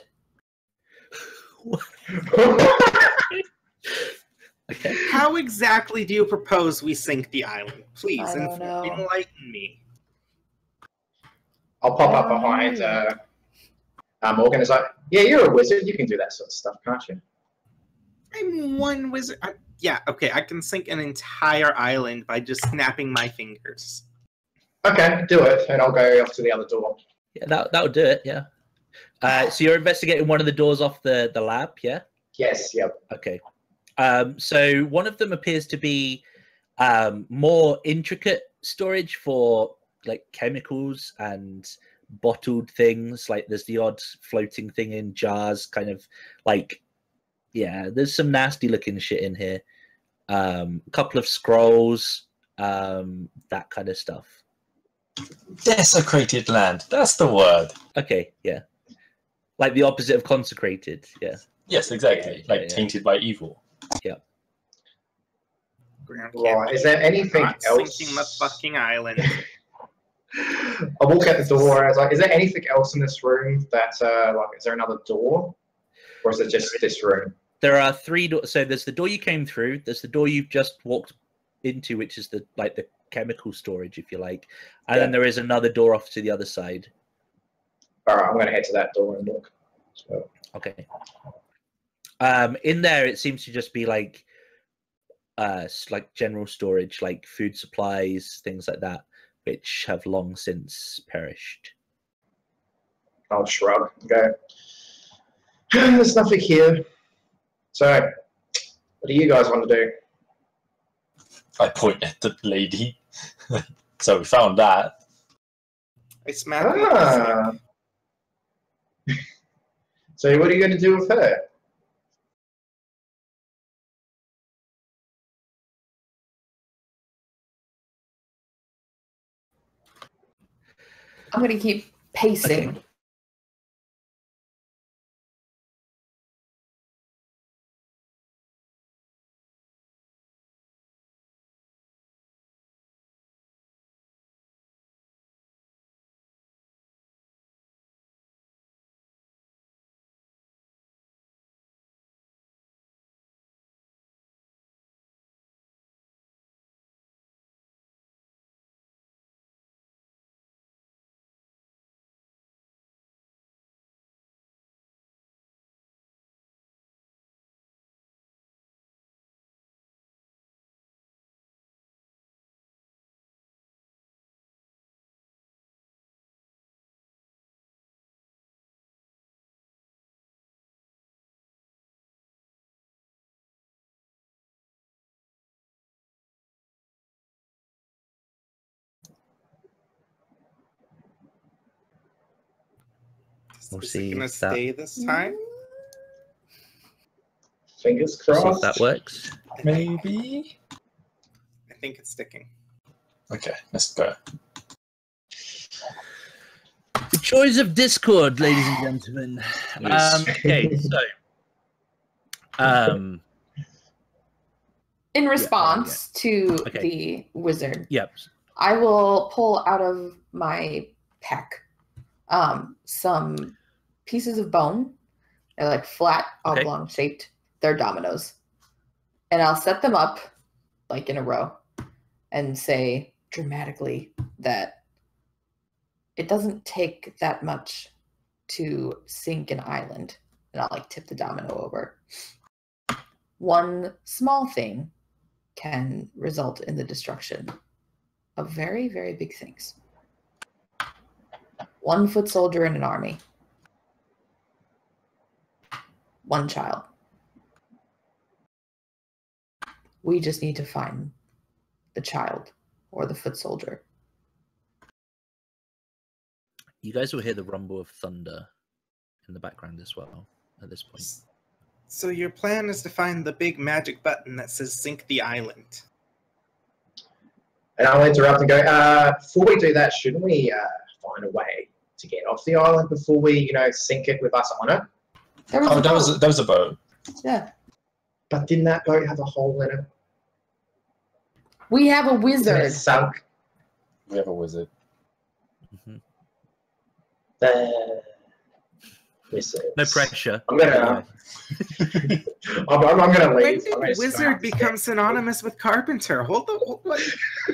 Okay. How exactly do you propose we sink the island? Please, I don't inf- know. enlighten me. I'll pop up Um, behind uh, uh, Morgan. It's like, yeah, you're a wizard. You can do that sort of stuff, can't you? I'm one wizard. I, yeah, okay, I can sink an entire island by just snapping my fingers. Okay, do it, and I'll go off to the other door. Yeah, that that would do it. Yeah. Uh, so you're investigating one of the doors off the the lab. Yeah. Yes, yep. Okay. Um, so one of them appears to be um, more intricate storage for like chemicals and bottled things. Like there's the odd floating thing in jars, kind of like, yeah, there's some nasty looking shit in here. Um, a couple of scrolls, um, that kind of stuff. Desecrated land. That's the word. Okay, yeah. Like the opposite of consecrated, yeah. Yes, exactly. Yeah, like yeah. tainted by evil. Ground can't Right, be is there evil. anything Not else? sinking the fucking island. I walk out the door. And I was like, is there anything else in this room that, uh, like, is there another door? Or is it just this room? There are three doors. So there's the door you came through. There's the door you've just walked into, which is the like the chemical storage, if you like, and Yeah. then there is another door off to the other side. All right, I'm going to head to that door and look. So, Okay. Um, in there, it seems to just be like, uh, s- like general storage, like food supplies, things like that, which have long since perished. I'll shrug and go, there's nothing here. So, what do you guys want to do? I point at the lady. So we found that. I smack him with a stick. Ah. So, what are you going to do with her? I'm gonna keep pacing. We'll Is see it gonna if that- stay this time? Fingers See crossed. if that works. Maybe. I think it's sticking. Okay, let's go. The joys of Discord, ladies and gentlemen. Yes. Um, okay, so um, In response to Okay. the wizard, Yep. I will pull out of my pack um, some pieces of bone. They're like flat, Okay. oblong shaped. They're dominoes. And I'll set them up like in a row and say dramatically that it doesn't take that much to sink an island. And I'll like tip the domino over. One small thing can result in the destruction of very, very big things. One foot soldier in an army. One child. We just need to find the child or the foot soldier. You guys will hear the rumble of thunder in the background as well at this point. So your plan is to find the big magic button that says sink the island. And I'll interrupt and go, uh, before we do that, shouldn't we uh, find a way to get off the island before we, you know, sink it with us on it? There was Oh, a that was boat. that was a boat. Yeah. But didn't that boat have a hole in it? We have a Isn't it wizard. sunk? We have a wizard. Mhm. The wizard. No pressure. I'm gonna. I'm, I'm, I'm gonna When leave. did I'm gonna wizard start- become synonymous with carpenter? Hold on. Hold on.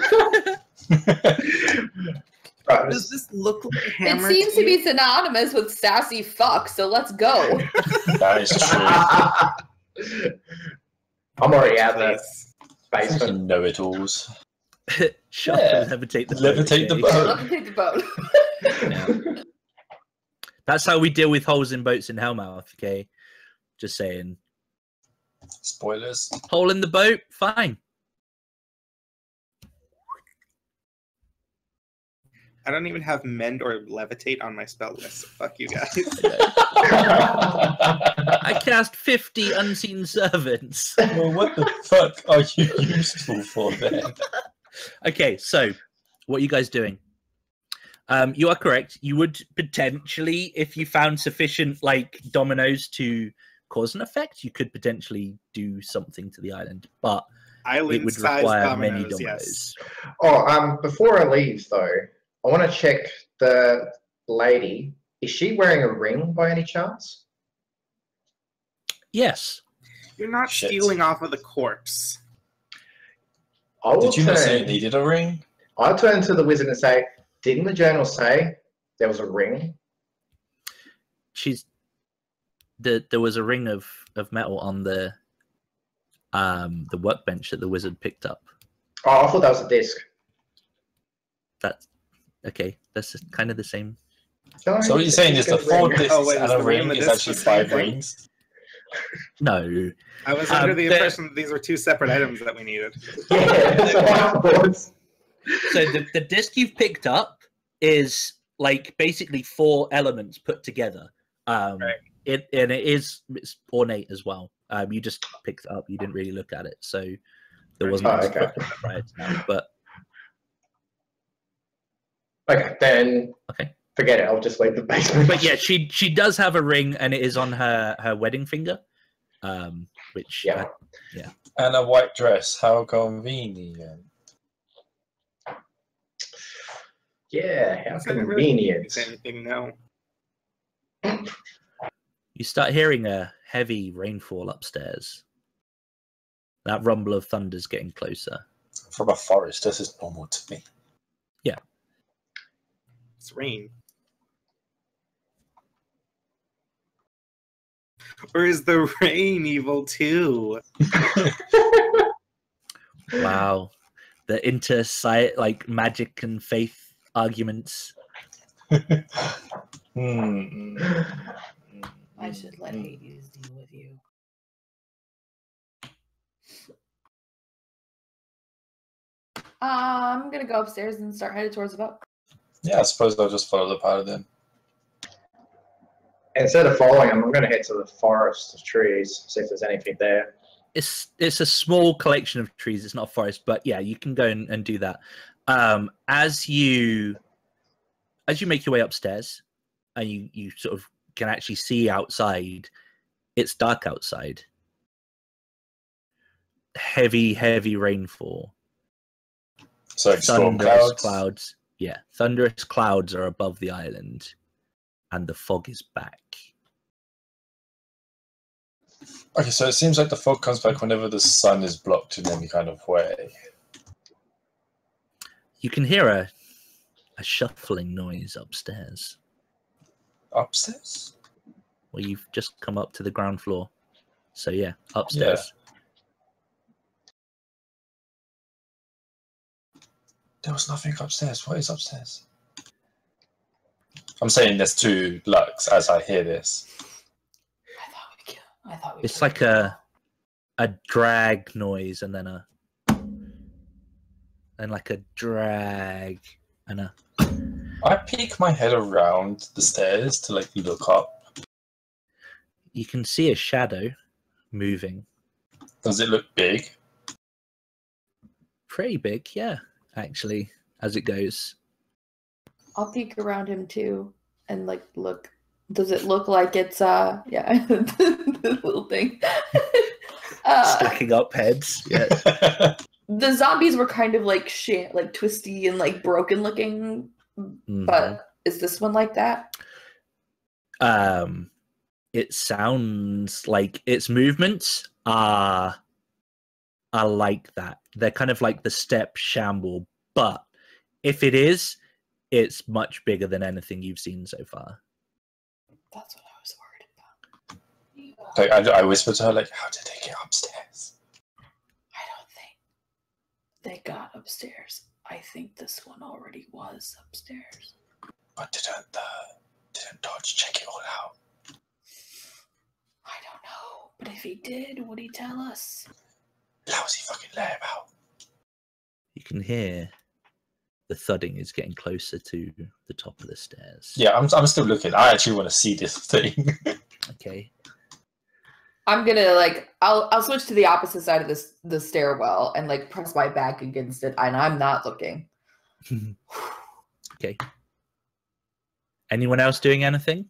Right, Does this look like a It hammer? seems to you? be synonymous with sassy fuck, so let's go. That is true. I'm already out there. Please. Basement. Fucking know-it-alls. Shut Yeah. up, levitate the boat, Levitate the okay? boat. Let me take the boat. Yeah. That's how we deal with holes in boats in Hellmouth, okay? Just saying. Spoilers. Hole in the boat, fine. I don't even have mend or levitate on my spell list. So fuck you guys. I cast fifty unseen servants. Well, what the fuck are you useful for then? Okay, so what are you guys doing? Um, you are correct. You would potentially, if you found sufficient like dominoes to cause an effect, you could potentially do something to the island, but it would Island-sized require dominoes, many dominoes. yes. Oh, um, before I leave though, I want to check the lady. Is she wearing a ring by any chance? Yes. You're not Shit. stealing off of the corpse. I will Did you not say turn- it needed a ring? I'll turn to the wizard and say, didn't the journal say there was a ring? She's the there was a ring of of metal on the um the workbench that the wizard picked up. Oh, I thought that was a disc. That's okay. That's kind of the same. No, So what you're saying is the it's a four ring. discs Oh, wait, is and a the ring and ring the is disc actually the same five thing? rings? No. I was Um, under the the- impression that these were two separate items that we needed. Yeah, that's what I thought. So the, the disc you've picked up is like basically four elements put together. Um, Right. It and it is it's ornate as well. Um, you just picked it up. You didn't really look at it, so there wasn't Oh, much okay. to look at prior to now. But Okay, then Okay. forget it. I'll just leave the basement. but yeah, she she does have a ring, and it is on her her wedding finger. Um, which Yeah. uh, And a white dress. How convenient. Yeah, how Is that really- convenient. Is anything no? you start hearing a heavy rainfall upstairs. That rumble of thunder's getting closer. From a forest, this is normal to me. It's rain. Or is the rain evil too? Wow, the inter like magic and faith arguments. Hmm. I should let Hades deal with you. Uh, I'm gonna go upstairs and start headed towards the boat. Yeah, I suppose I'll just follow the paladin. Instead of following him, I'm going to head to the forest of trees, see if there's anything there. It's it's a small collection of trees. It's not a forest, but yeah, you can go and, and do that. Um, as you as you make your way upstairs, and you you sort of can actually see outside. It's dark outside. heavy, heavy rainfall. So like storm Thunderous clouds. clouds. Yeah, thunderous clouds are above the island, and the fog is back. Okay, so it seems like the fog comes back whenever the sun is blocked in any kind of way. You can hear a a shuffling noise upstairs. Upstairs? Well, you've just come up to the ground floor. So yeah, upstairs. There was nothing upstairs. What is upstairs? I'm saying there's two Lux as I hear this. I thought we killed. I thought we It's killed like a a drag noise and then a and like a drag and a I peek my head around the stairs to like look up. you can see a shadow moving. Does it look big? Pretty big, yeah, actually, as it goes. I'll peek around him too and like look. Does it look like it's uh yeah the little thing? uh, Stacking up heads. Yeah. the zombies were kind of like sh- like twisty and like broken looking, Mhm. but is this one like that? um it sounds like its movements are are like that. They're kind of like the step shamble, but if it is, it's much bigger than anything you've seen so far. That's what I was worried about. Like I, I whispered to her, like, how did they get upstairs? I don't think they got upstairs. I think this one already was upstairs. But didn't the didn't Dodge check it all out? I don't know, but if he did, would he tell us? Lousy fucking lie about. You can hear the thudding is getting closer to the top of the stairs. Yeah, I'm I'm still looking. I actually want to see this thing. Okay. I'm gonna like I'll I'll switch to the opposite side of this the stairwell and like press my back against it, and I'm not looking. Okay. Anyone else doing anything?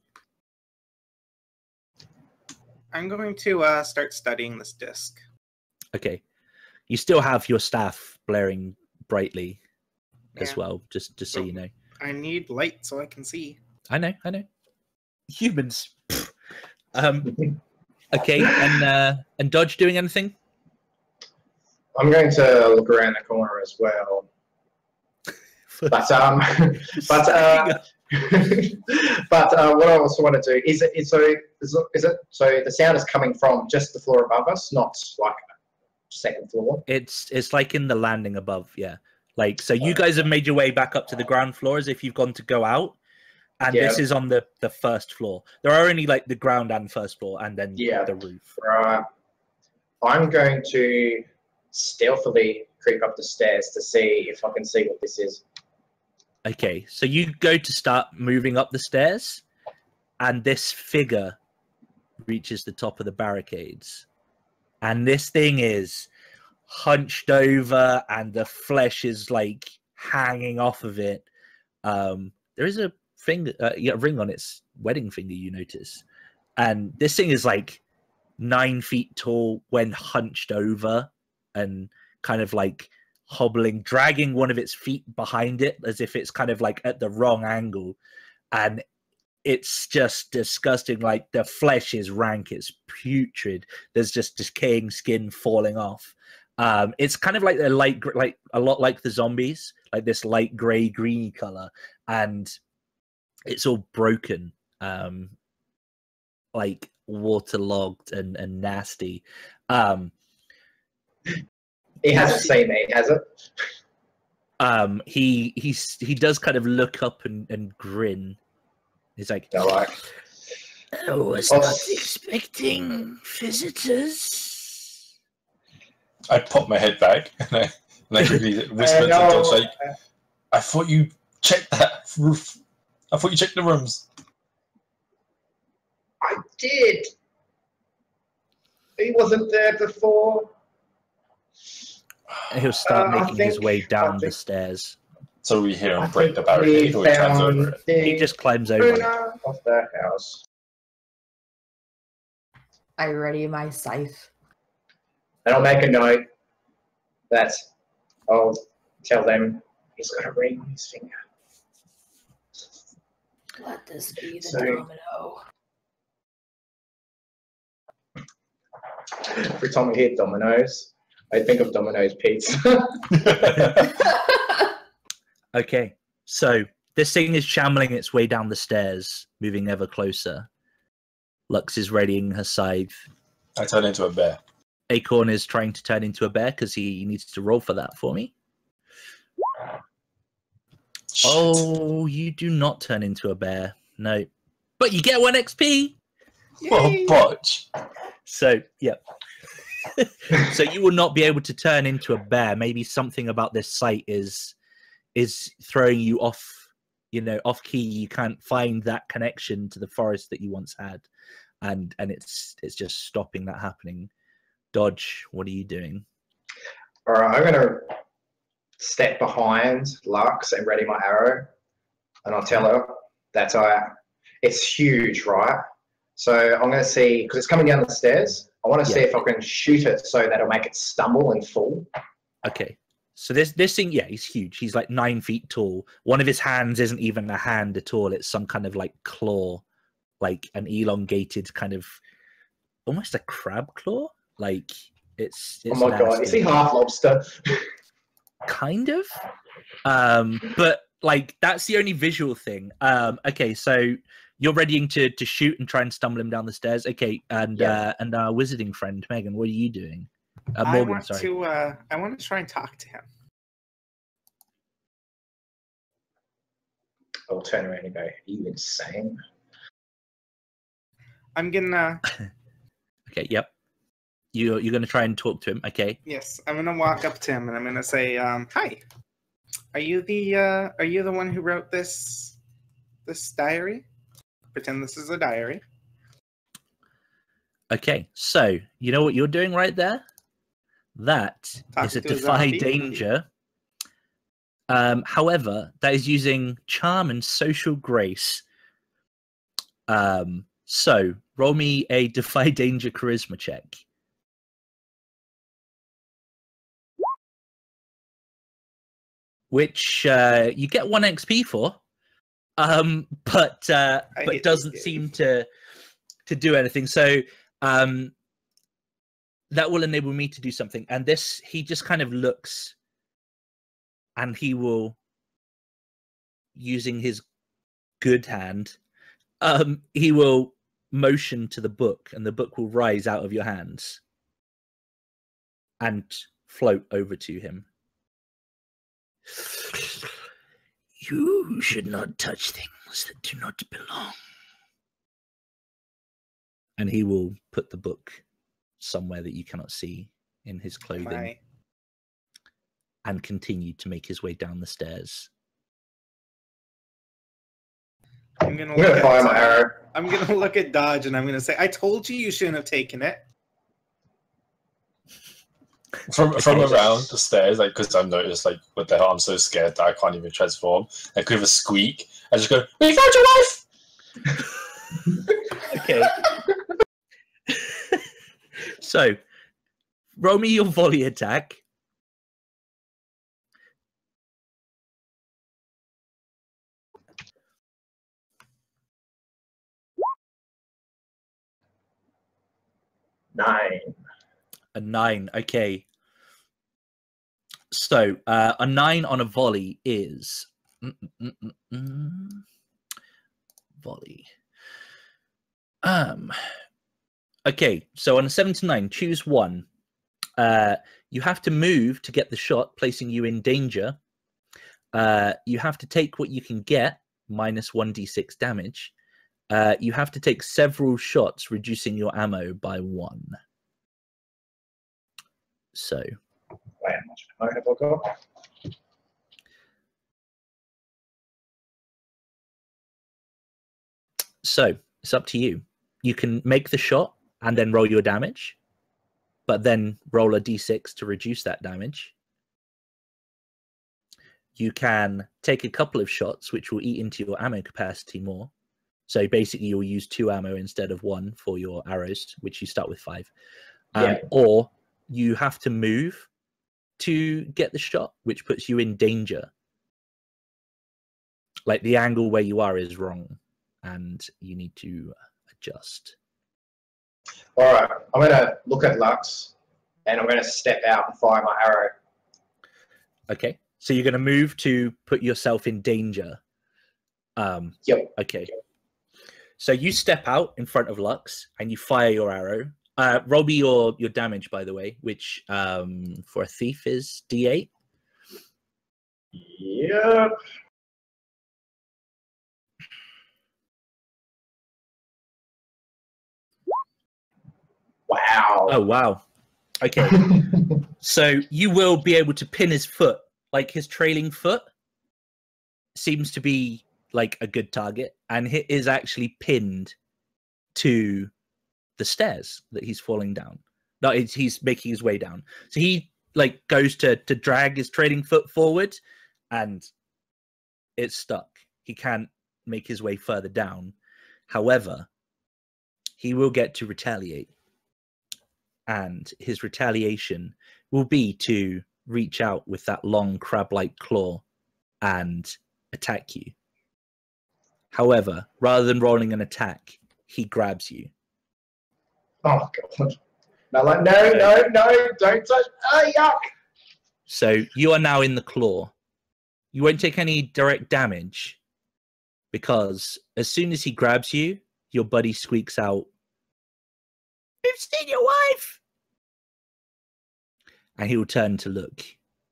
I'm going to uh, start studying this disc. Okay. You still have your staff blaring brightly as Yeah. well, just just so you know. I need light so I can see. I know, I know. Humans. Pfft. um okay, and uh and Dodge doing anything? I'm going to look around the corner as well. But um, but uh, but uh, what I also want to do is it is so is it, is it so the sound is coming from just the floor above us, not like second floor. It's it's like in the landing above, yeah. Like so you guys have made your way back up to the ground floor as if you've gone to go out. And Yeah. this is on the, the first floor. There are only like the ground and first floor and then Yeah. the roof. Right. I'm going to stealthily creep up the stairs to see if I can see what this is. Okay, so you go to start moving up the stairs, and this figure reaches the top of the barricades. And this thing is hunched over, and the flesh is like hanging off of it. Um, there is a finger, uh, yeah, ring on its wedding finger, you notice. And this thing is like nine feet tall when hunched over and kind of like hobbling, dragging one of its feet behind it as if it's kind of like at the wrong angle. And it's just disgusting. Like the flesh is rank, it's putrid. There's just decaying skin falling off. Um, it's kind of like a light, gr- like a lot like the zombies, like this light gray, greeny color, and it's all broken, um, like waterlogged and and nasty. Um, It hasn't seen me, has it? um, he he's he does kind of look up and, and grin. He's like, No, like, I was Oh. not expecting visitors. I pop my head back and I, and I quickly whisper Uh, to no, Dodge, like, uh, I thought you checked that roof. I thought you checked the rooms. I did. He wasn't there before. He'll start Uh, I making his think- way I down the think- stairs. So we hear I him break think the barricade, or we he climbs found over it. the He just climbs over it. owner of the house. I ready my scythe. And I'll make a note. that I'll tell them he's got a ring on his finger. Let this be the So- domino. Every time we hear Domino's, I think of Domino's Pizza. Okay, so this thing is shambling its way down the stairs, moving ever closer. Lux is readying her scythe. I turn into a bear. Acorn is trying to turn into a bear because he needs to roll for that for me. Shit. Oh, you do not turn into a bear. No. But you get one X P! What a botch. So, yeah. So you will not be able to turn into a bear. Maybe something about this site is is throwing you off, you know, off key. You can't find that connection to the forest that you once had. And and it's it's just stopping that happening. Dodge, what are you doing? All right, I'm going to step behind Lux and ready my arrow. And I'll tell her that I, it's huge, right? So I'm going to see, because it's coming down the stairs, I want to Yeah. see if I can shoot it so that'll make it stumble and fall. Okay. So this this thing, yeah, he's huge. He's like nine feet tall. One of his hands isn't even a hand at all. It's some kind of like claw, like an elongated kind of, almost a crab claw. Like it's. it's Oh my god, nasty. is he half lobster? Kind of. Um, but like that's the only visual thing. Um, okay, so you're readying to to shoot and try and stumble him down the stairs. Okay, and Yeah. uh, and our wizarding friend Megan, what are you doing? Uh, I Morgan, want sorry. to. Uh, I want to try and talk to him. I'll turn around and go, are you insane? I'm gonna. Okay, yep. You you're gonna try and talk to him. Okay. Yes, I'm gonna walk up to him and I'm gonna say, um, "Hi, are you the uh, are you the one who wrote this this diary? Pretend this is a diary." Okay, so you know what you're doing right there? That Talking is a to a defy zombie? danger. Um, however, that is using charm and social grace. Um, so roll me a defy danger charisma check. Which uh, you get one X P for, um, but uh, I but hate doesn't this seem game. to to do anything. So um, that will enable me to do something. And this, he just kind of looks, and he will, using his good hand, um, he will motion to the book, and the book will rise out of your hands and float over to him. You should not touch things that do not belong. And he will put the book somewhere that you cannot see in his clothing My, and continue to make his way down the stairs. I'm gonna I'm going look to fire at my arrow. I'm gonna look at Dodge and I'm gonna say, "I told you you shouldn't have taken it." From from Okay. around the stairs, like because I've noticed, like with the I'm so scared that I can't even transform. Like with a squeak, I just go, "We found your wife." Okay. So, roll me your volley attack. Nine. A nine. Okay. So, uh, a nine on a volley is mm, mm, mm, mm, volley. Um. Okay. So on a seven to nine, choose one. Uh, you have to move to get the shot, placing you in danger. Uh, you have to take what you can get, minus one d six damage. Uh, you have to take several shots, reducing your ammo by one. So, Wait, how much ammo have I got? so it's up to you. You can make the shot and then roll your damage, but then roll a d six to reduce that damage. You can take a couple of shots, which will eat into your ammo capacity more. So basically, you'll use two ammo instead of one for your arrows, which you start with five. Um, Yeah. Or you have to move to get the shot, which puts you in danger. Like the angle where you are is wrong, and you need to adjust. All right, I'm gonna look at Lux, and I'm gonna step out and fire my arrow. Okay, so you're gonna move to put yourself in danger. Um, Yep. Okay. So you step out in front of Lux and you fire your arrow. Uh, roll me your your damage, by the way, which um, for a thief is D eight. Yep. Wow. Oh wow. Okay. So you will be able to pin his foot, like his trailing foot seems to be like a good target, and it is actually pinned to the stairs that he's falling down. No, it's, he's making his way down. So he like goes to to drag his trailing foot forward, and it's stuck. He can't make his way further down. However, he will get to retaliate. And his retaliation will be to reach out with that long crab-like claw and attack you. However, rather than rolling an attack, he grabs you. Oh god. No, like no, no, no, don't touch. Oh yuck. So you are now in the claw. You won't take any direct damage because as soon as he grabs you, your buddy squeaks out, "We've seen your wife!" And he will turn to look.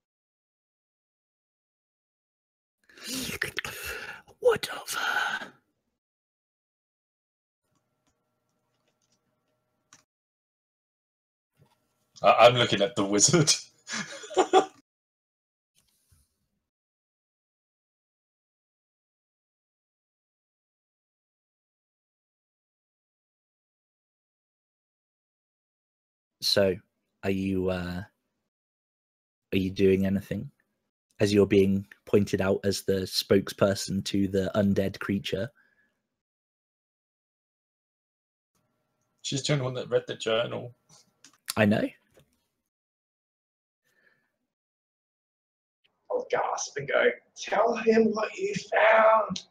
What of her? I- I'm looking at the wizard. So, are you uh, are you doing anything as you're being pointed out as the spokesperson to the undead creature? She's the only one that read the journal. I know. I'll gasp and go, tell him what you found.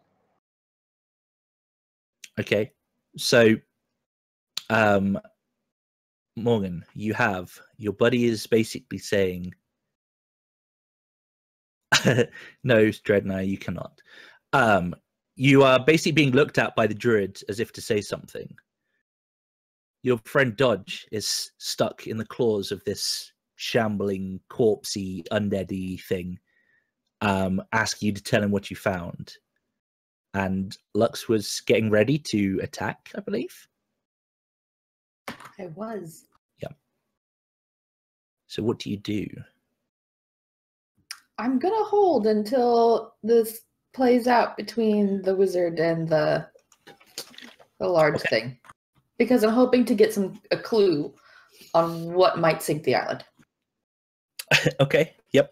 Okay, so um, Morgan, you have your buddy is basically saying, "No, Dreadnought, you cannot." Um, you are basically being looked at by the druid as if to say something. Your friend Dodge is stuck in the claws of this shambling, corpsey, undeady thing. Um, ask you to tell him what you found. And Lux was getting ready to attack, I believe. I was. Yeah. So what do you do? I'm gonna hold until this plays out between the wizard and the the large Okay. thing, because I'm hoping to get some a clue on what might sink the island. Okay. Yep.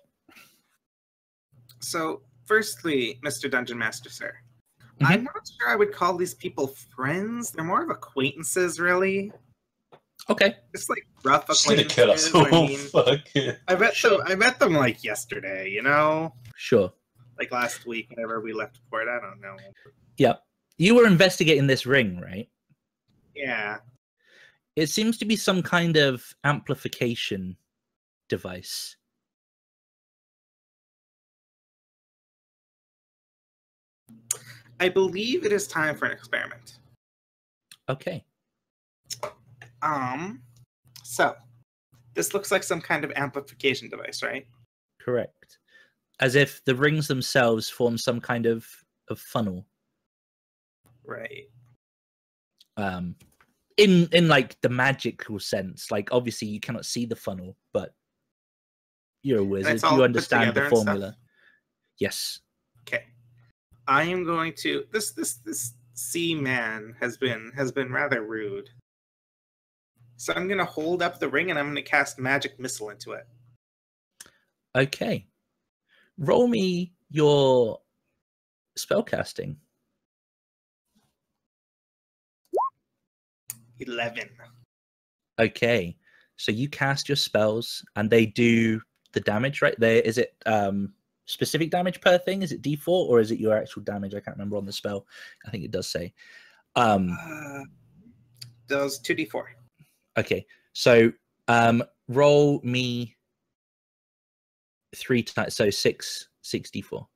So, firstly, Mister Dungeon Master, sir, Mhm. I'm not sure I would call these people friends. They're more of acquaintances, really. Okay. Just like rough She's gonna kill us acquaintances. all. I mean, Fuck it. I met them. I met them like yesterday. You know, Sure. like last week, whenever we left port. I don't know. Yep. You were investigating this ring, right? Yeah. It seems to be some kind of amplification device. I believe it is time for an experiment. Okay. Um, so this looks like some kind of amplification device, right? Correct. As if the rings themselves form some kind of, of funnel. Right. Um, in in like the magical sense. Like obviously you cannot see the funnel, but you're a wizard. it's all You put understand the together and stuff? formula. Yes. Okay. I am going to this this this sea man has been has been rather rude. So I'm gonna hold up the ring and I'm gonna cast magic missile into it. Okay. Roll me your spellcasting. Eleven. Okay. So you cast your spells and they do the damage, right? There is it um specific damage per thing? Is it D four or is it your actual damage? I can't remember on the spell. I think it does say. Um Uh, those two d four. okay. So um roll me three times, so six six D four.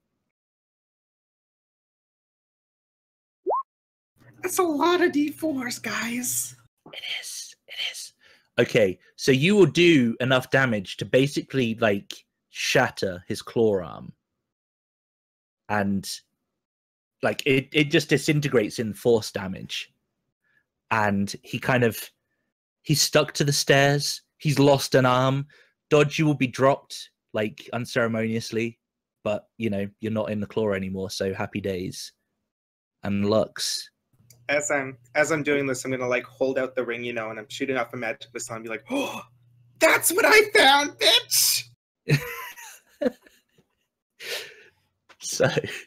That's a lot of d fours, guys. It is. It is. Okay, so you will do enough damage to basically like shatter his claw arm. And like it, it just disintegrates in force damage. And he kind of he's stuck to the stairs. He's lost an arm. Dodge, you will be dropped like unceremoniously, but you know, you're not in the claw anymore, so happy days. And Lux. As I'm as I'm doing this, I'm gonna like hold out the ring, you know, and I'm shooting off a magic missile and be like, "Oh, that's what I found, bitch!" So,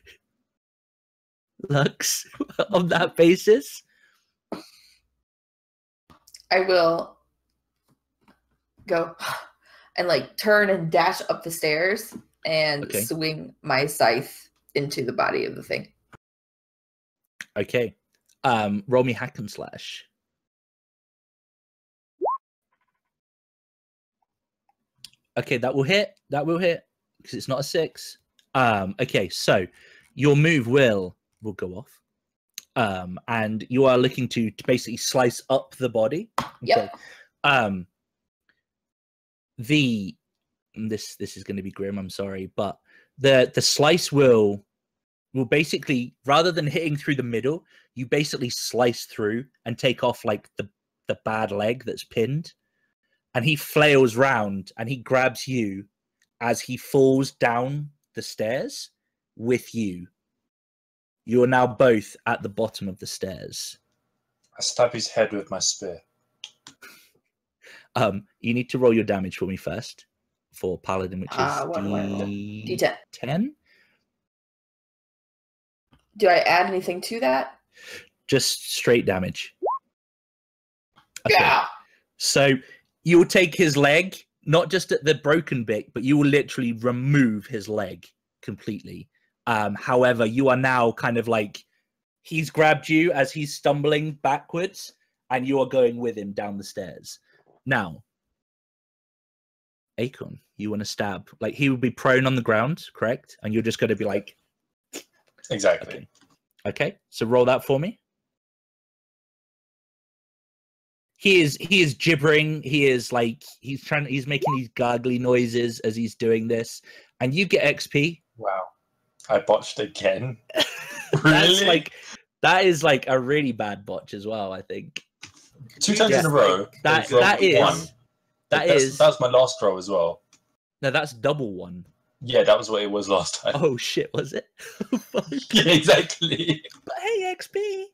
Lux, on that basis, I will go and like turn and dash up the stairs and Okay. swing my scythe into the body of the thing. okay. Um, roll me hack and slash. Okay, that will hit. That will hit because it's not a six. Um, okay, so your move will will go off, um, and you are looking to to basically slice up the body. Okay. Yep. Um, the this this is going to be grim. I'm sorry, but the the slice will will basically, rather than hitting through the middle, you basically slice through and take off like the the bad leg that's pinned. And he flails round and he grabs you as he falls down the stairs with you. You are now both at the bottom of the stairs. I stab his head with my spear. Um, you need to roll your damage for me first for Paladin, which is Uh, what do I roll? D D ten. ten. Do I add anything to that? Just straight damage. Okay. Yeah. So you will take his leg, not just at the broken bit, but you will literally remove his leg completely. Um, however, you are now kind of like, he's grabbed you as he's stumbling backwards, and you are going with him down the stairs. Now, Acorn, you want to stab. Like, he would be prone on the ground, correct? And you're just going to be like... Exactly. Okay. Okay, so roll that for me. He is he is gibbering. He is like he's trying. He's making these gargly noises as he's doing this, and you get X P. Wow. I botched again. That's Really? like that is like a really bad botch as well. I think Two times Yeah. in a row. that they've rolled that is one. that That's- is That was my last row as well. no, that's double one. Yeah, that was what it was last time. Oh shit, was it? Fuck. Yeah, exactly. But hey, X P.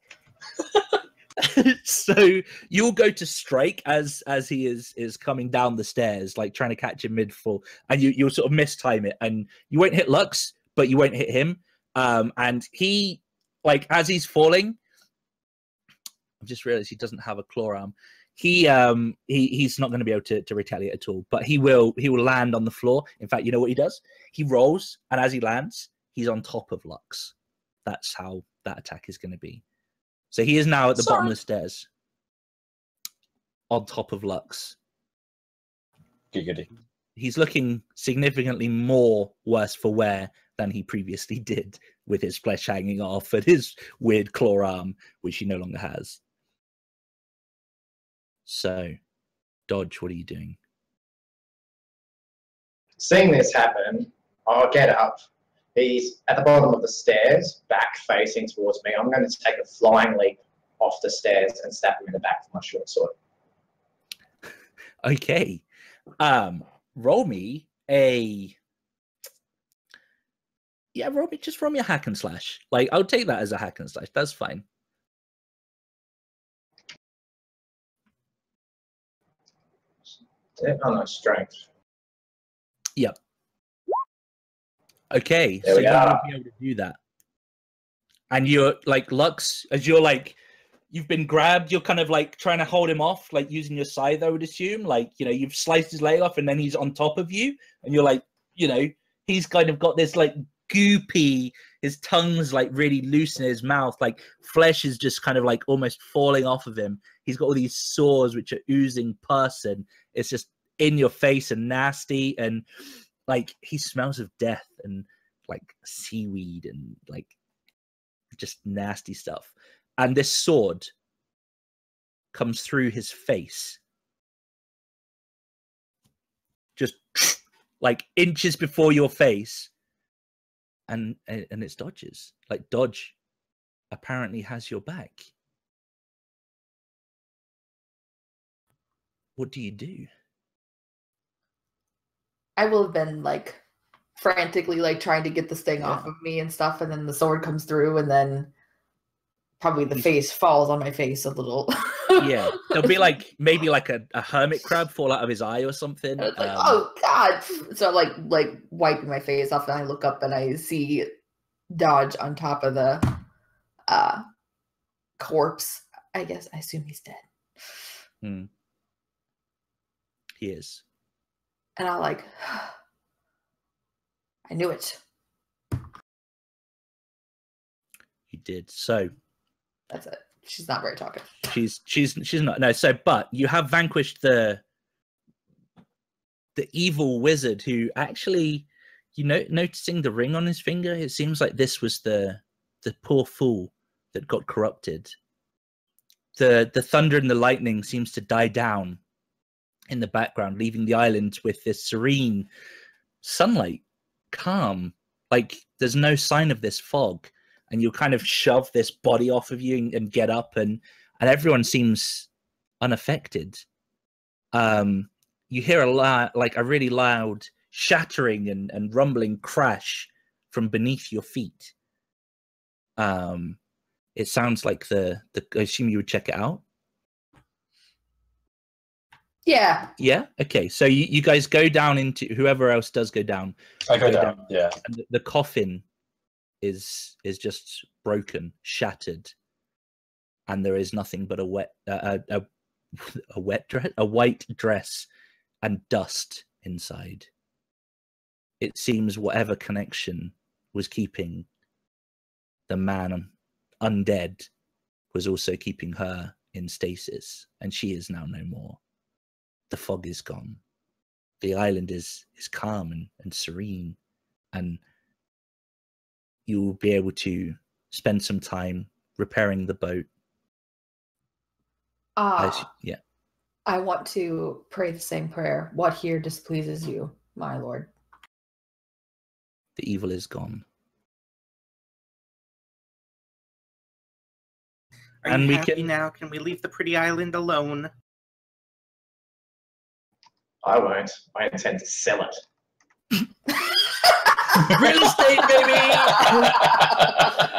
So you'll go to strike as as he is is coming down the stairs, like trying to catch him mid fall, and you you'll sort of mistime it, and you won't hit Lux, but you won't hit him. Um, and he, like as he's falling, I've just realized he doesn't have a claw arm. He um he he's not going to be able to to retaliate at all, but he will he will land on the floor. In fact, you know what he does? He rolls, and as he lands, he's on top of Lux. That's how that attack is going to be. So he is now at the bottom of the stairs, on top of Lux. Giggity. He's looking significantly more worse for wear than he previously did, with his flesh hanging off and his weird claw arm, which he no longer has. So, Dodge, what are you doing? Seeing this happen, I'll get up. He's at the bottom of the stairs, back facing towards me. I'm going to take a flying leap off the stairs and stab him in the back with my short sword. Okay. Um, roll me a... Yeah, roll me, just roll me a hack and slash. Like, I'll take that as a hack and slash. That's fine. Oh no, strength. Yep. Okay, There so we you are. will be able to do that. And you're like Lux, as you're like you've been grabbed. You're kind of like trying to hold him off, like using your scythe, I would assume. Like, you know, you've sliced his leg off and then he's on top of you. And you're like, you know, he's kind of got this like goopy, his tongue's like really loose in his mouth. Like flesh is just kind of like almost falling off of him. He's got all these sores which are oozing pus and it's just in your face and nasty. And like he smells of death and like seaweed and like just nasty stuff. And this sword comes through his face, just like inches before your face, and and it's Dodge's. Like Dodge apparently has your back. What do you do? I will have been like frantically like trying to get this thing Yeah. off of me and stuff, and then the sword comes through, and then probably the face falls on my face a little. Yeah, there'll be like maybe like a, a hermit crab fall out of his eye or something. And it's like, Um, oh god! So like like wiping my face off, and I look up and I see Dodge on top of the uh corpse. I guess I assume he's dead. hmm. He is. And I like, I knew it. You did. So That's it. She's not very talkative. she's she's she's not no. So but you have vanquished the the evil wizard who actually, you know, noticing the ring on his finger, it seems like this was the the poor fool that got corrupted. The the thunder and the lightning seems to die down in the background, leaving the island with this serene sunlight, calm. Like there's no sign of this fog, and you kind of shove this body off of you and, and get up, and and everyone seems unaffected. Um, you hear a la- like a really loud shattering and, and rumbling crash from beneath your feet. Um, it sounds like the the. I assume you would check it out. Yeah. Yeah. Okay. So you, you guys go down into whoever else does go down. I go Go down. down. Yeah. And the, the coffin is is just broken, shattered, and there is nothing but a wet uh, a, a a wet dress, a white dress, and dust inside. It seems whatever connection was keeping the man undead was also keeping her in stasis, and she is now no more. The fog is gone. The island is is calm and, and serene, and you will be able to spend some time repairing the boat. As, Ah, yeah, I want to pray the same prayer. What here displeases you, my lord? the evil is gone. Are And you we happy can- now? Can we leave the pretty island alone? I won't. I intend to sell it. Real estate, baby!